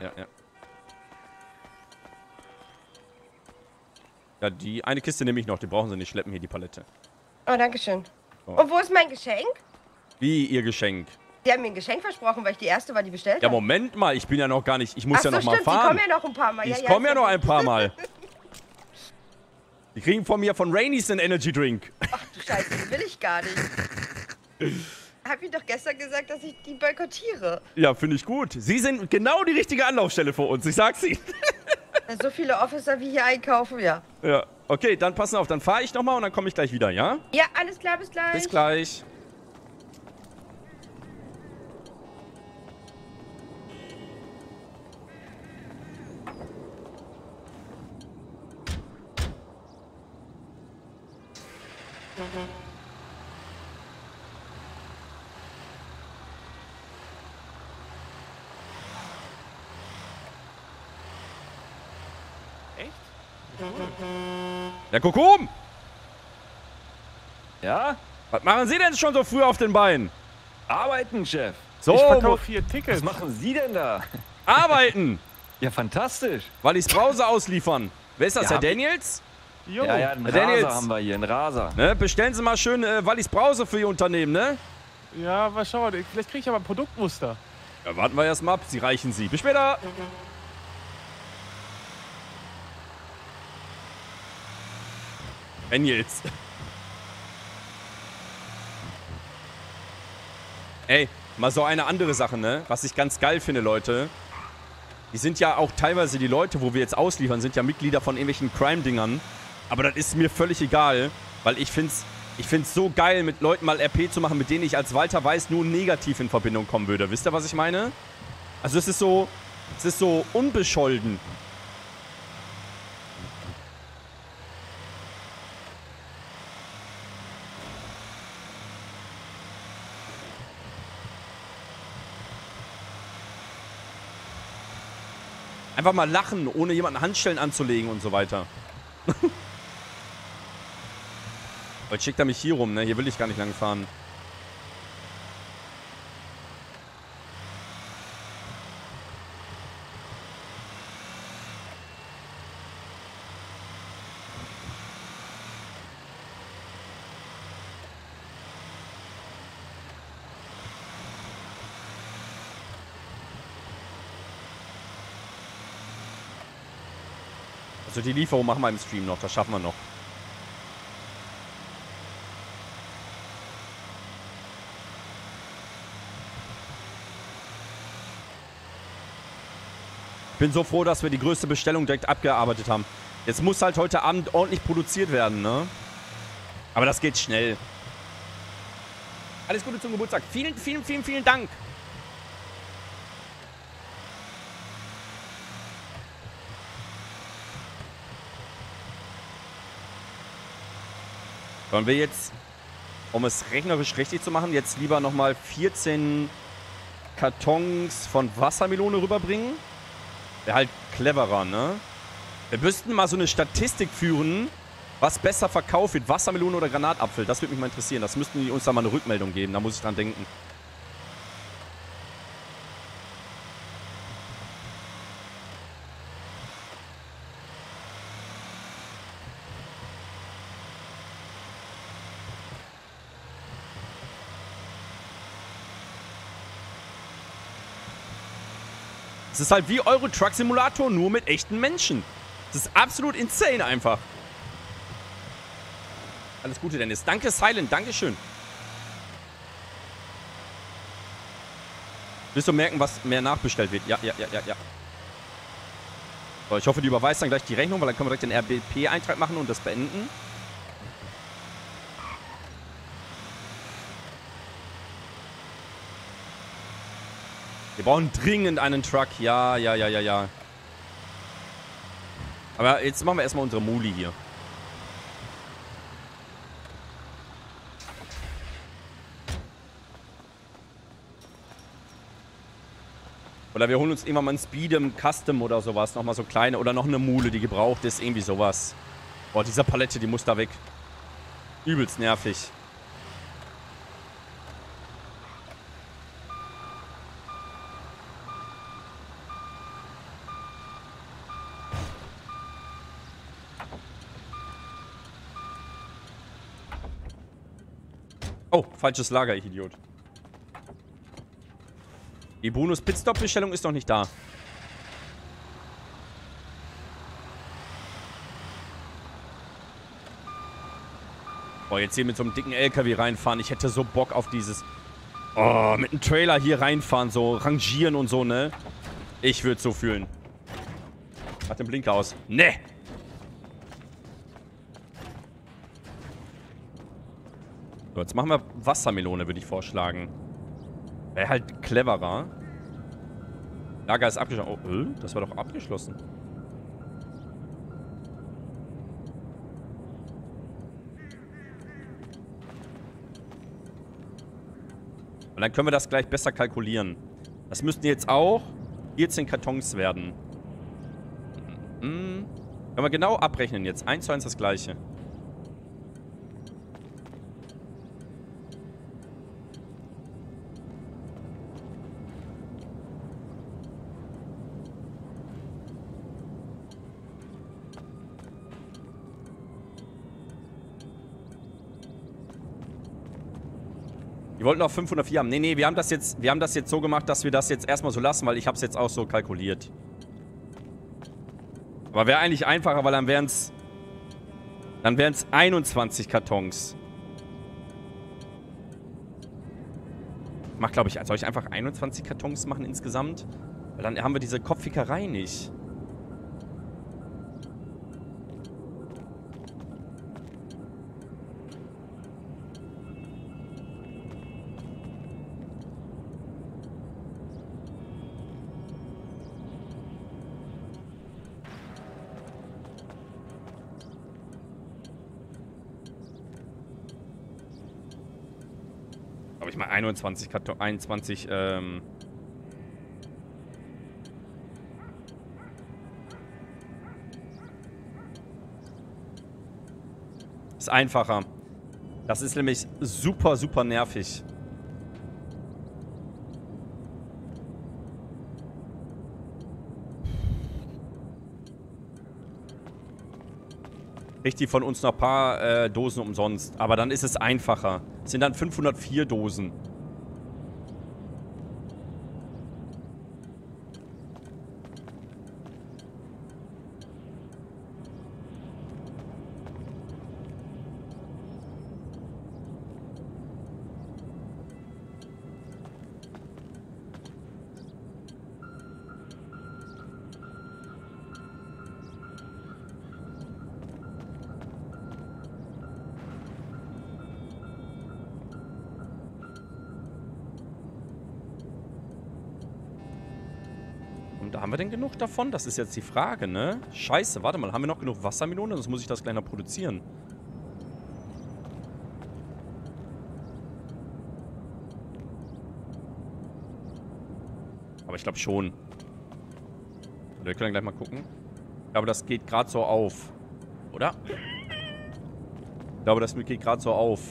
Ja, die eine Kiste nehme ich noch. Die brauchen Sie nicht schleppen, hier die Palette. Oh, danke schön. So. Und wo ist mein Geschenk? Wie Ihr Geschenk? Die haben mir ein Geschenk versprochen, weil ich die erste war, die bestellt Ja, hat. Moment mal. Ich bin ja noch gar nicht... Ich muss Ach ja so, noch mal stimmt, fahren. Die kommen ja noch ein paar Mal. Ich komme ja noch ein paar Mal. Die kriegen von mir von Rainy's einen Energy Drink. Ach du Scheiße, die will ich gar nicht. Hab ich doch gestern gesagt, dass ich die boykottiere. Ja, finde ich gut. Sie sind genau die richtige Anlaufstelle für uns. Ich sag's Ihnen. So viele Officer wie hier einkaufen, ja. Ja, okay, dann passen auf. Dann fahre ich nochmal und dann komme ich gleich wieder, ja? Ja, alles klar, bis gleich. Bis gleich. Echt? Ja, guck um! Ja? Was machen Sie denn schon so früh auf den Beinen? Arbeiten, Chef. So, Ich verkaufe hier Tickets. Was machen Sie denn da? arbeiten! Ja, fantastisch. Wallis Brause ausliefern. Wer ist das, Ja, Herr Daniels? Jo. Ja, einen Herr Daniels. Raser haben wir hier, einen Raser. Ne? Bestellen Sie mal schön Wallis Brause für Ihr Unternehmen, ne? Ja, mal schauen. Vielleicht kriege ich aber ein Produktmuster. Ja, warten wir erst mal ab. Sie reichen Sie. Bis später. Daniels. Ey, mal so eine andere Sache, ne? Was ich ganz geil finde, Leute. Die sind ja auch teilweise die Leute, wo wir jetzt ausliefern, sind ja Mitglieder von irgendwelchen Crime-Dingern. Aber das ist mir völlig egal, weil ich find's so geil, mit Leuten mal RP zu machen, mit denen ich als Walter Weiß nur negativ in Verbindung kommen würde. Wisst ihr, was ich meine? Also es ist so unbescholten. Einfach mal lachen, ohne jemanden Handschellen anzulegen und so weiter. Jetzt schickt er mich hier rum, ne? Hier will ich gar nicht lang fahren. Also die Lieferung machen wir im Stream noch, das schaffen wir noch. Ich bin so froh, dass wir die größte Bestellung direkt abgearbeitet haben. Jetzt muss halt heute Abend ordentlich produziert werden, ne? Aber das geht schnell. Alles Gute zum Geburtstag. Vielen, vielen, vielen, vielen Dank. Sollen wir jetzt, um es rechnerisch richtig zu machen, jetzt lieber nochmal 14 Kartons von Wassermelone rüberbringen? Wäre halt cleverer, ne? Wir müssten mal so eine Statistik führen, was besser verkauft wird, Wassermelone oder Granatapfel. Das würde mich mal interessieren. Das müssten die uns da mal eine Rückmeldung geben. Da muss ich dran denken. Es ist halt wie Euro Truck Simulator, nur mit echten Menschen. Das ist absolut insane einfach. Alles Gute, Dennis. Danke, Silent. Dankeschön. Willst du merken, was mehr nachbestellt wird? Ja. So, ich hoffe, die überweist dann gleich die Rechnung, weil dann können wir direkt den RBP-Eintrag machen und das beenden. Wir brauchen dringend einen Truck. Ja. Aber jetzt machen wir erstmal unsere Muli hier. Oder wir holen uns irgendwann mal ein Speedem, Custom oder sowas. Nochmal so kleine. Oder noch eine Mule, die gebraucht ist. Irgendwie sowas. Boah, diese Palette, die muss da weg. Übelst nervig. Oh, falsches Lager, ich Idiot. Die Bonus-Pitstop-Bestellung ist noch nicht da. Boah, jetzt hier mit so einem dicken LKW reinfahren. Ich hätte so Bock auf dieses... Oh, mit einem Trailer hier reinfahren, so rangieren und so, ne? Ich würde so fühlen. Mach den Blinker aus. Ne! So, jetzt machen wir Wassermelone, würde ich vorschlagen. Wäre halt cleverer. Lager ist abgeschlossen. Oh, das war doch abgeschlossen. Und dann können wir das gleich besser kalkulieren. Das müssten jetzt auch 14 Kartons werden. Können wir genau abrechnen jetzt. 1:1 das gleiche. wollten noch 504 haben. Nee, wir haben das jetzt so gemacht, dass wir das jetzt erstmal so lassen, weil ich habe es jetzt auch so kalkuliert. Aber wäre eigentlich einfacher, weil dann wären es 21 Kartons. Soll ich einfach 21 Kartons machen insgesamt? Weil dann haben wir diese Kopffickerei nicht. Ich mal 21 Karton, 21, ist einfacher. Das ist nämlich super, super nervig. Kriegt die von uns noch ein paar Dosen umsonst. Aber dann ist es einfacher. Es sind dann 504 Dosen. Haben wir denn genug davon? Das ist jetzt die Frage, ne? Scheiße, warte mal. Haben wir noch genug Wassermelonen? Sonst muss ich das gleich noch produzieren. Aber ich glaube schon. Wir können gleich mal gucken. Ich glaube, das geht gerade so auf. Oder? Ich glaube, das geht gerade so auf.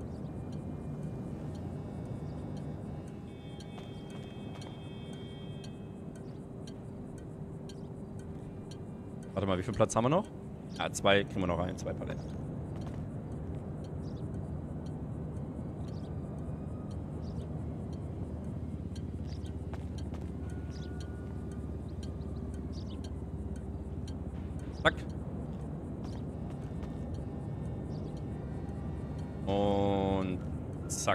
Warte mal, wie viel Platz haben wir noch? Ja, 2 kriegen wir noch rein. 2 Paletten. Zack. Und zack.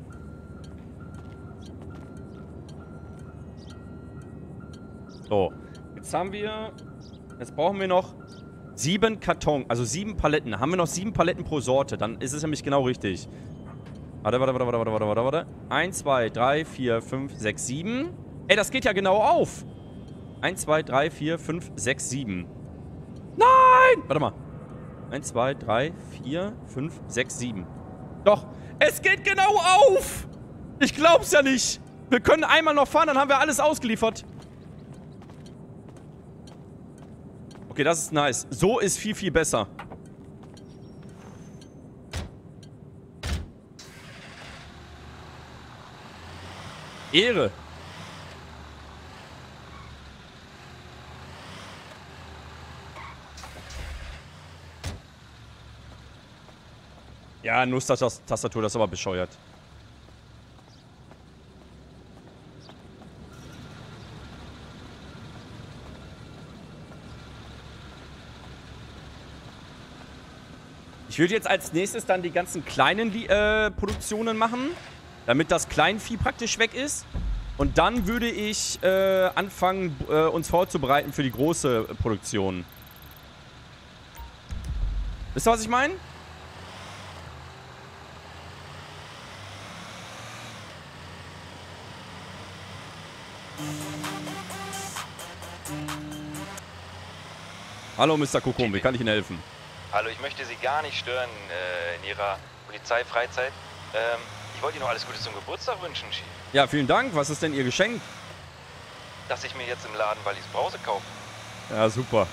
So, jetzt haben wir... Jetzt brauchen wir noch 7 Karton, also 7 Paletten. Haben wir noch 7 Paletten pro Sorte, dann ist es nämlich genau richtig. Warte. 1, 2, 3, 4, 5, 6, 7. Ey, das geht ja genau auf. 1, 2, 3, 4, 5, 6, 7. Nein! Warte mal. 1, 2, 3, 4, 5, 6, 7. Doch, es geht genau auf! Ich glaub's ja nicht. Wir können einmal noch fahren, dann haben wir alles ausgeliefert. Okay, das ist nice. So ist viel, viel besser. Ehre. Ja, Nusstastatur, das ist aber bescheuert. Ich würde jetzt als nächstes dann die ganzen kleinen Produktionen machen, damit das Kleinvieh praktisch weg ist. Und dann würde ich anfangen, uns vorzubereiten für die große Produktion. Wisst ihr, was ich meine? Hallo, Mr. Kokom, wie kann ich Ihnen helfen? Hallo, ich möchte Sie gar nicht stören in Ihrer Polizeifreizeit. Ich wollte Ihnen noch alles Gute zum Geburtstag wünschen, Chief. Ja, vielen Dank. Was ist denn Ihr Geschenk? Dass ich mir jetzt im Laden Wallis Brause kaufe. Ja, super.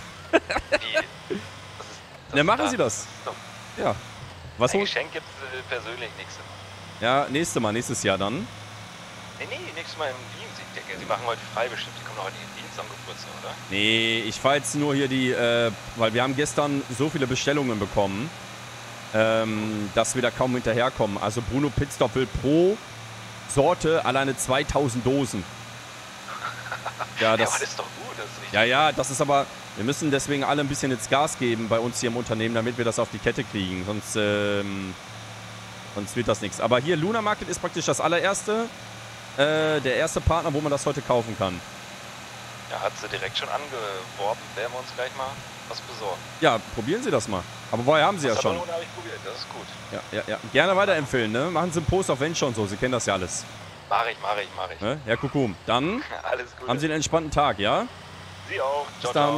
Ja, machen Sie das. So. Ja. Was Ein Geschenk gibt es persönlich nichts. Ja, nächstes Jahr dann. Nee, nächstes Mal im Dienst. Sie machen heute frei bestimmt. Sie kommen heute in den Dienst am Geburtstag, oder? Nee, ich fahre jetzt nur hier weil wir haben gestern so viele Bestellungen bekommen. dass wir da kaum hinterherkommen. Also Bruno Pitstop will pro Sorte alleine 2000 Dosen. Ja, das, aber das ist doch gut, das ist richtig. ja, das ist aber... Wir müssen deswegen alle ein bisschen jetzt Gas geben bei uns hier im Unternehmen, damit wir das auf die Kette kriegen. Sonst wird das nichts. Aber hier, Luna Market ist praktisch das allererste, der erste Partner, wo man das heute kaufen kann. Ja, hat sie direkt schon angeworben. Werden wir uns gleich mal was besorgen. Ja, probieren Sie das mal. Aber vorher haben Sie ja schon. habe ich probiert, das ist gut. Ja. Gerne weiterempfehlen, ne? Machen Sie einen Post auf Venture und so. Sie kennen das ja alles. Mach ich. Ne? Herr Kukum, dann Alles Gute. haben Sie einen entspannten Tag, ja? Sie auch. Bis dann.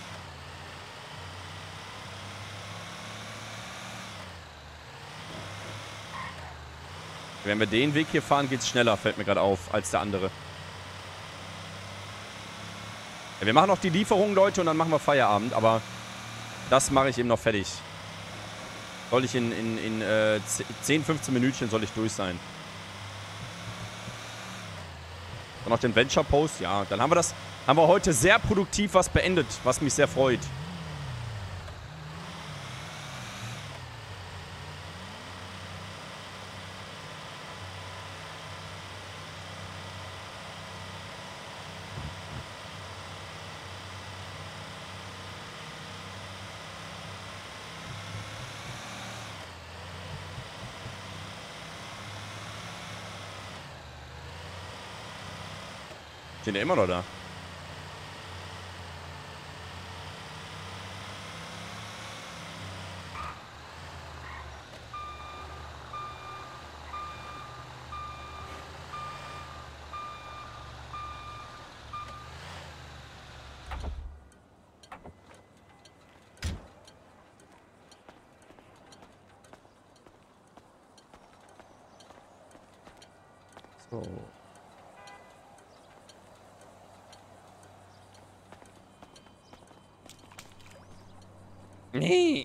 Wenn wir den Weg hier fahren, geht's schneller, fällt mir gerade auf, als der andere. Ja, wir machen noch die Lieferung, Leute, und dann machen wir Feierabend, aber das mache ich eben noch fertig. Soll ich in 10, 15 Minütchen soll ich durch sein. Dann noch den Venture-Post, ja, dann haben wir heute sehr produktiv was beendet, was mich sehr freut. Sind ja immer noch da. So. Nee.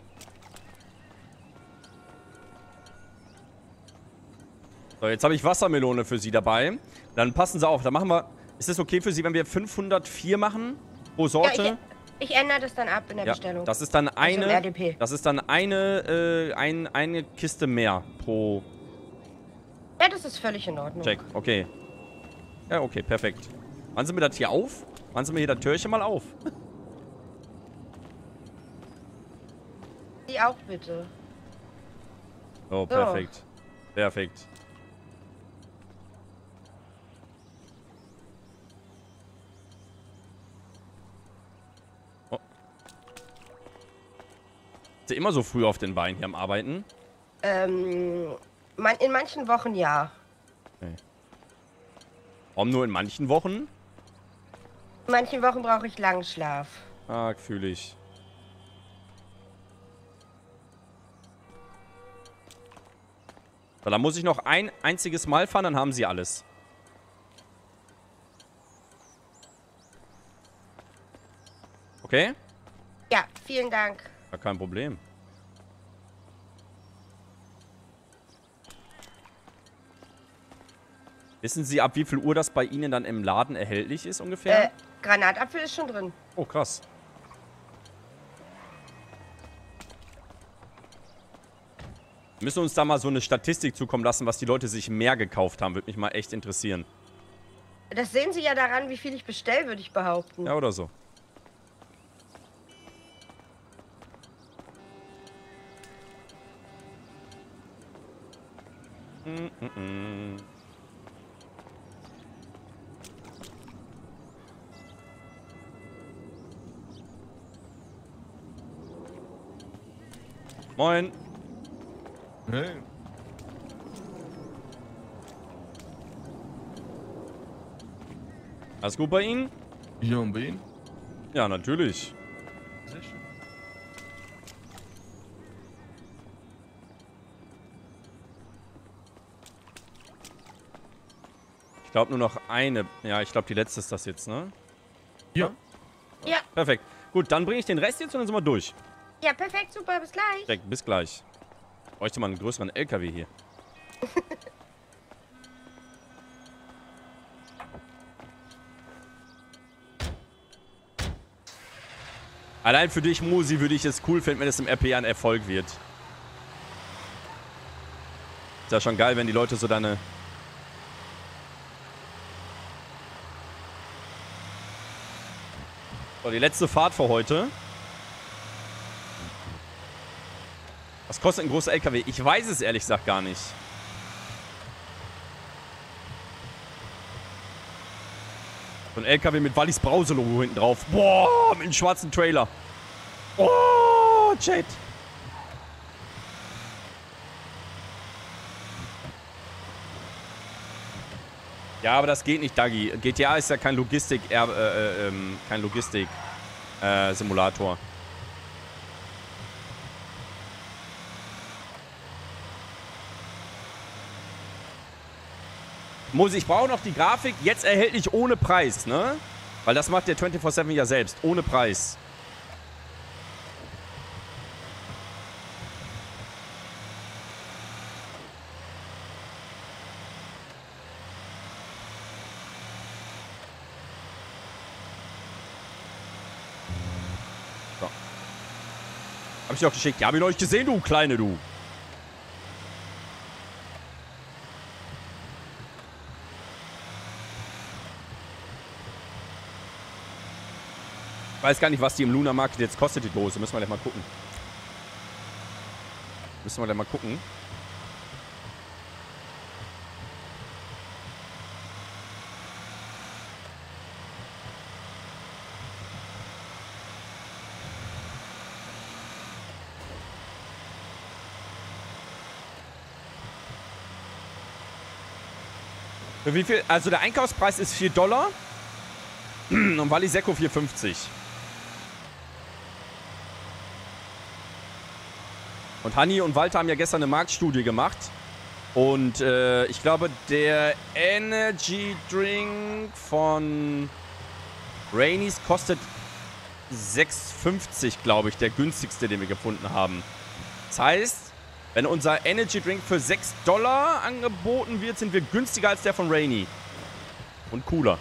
So, jetzt habe ich Wassermelone für Sie dabei. Dann passen Sie auf. Dann machen wir... Ist es okay für Sie, wenn wir 504 machen pro Sorte? Ja, ich ändere das dann ab in der Bestellung. Das ist dann eine... Also im RDP. Das ist dann eine Kiste mehr pro... Ja, das ist völlig in Ordnung. Check. Okay. Ja, okay. Perfekt. Machen Sie mir das hier auf? Machen Sie mir hier das Türchen mal auf. Die auch bitte. Oh, perfekt. Perfekt. Oh. Ist ihr immer so früh auf den Beinen hier am Arbeiten? In manchen Wochen ja. Okay. Warum nur in manchen Wochen? In manchen Wochen brauche ich langen Schlaf. Ah, fühle ich. So, dann muss ich noch ein einziges Mal fahren, dann haben Sie alles. Okay? Ja, vielen Dank. Ja, kein Problem. Wissen Sie, ab wie viel Uhr das bei Ihnen dann im Laden erhältlich ist ungefähr? Granatapfel ist schon drin. Oh, krass. Wir müssen uns da mal so eine Statistik zukommen lassen, was die Leute sich mehr gekauft haben. Würde mich mal echt interessieren. Das sehen Sie ja daran, wie viel ich bestelle, würde ich behaupten. Ja, oder so. Moin. Hey. Alles gut bei Ihnen? Ja, und bei Ihnen? Ja, natürlich. Sehr schön. Ich glaube nur noch eine. Ja, ich glaube die letzte ist das jetzt, ne? Ja. Ja, Perfekt. Gut, dann bringe ich den Rest jetzt und dann sind wir durch. ja, perfekt, super, bis gleich. Direkt, bis gleich. Ich bräuchte mal einen größeren LKW hier. Allein für dich, Musi, würde ich es cool finden, wenn es im RP ein Erfolg wird. Ist ja schon geil, wenn die Leute so deine... So, die letzte Fahrt für heute. Was kostet ein großer LKW? Ich weiß es ehrlich gesagt gar nicht. So ein LKW mit Wallis Brause-Logo hinten drauf. Boah, mit einem schwarzen Trailer. Oh, Chat. Ja, aber das geht nicht, Dagi. GTA ist ja kein Simulator. Ich brauche noch die Grafik, jetzt erhältlich ohne Preis, ne? Weil das macht der 24/7 ja selbst, ohne Preis. So. Hab ich doch geschickt. Ja, hab ich noch nicht gesehen, du Kleine, du. Ich weiß gar nicht, was die im Luna Market jetzt kostet, die Dose. Müssen wir gleich mal gucken. Für wie viel? Also der Einkaufspreis ist $4 und Wally Secco 4,50. Und Hanni und Walter haben ja gestern eine Marktstudie gemacht. Und ich glaube, der Energy Drink von Rainy's kostet 6,50, glaube ich. Der günstigste, den wir gefunden haben. Das heißt, wenn unser Energy Drink für $6 angeboten wird, sind wir günstiger als der von Rainy. Und cooler.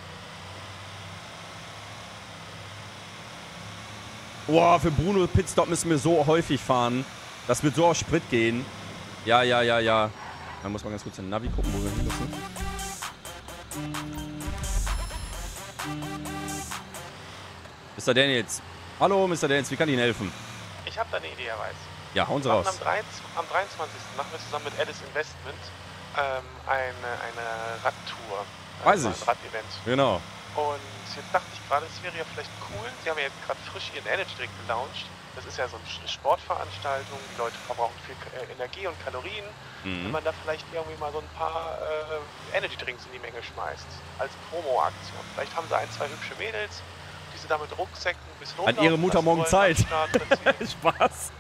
Boah, für Bruno Pitstop müssen wir so häufig fahren. Das wird so auf Sprit gehen. Ja. Da muss man ganz kurz in den Navi gucken, wo wir hin müssen. Mr. Daniels. Hallo, Mr. Daniels, wie kann ich Ihnen helfen? Ich habe da eine Idee, Herr Weiß. Ja, hauen Sie raus. Am 23. machen wir zusammen mit Alice Investment eine Radtour. Weiß ich. Ein Rad-Event. Genau. Und jetzt dachte ich gerade, es wäre ja vielleicht cool, Sie haben ja jetzt gerade frisch Ihren Energy Drink gelauncht. Das ist ja so eine Sportveranstaltung, die Leute verbrauchen viel Energie und Kalorien. Wenn man da vielleicht irgendwie mal so ein paar Energy Drinks in die Menge schmeißt, als Promo-Aktion. Vielleicht haben Sie 1, 2 hübsche Mädels, die Sie da mit Rucksäcken ein bisschen rumlaufen. Hat Ihre Mutter morgen Zeit? Spaß.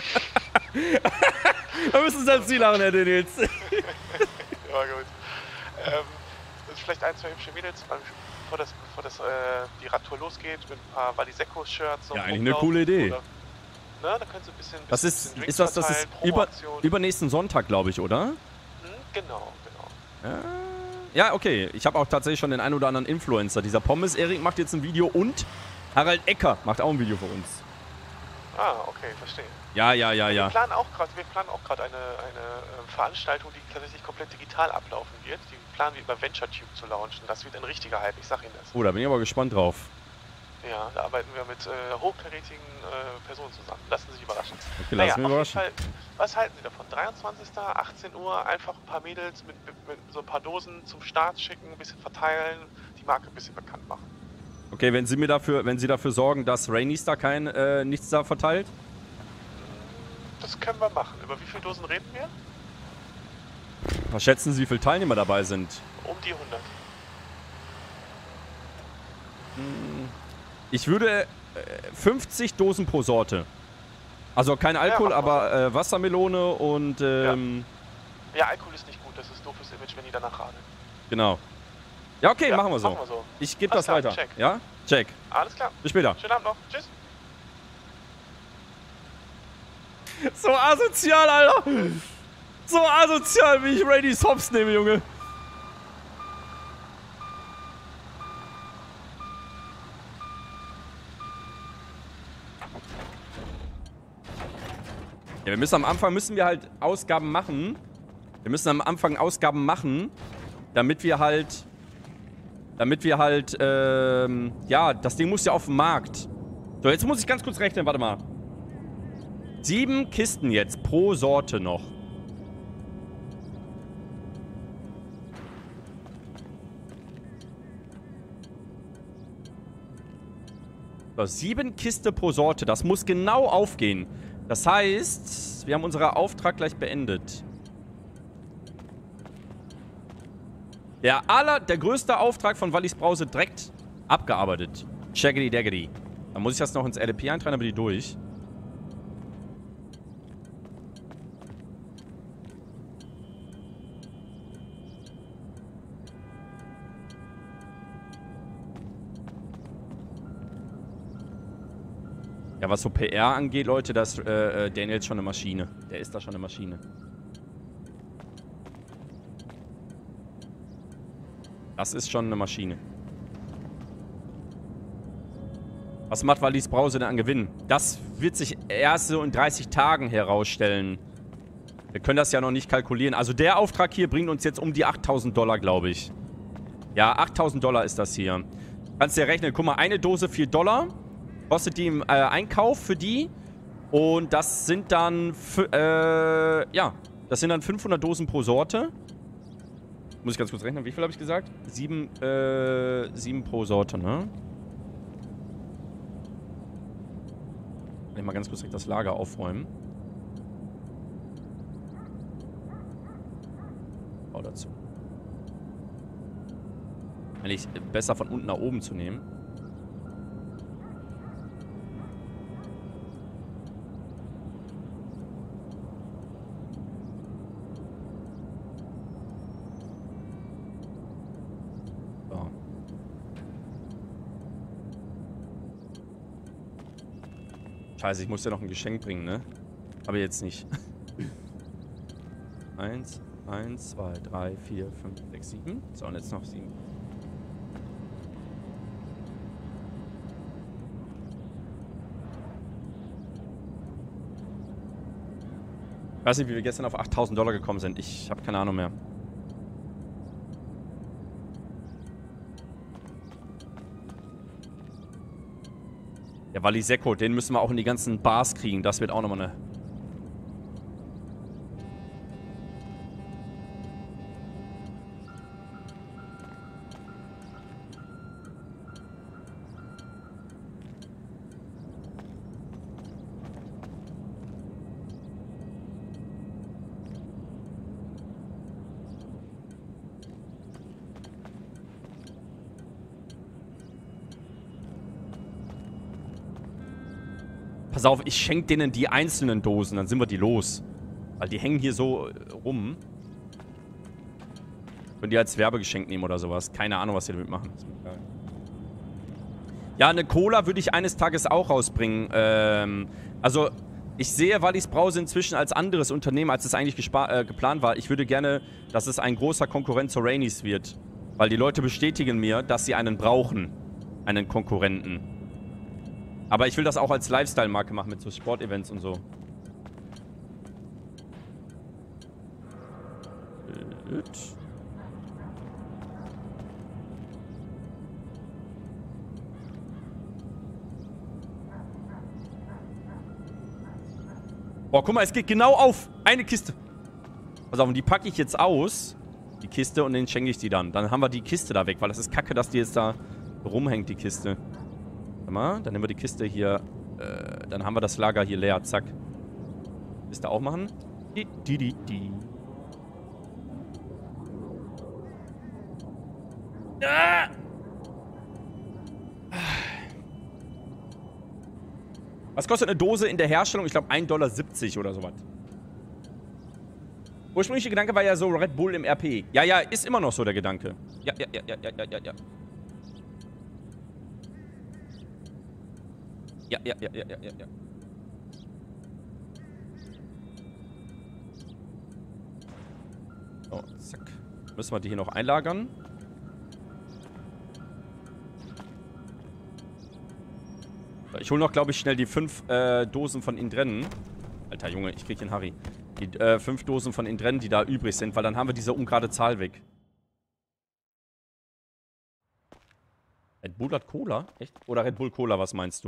Da müssen Sie als Ziel lachen, Herr Daniels. Ja, gut. Das ist vielleicht 1, 2 hübsche Mädels, bevor die Radtour losgeht, mit ein paar Wally Secco-Shirts. Ja, eigentlich eine coole Idee. Oder, ne, da können Sie ein bisschen das ist übernächsten Sonntag, glaube ich, oder? Genau. Ja, okay. Ich habe auch tatsächlich schon den einen oder anderen Influencer. Dieser Pommes-Erik macht jetzt ein Video und Harald Ecker macht auch ein Video für uns. Ah, okay, verstehe. Ja. Wir planen auch gerade eine Veranstaltung, die tatsächlich komplett digital ablaufen wird. Die planen wir über VentureTube zu launchen. Das wird ein richtiger Hype, ich sag Ihnen das. Oh, da bin ich aber gespannt drauf. Ja, da arbeiten wir mit hochkarätigen Personen zusammen. Lassen Sie sich überraschen. Okay, lassen wir überraschen. Fall, was halten Sie davon? 23. 18 Uhr, einfach ein paar Mädels mit so ein paar Dosen zum Start schicken, ein bisschen verteilen, die Marke ein bisschen bekannt machen. Okay, wenn Sie dafür sorgen, dass Rainy's da nichts da verteilt? Das können wir machen. Über wie viele Dosen reden wir? Was schätzen Sie, wie viele Teilnehmer dabei sind? Um die 100. Ich würde 50 Dosen pro Sorte. Also kein Alkohol, ja, aber Wassermelone und... Ja, Alkohol ist nicht gut. Das ist doofes Image, wenn die danach radeln. Genau. Ja, okay, machen wir so. Ich gebe das weiter. Check. Ja? Check. Alles klar. Bis später. Schönen Abend noch. Tschüss. So asozial, Alter. So asozial, wie ich Rainy's Hops nehme, Junge. Ja, am Anfang müssen wir halt Ausgaben machen, Wir müssen am Anfang Ausgaben machen, damit wir halt, ja, das Ding muss ja auf den Markt. So, jetzt muss ich ganz kurz rechnen, warte mal. 7 Kisten jetzt pro Sorte noch. So, 7 Kisten pro Sorte, das muss genau aufgehen. Das heißt, wir haben unseren Auftrag gleich beendet. Der größte Auftrag von Wallis Brause direkt abgearbeitet. Shaggedy Daggedy. Dann muss ich das noch ins LP eintragen, dann bin ich durch. Ja, was so PR angeht, Leute, da ist Daniel schon eine Maschine. Der ist da schon eine Maschine. Das ist schon eine Maschine. Was macht Wallis Brause denn an Gewinn? Das wird sich erst so in 30 Tagen herausstellen. Wir können das ja noch nicht kalkulieren. Also der Auftrag hier bringt uns jetzt um die 8.000 $, glaube ich. Ja, 8.000 $ ist das hier. Kannst dir rechnen. Guck mal, eine Dose $4. Kostet die im Einkauf für die. Und das sind dann, ja, das sind dann 500 Dosen pro Sorte. Muss ich ganz kurz rechnen. Wie viel habe ich gesagt? 7 pro Sorte, ne? Kann ich mal ganz kurz direkt das Lager aufräumen. Oh, dazu. Eigentlich besser von unten nach oben zu nehmen. Scheiße, ich muss dir noch ein Geschenk bringen, ne? Aber jetzt nicht. 1, 2, 3, 4, 5, 6, 7. So, und jetzt noch 7. Ich weiß nicht, wie wir gestern auf 8.000 $ gekommen sind. Ich habe keine Ahnung mehr. Der Waliseko, den müssen wir auch in die ganzen Bars kriegen. Das wird auch nochmal eine... Pass auf, ich schenke denen die einzelnen Dosen, dann sind wir die los. Weil die hängen hier so rum. Können die als Werbegeschenk nehmen oder sowas. Keine Ahnung, was die damit machen. Ja, eine Cola würde ich eines Tages auch rausbringen. Also, ich sehe Wallis Brause inzwischen als anderes Unternehmen, als es eigentlich geplant war. Ich würde gerne, dass es ein großer Konkurrent zur Rainy's wird. Weil die Leute bestätigen mir, dass sie einen brauchen. Einen Konkurrenten. Aber ich will das auch als Lifestyle-Marke machen mit so Sportevents und so. Boah, guck mal, es geht genau auf. Eine Kiste. Pass auf, und die packe ich jetzt aus. Die Kiste, und den schenke ich die dann. Dann haben wir die Kiste da weg, weil das ist kacke, dass die jetzt da rumhängt, die Kiste. Dann nehmen wir die Kiste hier. Dann haben wir das Lager hier leer. Zack. Kiste aufmachen. Ah! Was kostet eine Dose in der Herstellung? Ich glaube 1,70 $ oder sowas. Ursprünglicher Gedanke war ja so Red Bull im RP. Ja, ja, ist immer noch so der Gedanke. Ja. Ja. So, zack. Müssen wir die hier noch einlagern. So, ich hole noch, glaube ich, schnell die 5 Dosen von innen drin. Alter Junge, ich krieg den Harry. Die 5 Dosen von innen drin, die da übrig sind, weil dann haben wir diese ungerade Zahl weg. Red Bull hat Cola? Echt? Oder Red Bull Cola, was meinst du?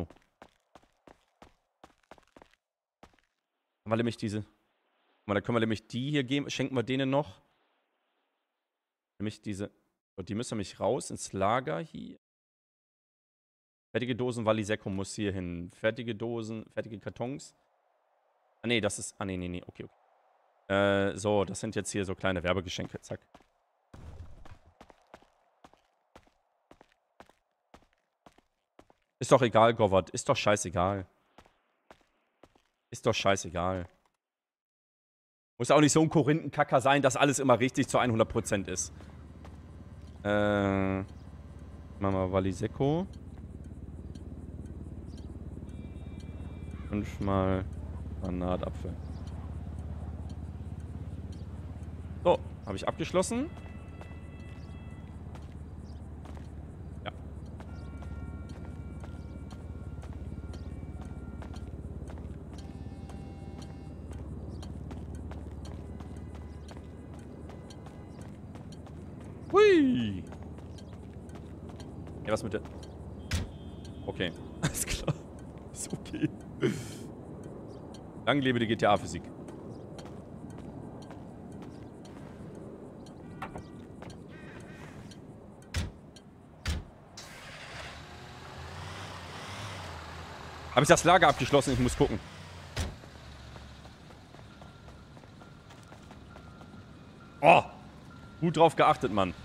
Haben wir nämlich diese... Da können wir nämlich die hier geben. Schenken wir denen noch. Nämlich diese... Die müssen nämlich raus ins Lager hier. Fertige Dosen, Walisecco muss hier hin. Fertige Dosen, fertige Kartons. Ah, nee, das ist... Ah, nee. Okay. So, das sind jetzt hier so kleine Werbegeschenke. Zack. Ist doch egal, Govert. Ist doch scheißegal. Ist doch scheißegal. Muss auch nicht so ein Korinthenkacker sein, dass alles immer richtig zu 100% ist. Machen wir Walisecco. 5-mal Granatapfel. So, habe ich abgeschlossen. Ja. Hui. Ja, was mit der... Okay, alles klar. Ist okay. Lang lebe die GTA-Physik. Habe ich das Lager abgeschlossen? Ich muss gucken. Oh! Gut drauf geachtet, Mann.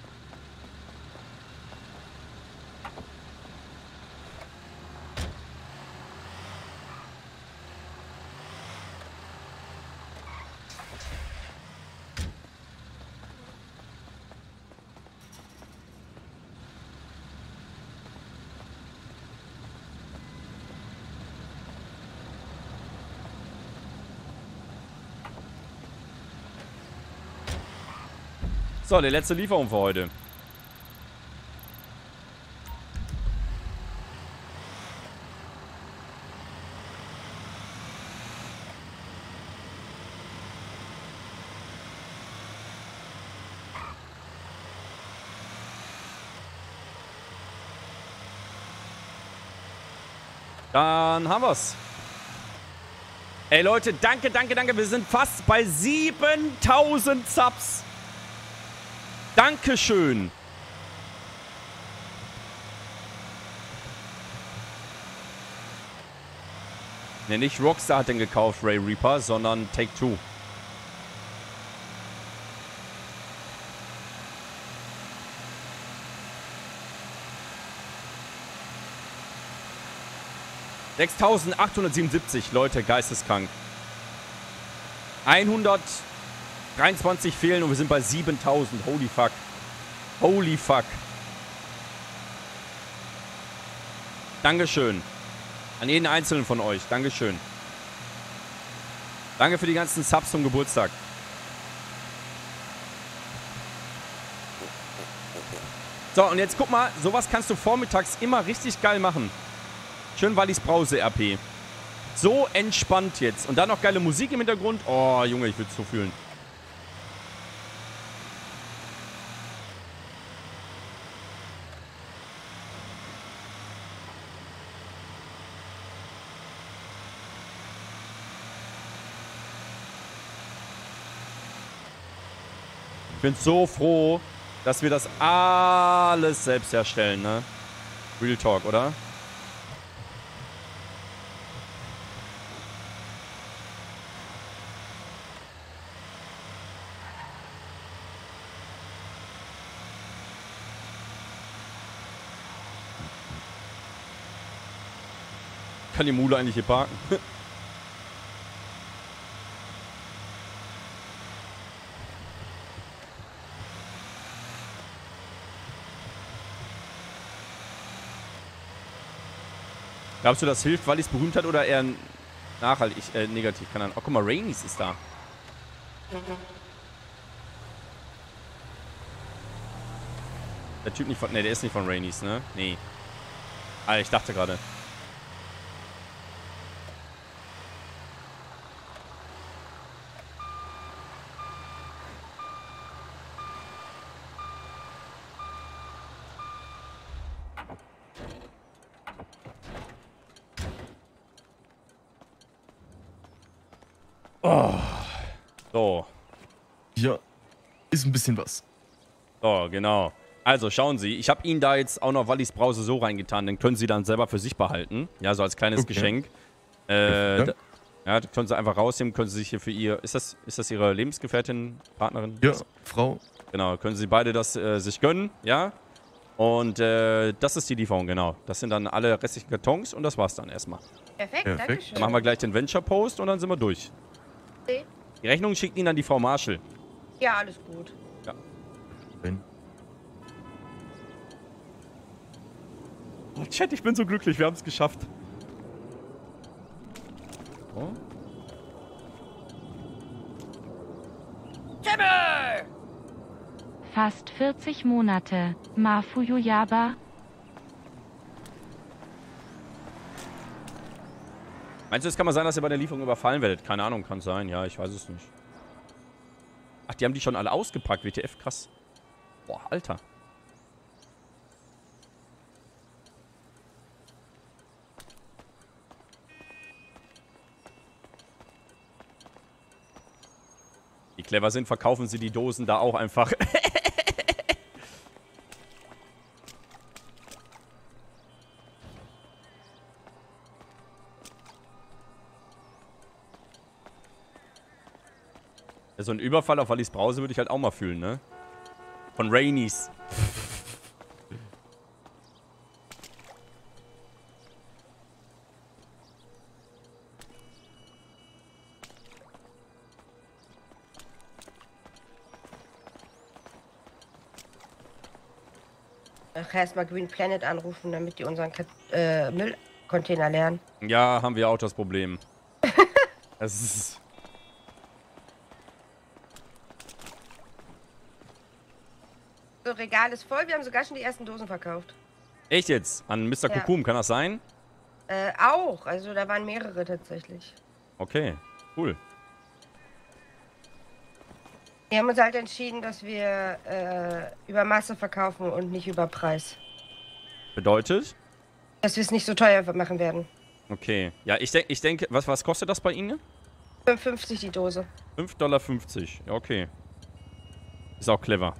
So, die letzte Lieferung für heute. Dann haben wir's. Ey Leute, danke. Wir sind fast bei 7000 Subs. Dankeschön. Ne, nicht Rockstar hat den gekauft, Ray Reaper, sondern Take-Two. $6.877 Leute, geisteskrank. 123 fehlen und wir sind bei 7000. Holy fuck. Holy fuck. Dankeschön. An jeden einzelnen von euch. Dankeschön. Danke für die ganzen Subs zum Geburtstag. So, und jetzt guck mal. Sowas kannst du vormittags immer richtig geil machen. Schön Wallis Brause RP. So entspannt jetzt. Und dann noch geile Musik im Hintergrund. Oh, Junge, ich will es so fühlen. Ich bin so froh, dass wir das alles selbst herstellen, ne? Real Talk, oder? Kann die Mule eigentlich hier parken? Glaubst du, das hilft, weil ich es berühmt hat oder eher nachhaltig, negativ? Keine Ahnung. Oh, guck mal, Rainies ist da. Der Typ nicht von... Ne, der ist nicht von Rainies, ne? Nee. Ah, ich dachte gerade. Oh. So. Ja, ist ein bisschen was. So, genau. Also, schauen Sie, ich habe Ihnen da jetzt auch noch Wallis Brause so reingetan, den können Sie dann selber für sich behalten. Ja, so als kleines Geschenk. Ja, das können Sie einfach rausnehmen, können Sie sich hier für Ihr... Ist das Ihre Lebensgefährtin, Partnerin? Ja, Frau. Genau, können Sie beide das sich gönnen, ja? Und das ist die Lieferung, genau. Das sind dann alle restlichen Kartons und das war's dann erstmal. Perfekt, Perfekt. danke schön. Dann machen wir gleich den Venture-Post und dann sind wir durch. Okay. Die Rechnung schickt Ihnen dann die Frau Marshall. Ja, alles gut. Wenn. Oh, Chat, ich bin so glücklich, wir haben es geschafft. Oh. Fast 40 Monate. Mafuyu Yaba. Meinst du, es kann mal sein, dass ihr bei der Lieferung überfallen werdet? Keine Ahnung, kann sein. Ja, ich weiß es nicht. Ach, die haben die schon alle ausgepackt. WTF, krass. Boah, Alter. Die clever sind, verkaufen sie die Dosen da auch einfach. So ein Überfall auf Wallis Brause würde ich halt auch mal fühlen, ne? Von Rainies. Erstmal Green Planet anrufen, damit die unseren Müllcontainer leeren. Ja, haben wir auch das Problem. Es ist... So, Regal ist voll. Wir haben sogar schon die ersten Dosen verkauft. Echt jetzt? An Mr. Ja. Kukum, kann das sein? Auch. Also da waren mehrere tatsächlich. Okay, cool. Wir haben uns halt entschieden, dass wir über Masse verkaufen und nicht über Preis. Bedeutet? Dass wir es nicht so teuer machen werden. Okay. Ja, ich denke, was kostet das bei Ihnen? 5,50 die Dose. 5,50 Dollar. Ja, okay. Ist auch clever.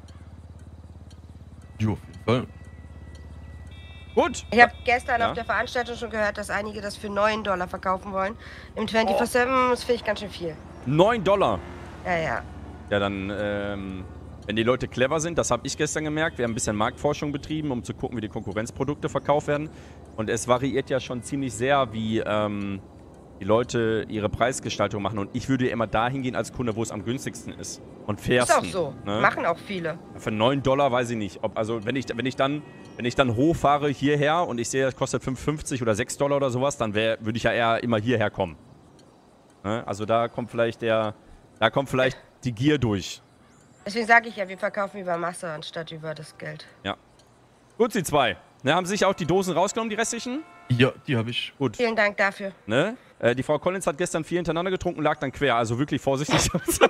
Jo, auf jeden Fall. Gut. Ich habe gestern Ja. auf der Veranstaltung schon gehört, dass einige das für 9 Dollar verkaufen wollen. Im 24/7, das finde ich ganz schön viel. 9 Dollar. Ja, ja. Ja, dann, wenn die Leute clever sind, das habe ich gestern gemerkt. Wir haben ein bisschen Marktforschung betrieben, um zu gucken, wie die Konkurrenzprodukte verkauft werden. Und es variiert ja schon ziemlich sehr, wie die Leute ihre Preisgestaltung machen. Und ich würde immer dahin gehen als Kunde, wo es am günstigsten ist. Und fairsten. Ist auch so. Ne? Machen auch viele. Für 9 Dollar weiß ich nicht. Also wenn ich dann hochfahre hierher und ich sehe, das kostet 5,50 oder 6 Dollar oder sowas, dann würde ich ja eher immer hierher kommen. Ne? Also da kommt vielleicht die Gier durch. Deswegen sage ich ja, wir verkaufen über Masse anstatt über das Geld. Ja. Gut, Sie zwei. Ne, haben sich auch die Dosen rausgenommen, die restlichen? Ja, die habe ich. Gut. Vielen Dank dafür. Ne? Die Frau Collins hat gestern 4 hintereinander getrunken, lag dann quer. Also wirklich vorsichtig.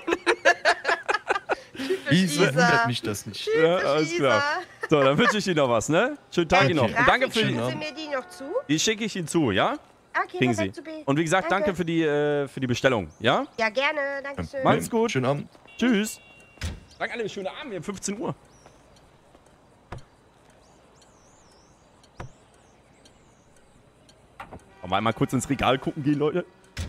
Wieso Isa. wundert mich das nicht? Ja, alles klar. So, dann wünsche ich Ihnen noch was, ne? Schönen Tag Ihnen noch. Und danke für Schönen die... Abend. Schicken Sie mir die noch zu? Die schicke ich Ihnen zu, ja? Okay, Kriegen Sie. perfekt, supi. Und wie gesagt, danke für die Bestellung, ja? Ja, gerne. Dankeschön. Macht's gut. Schönen Abend. Tschüss. Sagen alle, schönen Abend, wir haben 15 Uhr. Wollen wir einmal kurz ins Regal gucken gehen, Leute?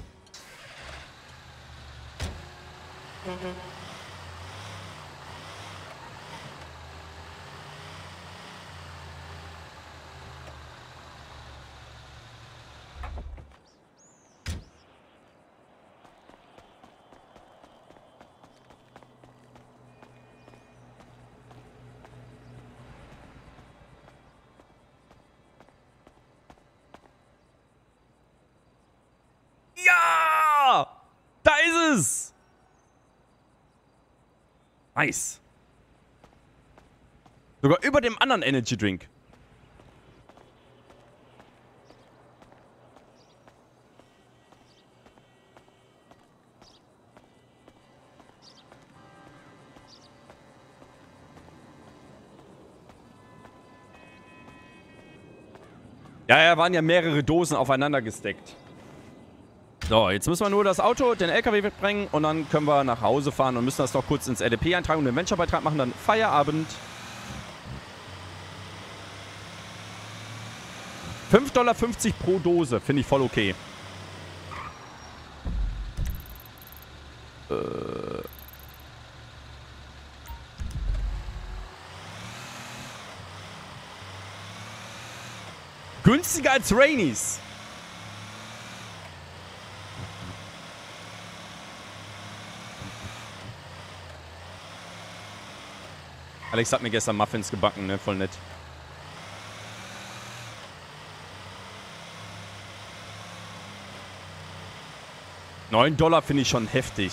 Ja! Da ist es! Nice. Sogar über dem anderen Energy Drink. Ja, waren ja mehrere Dosen aufeinander gesteckt. So, jetzt müssen wir nur das Auto, den LKW wegbringen und dann können wir nach Hause fahren und müssen das noch kurz ins RDP eintragen und den Venture-Beitrag machen, dann Feierabend. $5,50 pro Dose, finde ich voll okay. Günstiger als Rainies. Alex hat mir gestern Muffins gebacken, ne? Voll nett. $9 finde ich schon heftig.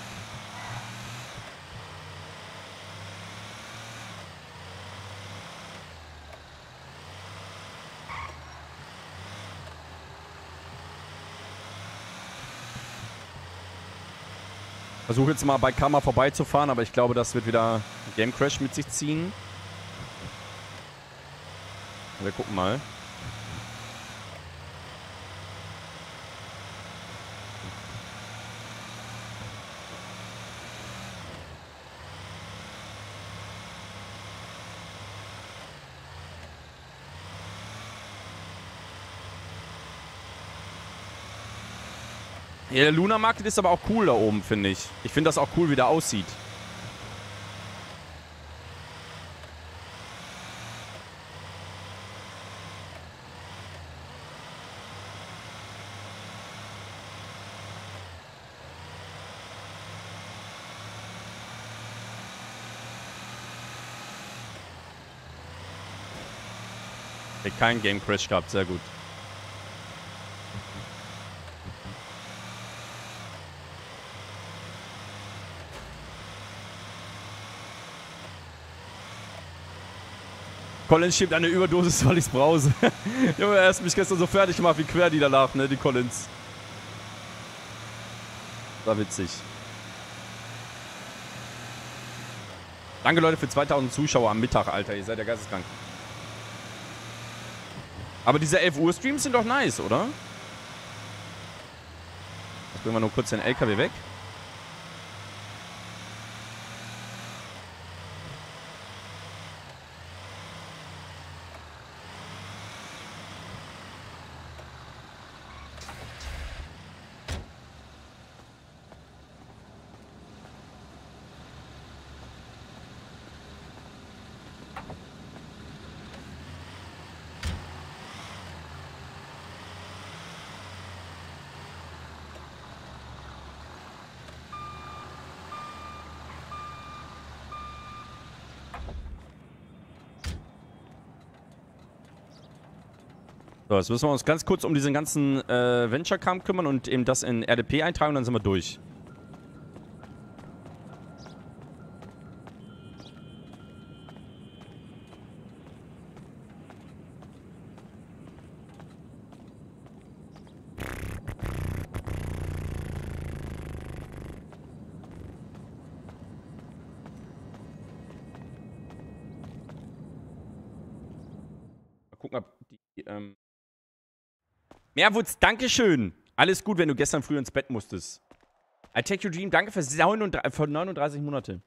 Versuche jetzt mal bei Karma vorbeizufahren, aber ich glaube, das wird wieder Game Crash mit sich ziehen. Wir gucken mal. Ja, der Luna Market ist aber auch cool da oben, finde ich. Ich finde das auch cool, wie der aussieht. Kein Game Crash gehabt, sehr gut. Collins schiebt eine Überdosis, weil ich's brause. Junge, er hat mich gestern so fertig gemacht wie Querdi danach, ne, die Collins. War witzig. Danke, Leute, für 2000 Zuschauer am Mittag, Alter. Ihr seid ja geisteskrank. Aber diese 11 Uhr Streams sind doch nice, oder? Jetzt bringen wir nur kurz den LKW weg. So, jetzt müssen wir uns ganz kurz um diesen ganzen Venture-Kram kümmern und eben das in RDP eintragen und dann sind wir durch. Mal gucken, ob die Mehrwutz, Dankeschön. Alles gut, wenn du gestern früh ins Bett musstest. I take your dream, danke für 39 Monate.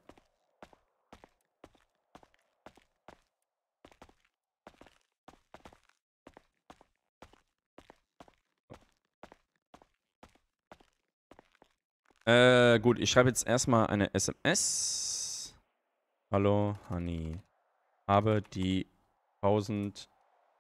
Gut, ich schreibe jetzt erstmal eine SMS. Hallo, Honey. Habe die 1008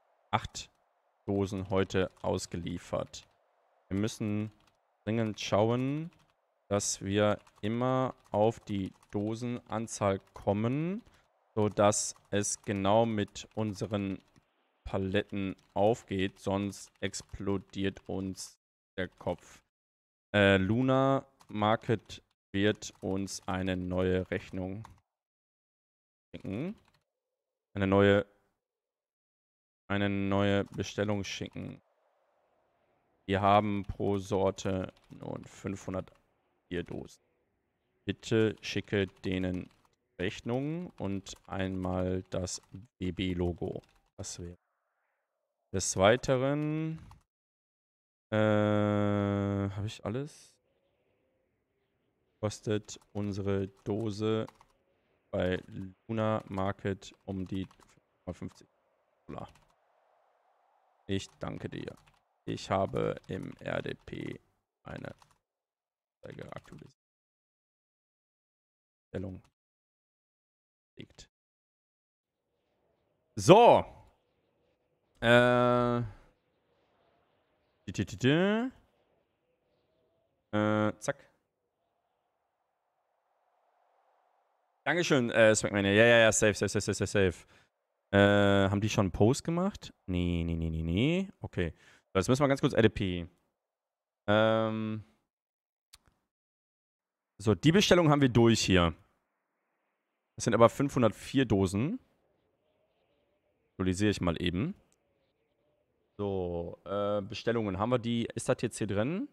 Dosen heute ausgeliefert. Wir müssen dringend schauen, dass wir immer auf die Dosenanzahl kommen, sodass es genau mit unseren Paletten aufgeht, sonst explodiert uns der Kopf. Luna Market wird uns eine neue Rechnung schicken. Eine neue Bestellung schicken. Wir haben pro Sorte nun 504 Dosen. Bitte schicke denen Rechnungen und einmal das BB-Logo. Das wäre. Des Weiteren Habe ich alles? Kostet unsere Dose bei Luna Market um die 50 $. Ich danke dir. Ich habe im RDP eine aktualisierte Stellung liegt. So. Zack. Dankeschön, Smackmania. Ja, safe. Haben die schon einen Post gemacht? Nee. Okay. So, jetzt müssen wir ganz kurz RDP. So, die Bestellung haben wir durch hier. Das sind aber 504 Dosen. Aktualisiere ich mal eben. So, Bestellungen. Haben wir die? Ist das jetzt hier drin?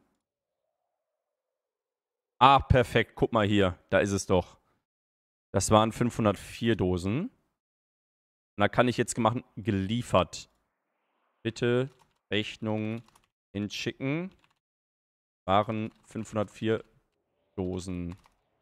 Ah, perfekt. Guck mal hier. Da ist es doch. Das waren 504 Dosen. Und da kann ich jetzt machen, geliefert. Bitte Rechnung hinschicken. Waren 504 Dosen.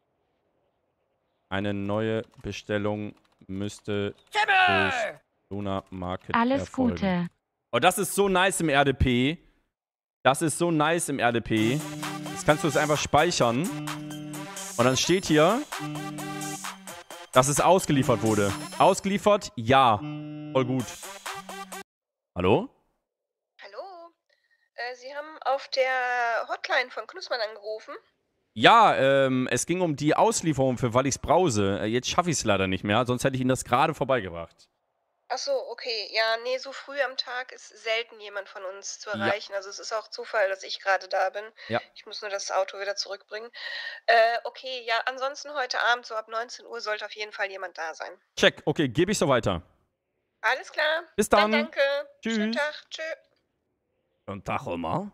Eine neue Bestellung müsste durch Luna Market Alles erfolgen. Gute. Oh, das ist so nice im RDP. Das ist so nice im RDP. Jetzt kannst du es einfach speichern. Und dann steht hier, dass es ausgeliefert wurde. Ausgeliefert? Ja. Voll gut. Hallo? Hallo? Sie haben auf der Hotline von Knussmann angerufen? Ja, es ging um die Auslieferung für Wallis Brause. Jetzt schaffe ich es leider nicht mehr, sonst hätte ich Ihnen das gerade vorbeigebracht. Ach so, okay. Ja, nee, so früh am Tag ist selten jemand von uns zu erreichen. Also es ist auch Zufall, dass ich gerade da bin. Ja. Ich muss nur das Auto wieder zurückbringen. Okay, ja, ansonsten heute Abend, so ab 19 Uhr, sollte auf jeden Fall jemand da sein. Check, okay, gebe ich so weiter. Alles klar. Bis dann. Danke. Tschüss. Schönen Tag. Tschö. Schönen Tag, Oma.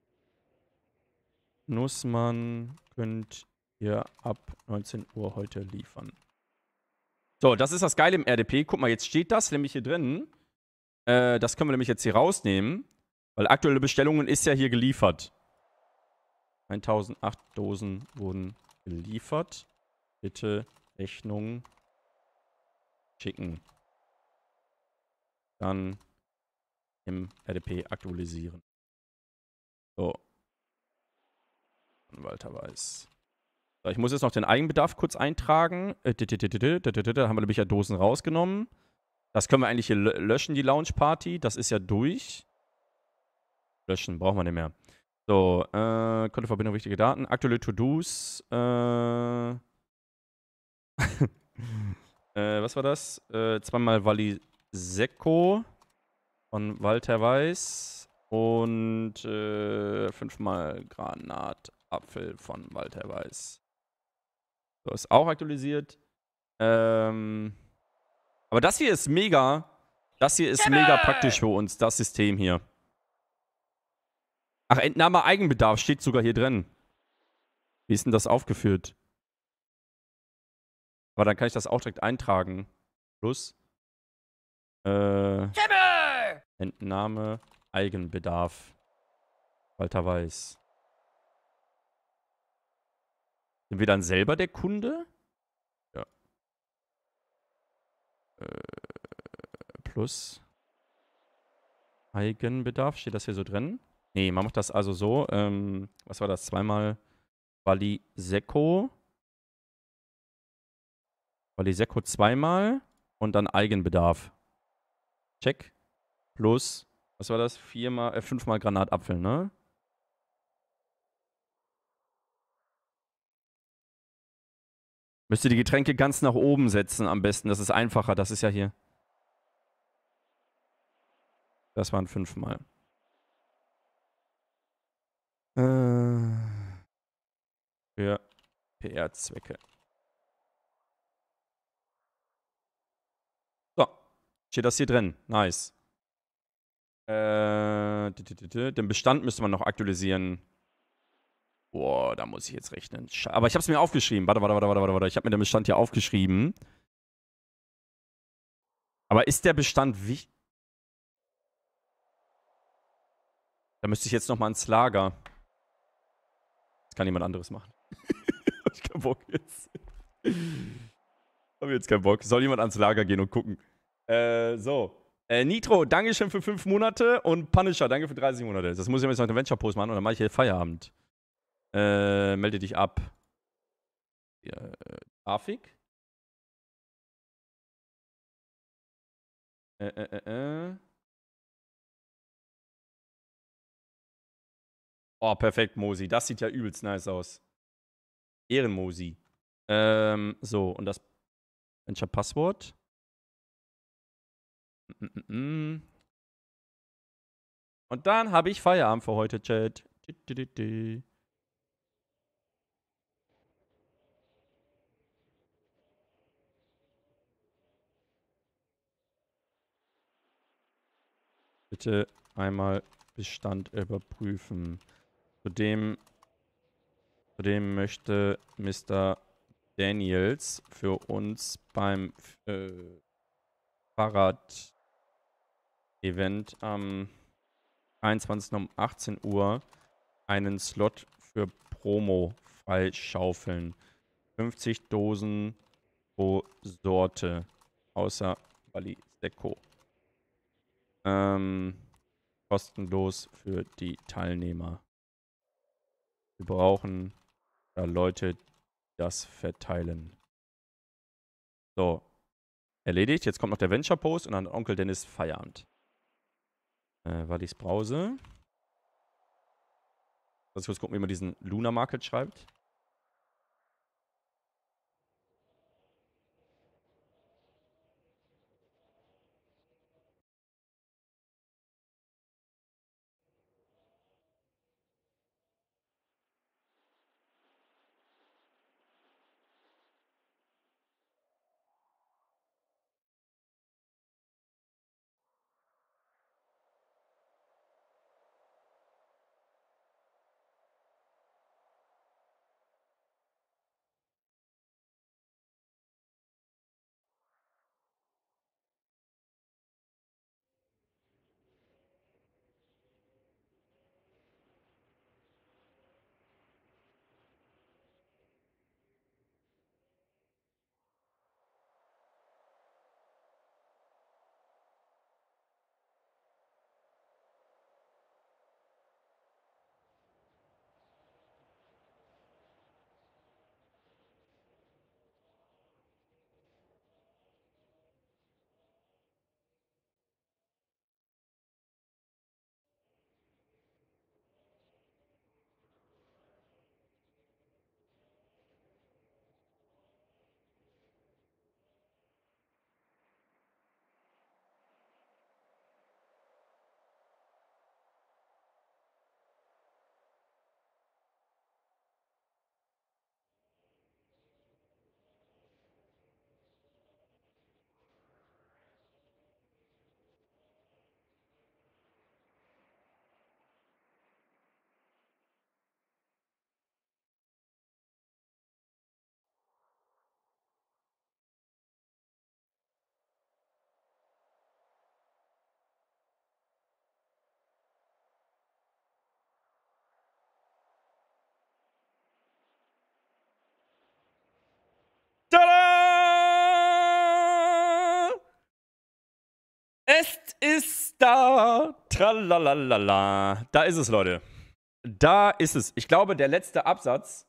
Nussmann könnt ihr ab 19 Uhr heute liefern. So, das ist das Geile im RDP. Guck mal, jetzt steht das nämlich hier drin. Das können wir nämlich jetzt hier rausnehmen. Weil aktuelle Bestellungen ist ja hier geliefert. 1008 Dosen wurden geliefert. Bitte Rechnung schicken. Dann im RDP aktualisieren. So. Walter Weiß. So, ich muss jetzt noch den Eigenbedarf kurz eintragen. Da haben wir nämlich ja Dosen rausgenommen. Das können wir eigentlich hier löschen, die Lounge Party. Das ist ja durch. Löschen, brauchen wir nicht mehr. So, Kontoverbindung, wichtige Daten. Aktuelle To-Dos. Was war das? Zweimal Walli Secco von Walter Weiß. Und 5-mal Granatapfel von Walter Weiß. So, ist auch aktualisiert. Aber das hier ist mega. Das hier ist mega praktisch für uns, das System hier. Ach, Entnahme Eigenbedarf steht sogar hier drin. Wie ist denn das aufgeführt? Aber dann kann ich das auch direkt eintragen. Plus. Entnahme Eigenbedarf. Walter Weiß. Sind wir dann selber der Kunde? Ja. Plus. Eigenbedarf. Steht das hier so drin? Nee, man macht das also so. Was war das? Zweimal Walli Secco. Walli Secco zweimal. Und dann Eigenbedarf. Check. Plus. Was war das? 5-mal Granatapfel, ne? Müsst ihr die Getränke ganz nach oben setzen am besten. Das ist einfacher. Das ist ja hier. Das waren 5-mal. Für PR-Zwecke. So. Steht das hier drin. Nice. Den Bestand müsste man noch aktualisieren. Boah, da muss ich jetzt rechnen. Aber ich habe es mir aufgeschrieben. Warte. Ich habe mir den Bestand hier aufgeschrieben. Aber ist der Bestand wichtig? Da müsste ich jetzt nochmal ins Lager. Das kann jemand anderes machen. Hab ich keinen Bock jetzt. Hab jetzt keinen Bock. Soll jemand ans Lager gehen und gucken. So. Nitro, Dankeschön für 5 Monate und Punisher, danke für 30 Monate. Das muss ich jetzt noch einen Adventure-Post machen und dann mache ich hier Feierabend. Melde dich ab. Grafik? Oh, perfekt, Mosi. Das sieht ja übelst nice aus. Ehrenmosi. So, und das Adventure-Passwort. Und dann habe ich Feierabend für heute, Chat. Bitte einmal Bestand überprüfen. Zudem möchte Mr. Daniels für uns beim Fahrrad-Event am 21. um 18 Uhr einen Slot für Promo freischaufeln. 50 Dosen pro Sorte. Außer Balisecco. Kostenlos für die Teilnehmer. Wir brauchen da Leute, die das verteilen. So. Erledigt. Jetzt kommt noch der Venture-Post und dann Onkel Dennis Feierabend. Wallis Brause. Lass uns kurz gucken, wie man diesen Luna Market schreibt. Tada! Es ist da. Tralalala. Da ist es, Leute. Da ist es. Ich glaube, der letzte Absatz.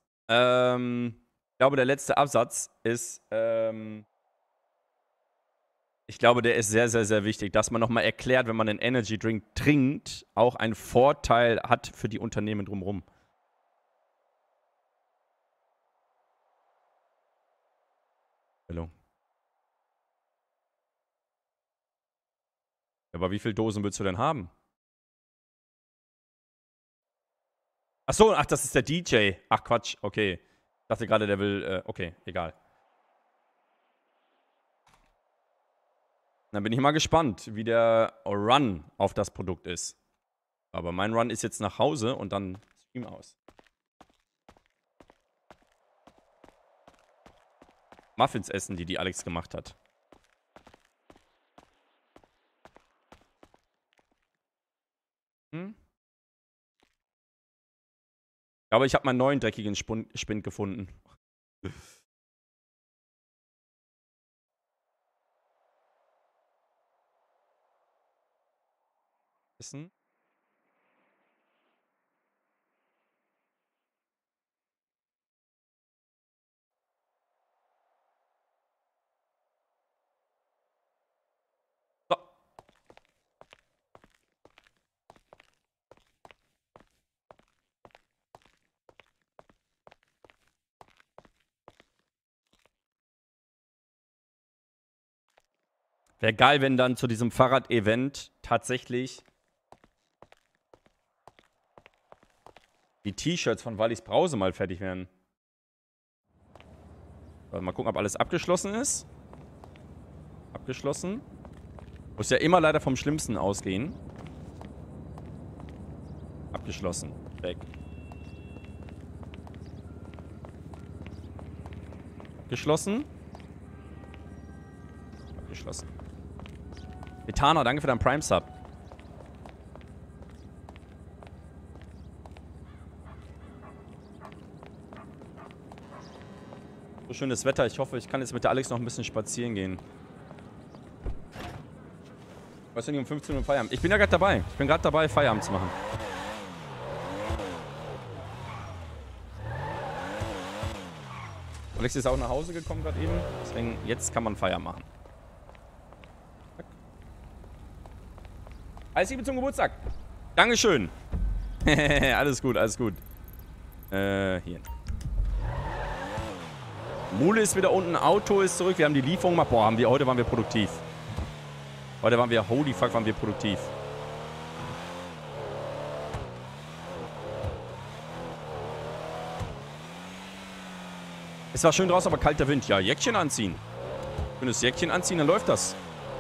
Ist. Ich glaube, der ist sehr, sehr, sehr wichtig, dass man nochmal erklärt, wenn man einen Energy Drink trinkt, auch einen Vorteil hat für die Unternehmen drumherum. Hallo. Aber wie viele Dosen willst du denn haben? Ach so, ach, das ist der DJ. Ach, Quatsch, okay. Ich dachte gerade, der will, okay, egal. Dann bin ich mal gespannt, wie der Run auf das Produkt ist. Aber mein Run ist jetzt nach Hause und dann Stream aus. Muffins essen, die Alex gemacht hat. Hm? Aber ich habe meinen neuen dreckigen Spind gefunden. Wissen? So. Wäre geil, wenn dann zu diesem Fahrrad-Event tatsächlich die T-Shirts von Wallis Brause mal fertig werden. So, mal gucken, ob alles abgeschlossen ist. Abgeschlossen. Muss ja immer leider vom Schlimmsten ausgehen. Abgeschlossen. Weg. Abgeschlossen. Abgeschlossen. Etana, danke für deinen Prime-Sub. So schönes Wetter. Ich hoffe, ich kann jetzt mit der Alex noch ein bisschen spazieren gehen. Was denn um 15 Uhr Feierabend? Ich bin ja gerade dabei. Ich bin gerade dabei, Feierabend zu machen. Alex ist auch nach Hause gekommen gerade eben. Deswegen, jetzt kann man Feierabend machen. Alles Liebe zum Geburtstag. Dankeschön. Alles gut, alles gut. Hier. Mule ist wieder unten, Auto ist zurück. Wir haben die Lieferung gemacht. Boah, heute waren wir produktiv. Heute waren wir, holy fuck, waren wir produktiv. Es war schön draußen, aber kalter Wind. Ja, Jäckchen anziehen. Wenn du das Jäckchen anziehen, dann läuft das.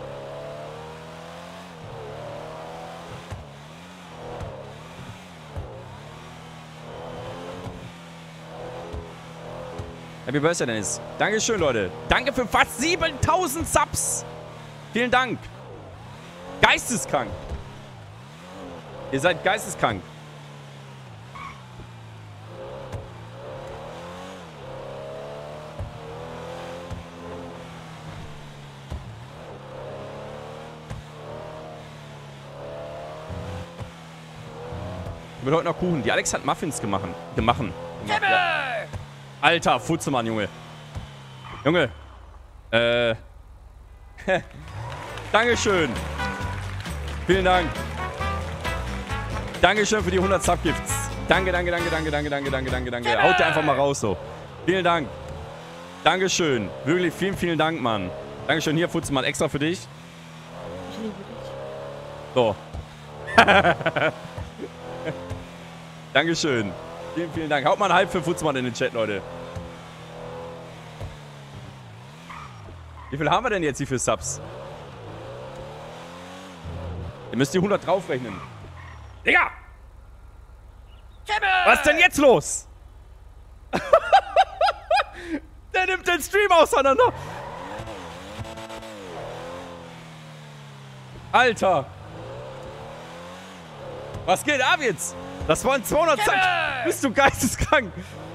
Happy Birthday, Dennis. Dankeschön, Leute. Danke für fast 7000 Subs. Vielen Dank. Geisteskrank. Ihr seid geisteskrank. Ich will heute noch Kuchen. Die Alex hat Muffins gemacht. Ja. Alter, Futzemann, Junge. Junge. Dankeschön. Vielen Dank. Dankeschön für die 100 Subgifts. Danke, danke, danke, danke, danke, danke, danke, danke, danke. Haut dir einfach mal raus so. Vielen Dank. Dankeschön. Wirklich vielen, vielen Dank, Mann. Dankeschön. Hier, Futzemann, extra für dich. Ich liebe dich. So. Dankeschön. Vielen, vielen Dank. Haut mal einen Hype für Futzmann in den Chat, Leute. Wie viel haben wir denn jetzt hier für Subs? Ihr müsst die 100 draufrechnen. Digga! Was ist denn jetzt los? Der nimmt den Stream auseinander. Alter. Was geht ab jetzt? Das waren 200 Subs. Bist du geisteskrank?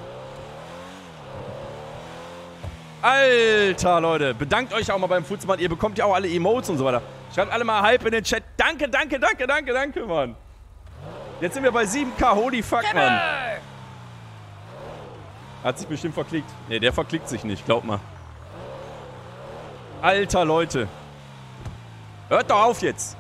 Alter, Leute. Bedankt euch auch mal beim Futzmann. Ihr bekommt ja auch alle Emotes und so weiter. Schreibt alle mal Hype in den Chat. Danke, danke, danke, danke, danke, Mann. Jetzt sind wir bei 7K. Holy fuck, Mann. Hat sich bestimmt verklickt. Ne, der verklickt sich nicht. Glaub mal. Alter, Leute. Hört doch auf jetzt.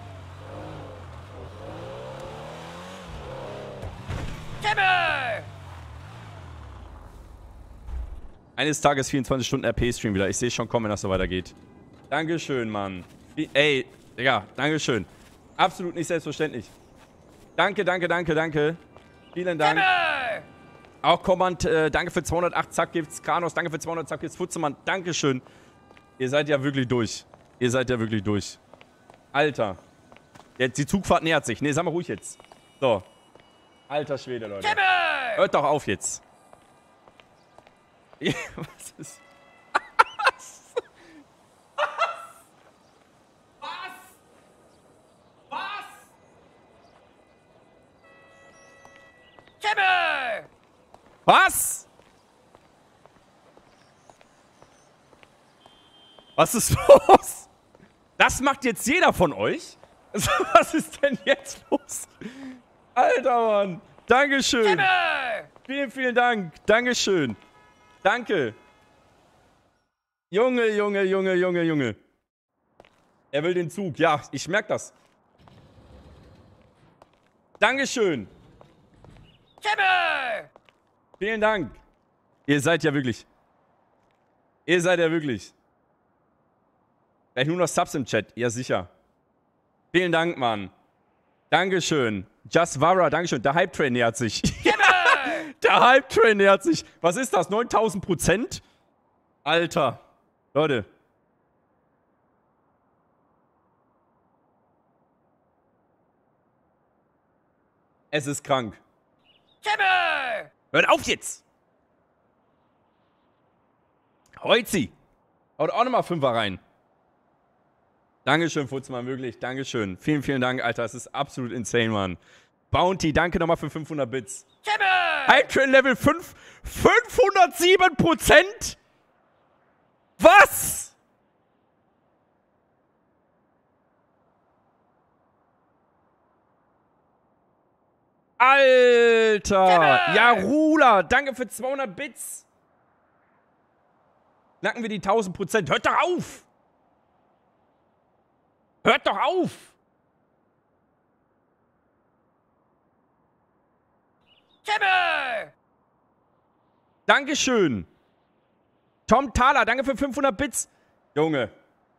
Eines Tages 24 Stunden RP-Stream wieder. Ich sehe schon kommen, wenn das so weitergeht. Dankeschön, Mann. Ey, Digga, Dankeschön. Absolut nicht selbstverständlich. Danke, danke, danke, danke. Vielen Dank. Auch Command, danke für 208 Zackgifts. Kranos, danke für 200 Zackgifts. Futzemann, Dankeschön. Ihr seid ja wirklich durch. Ihr seid ja wirklich durch. Alter. Jetzt die Zugfahrt nähert sich. Nee, sag mal ruhig jetzt. So. Alter Schwede, Leute. Hört doch auf jetzt. Was ist... Was? Was ist los? Das macht jetzt jeder von euch? Was ist denn jetzt los? Alter, Mann. Dankeschön. Vielen, vielen Dank. Dankeschön. Danke. Junge, Junge, Junge, Junge, Junge. Er will den Zug. Ja, ich merke das. Dankeschön. Vielen Dank. Ihr seid ja wirklich. Ihr seid ja wirklich. Gleich nur noch Subs im Chat. Ja, sicher. Vielen Dank, Mann. Dankeschön. Just Vara, Dankeschön. Der Hype-Train nähert sich. Der Hype-Train nähert sich. Was ist das? 9000%? Alter. Leute. Es ist krank. Hört auf jetzt! Holzi! Haut auch nochmal 5er rein. Dankeschön, Futzmann, wirklich. Dankeschön. Vielen, vielen Dank, Alter. Das ist absolut insane, Mann. Bounty, danke nochmal für 500 Bits. Hype Train Level 5. 507%? Was? Alter! Ja, Rula, danke für 200 Bits. Knacken wir die 1000%. Hört doch auf! Hört doch auf! Dankeschön. Tom Thaler, danke für 500 Bits. Junge.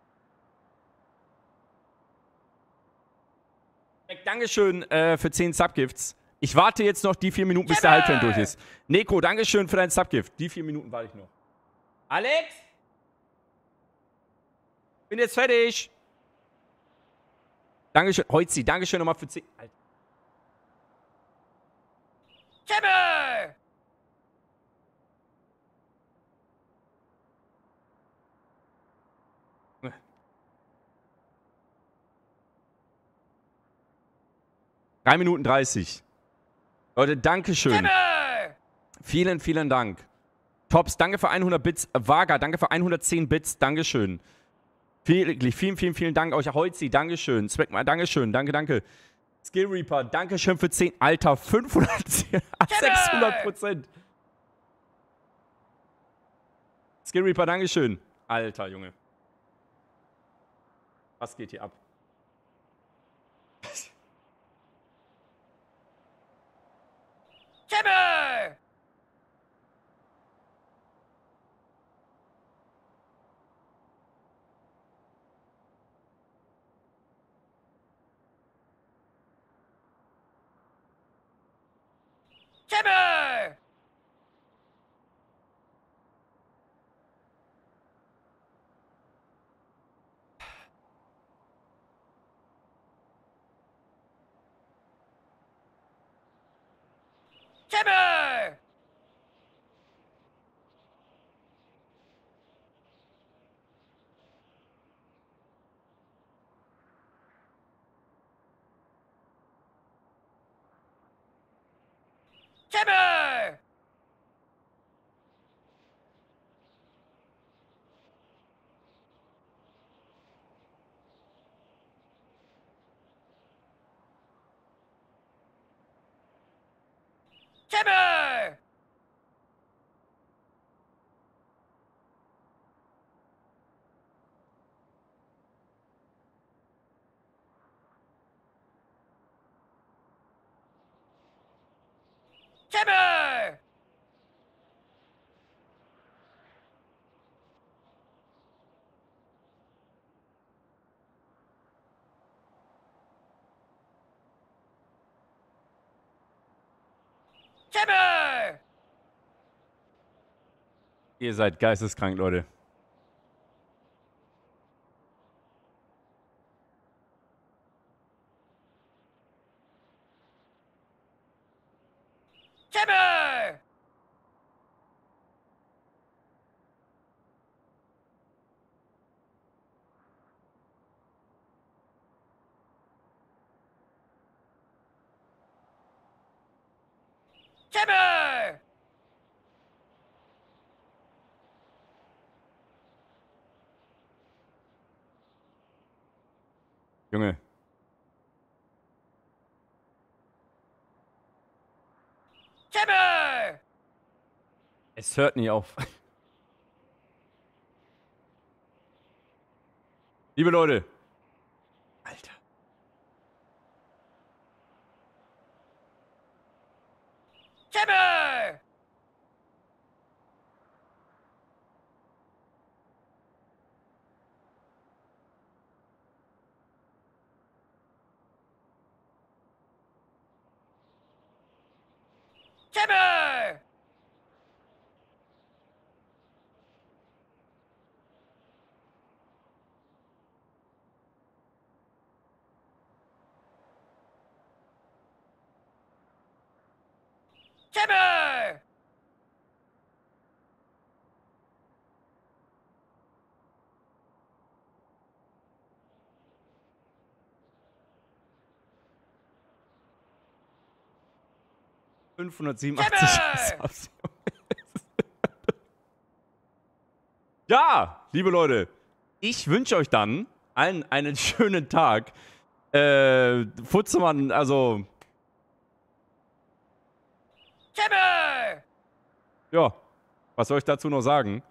Dankeschön für 10 Subgifts. Ich warte jetzt noch die 4 Minuten, bis der Halbfan durch ist. Neko, Dankeschön für dein Subgift. Die 4 Minuten warte ich noch. Alex? Bin jetzt fertig. Dankeschön. Holzi, Dankeschön nochmal für 10. Alter. Timmel! Drei Minuten 30. Leute, Dankeschön. Timmel! Vielen, vielen Dank. Tops, danke für 100 Bits. Vaga, danke für 110 Bits. Dankeschön. Vielen, vielen, vielen Dank euch. Holzi, Dankeschön. Zweckmal, Dankeschön. Danke, danke. Skill Reaper, Dankeschön für 10. Alter, 600%. Skill Reaper, Dankeschön. Alter, Junge. Was geht hier ab? Timmel! Timmel! Timmel! Timmel! Timmel! Timmel! Timmel! Ihr seid geisteskrank, Leute. Timmel! Timmel! Junge. Timber! Es hört nie auf. Liebe Leute. Alter. Timber! Timber! Timber! Subs. Ja, liebe Leute, ich wünsche euch dann allen einen schönen Tag. Futzemann, also. Timber! Ja, was soll ich dazu noch sagen?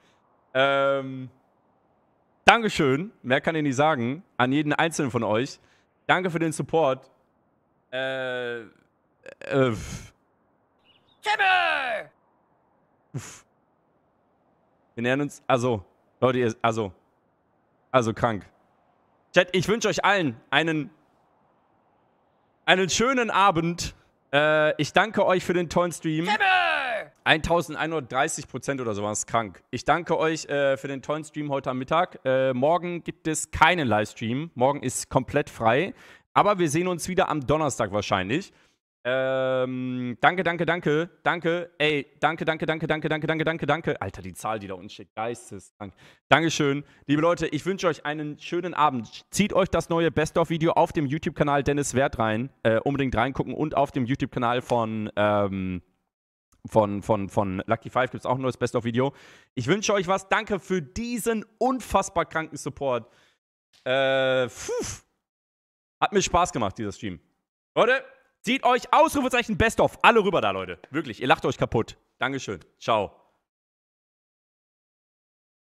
Dankeschön, mehr kann ich nicht sagen, an jeden einzelnen von euch. Danke für den Support. Timber! Wir nähern uns, also, Leute, also krank. Chat, ich wünsche euch allen einen schönen Abend. Ich danke euch für den tollen Stream. Timber! 1130% oder sowas, krank. Ich danke euch für den tollen Stream heute am Mittag. Morgen gibt es keinen Livestream. Morgen ist komplett frei. Aber wir sehen uns wieder am Donnerstag wahrscheinlich. Danke. Ey, danke. Alter, die Zahl, die da unten steht. Geisteskrank. Dankeschön. Liebe Leute, ich wünsche euch einen schönen Abend. Zieht euch das neue Best-of-Video auf dem YouTube-Kanal Dennis Wert rein. Unbedingt reingucken. Und auf dem YouTube-Kanal von Lucky 5 gibt es auch ein neues Best-of-Video. Ich wünsche euch was. Danke für diesen unfassbar kranken Support. Hat mir Spaß gemacht, dieser Stream. Leute, zieht euch Ausrufezeichen Best-of. Alle rüber da, Leute. Wirklich, ihr lacht euch kaputt. Dankeschön. Ciao.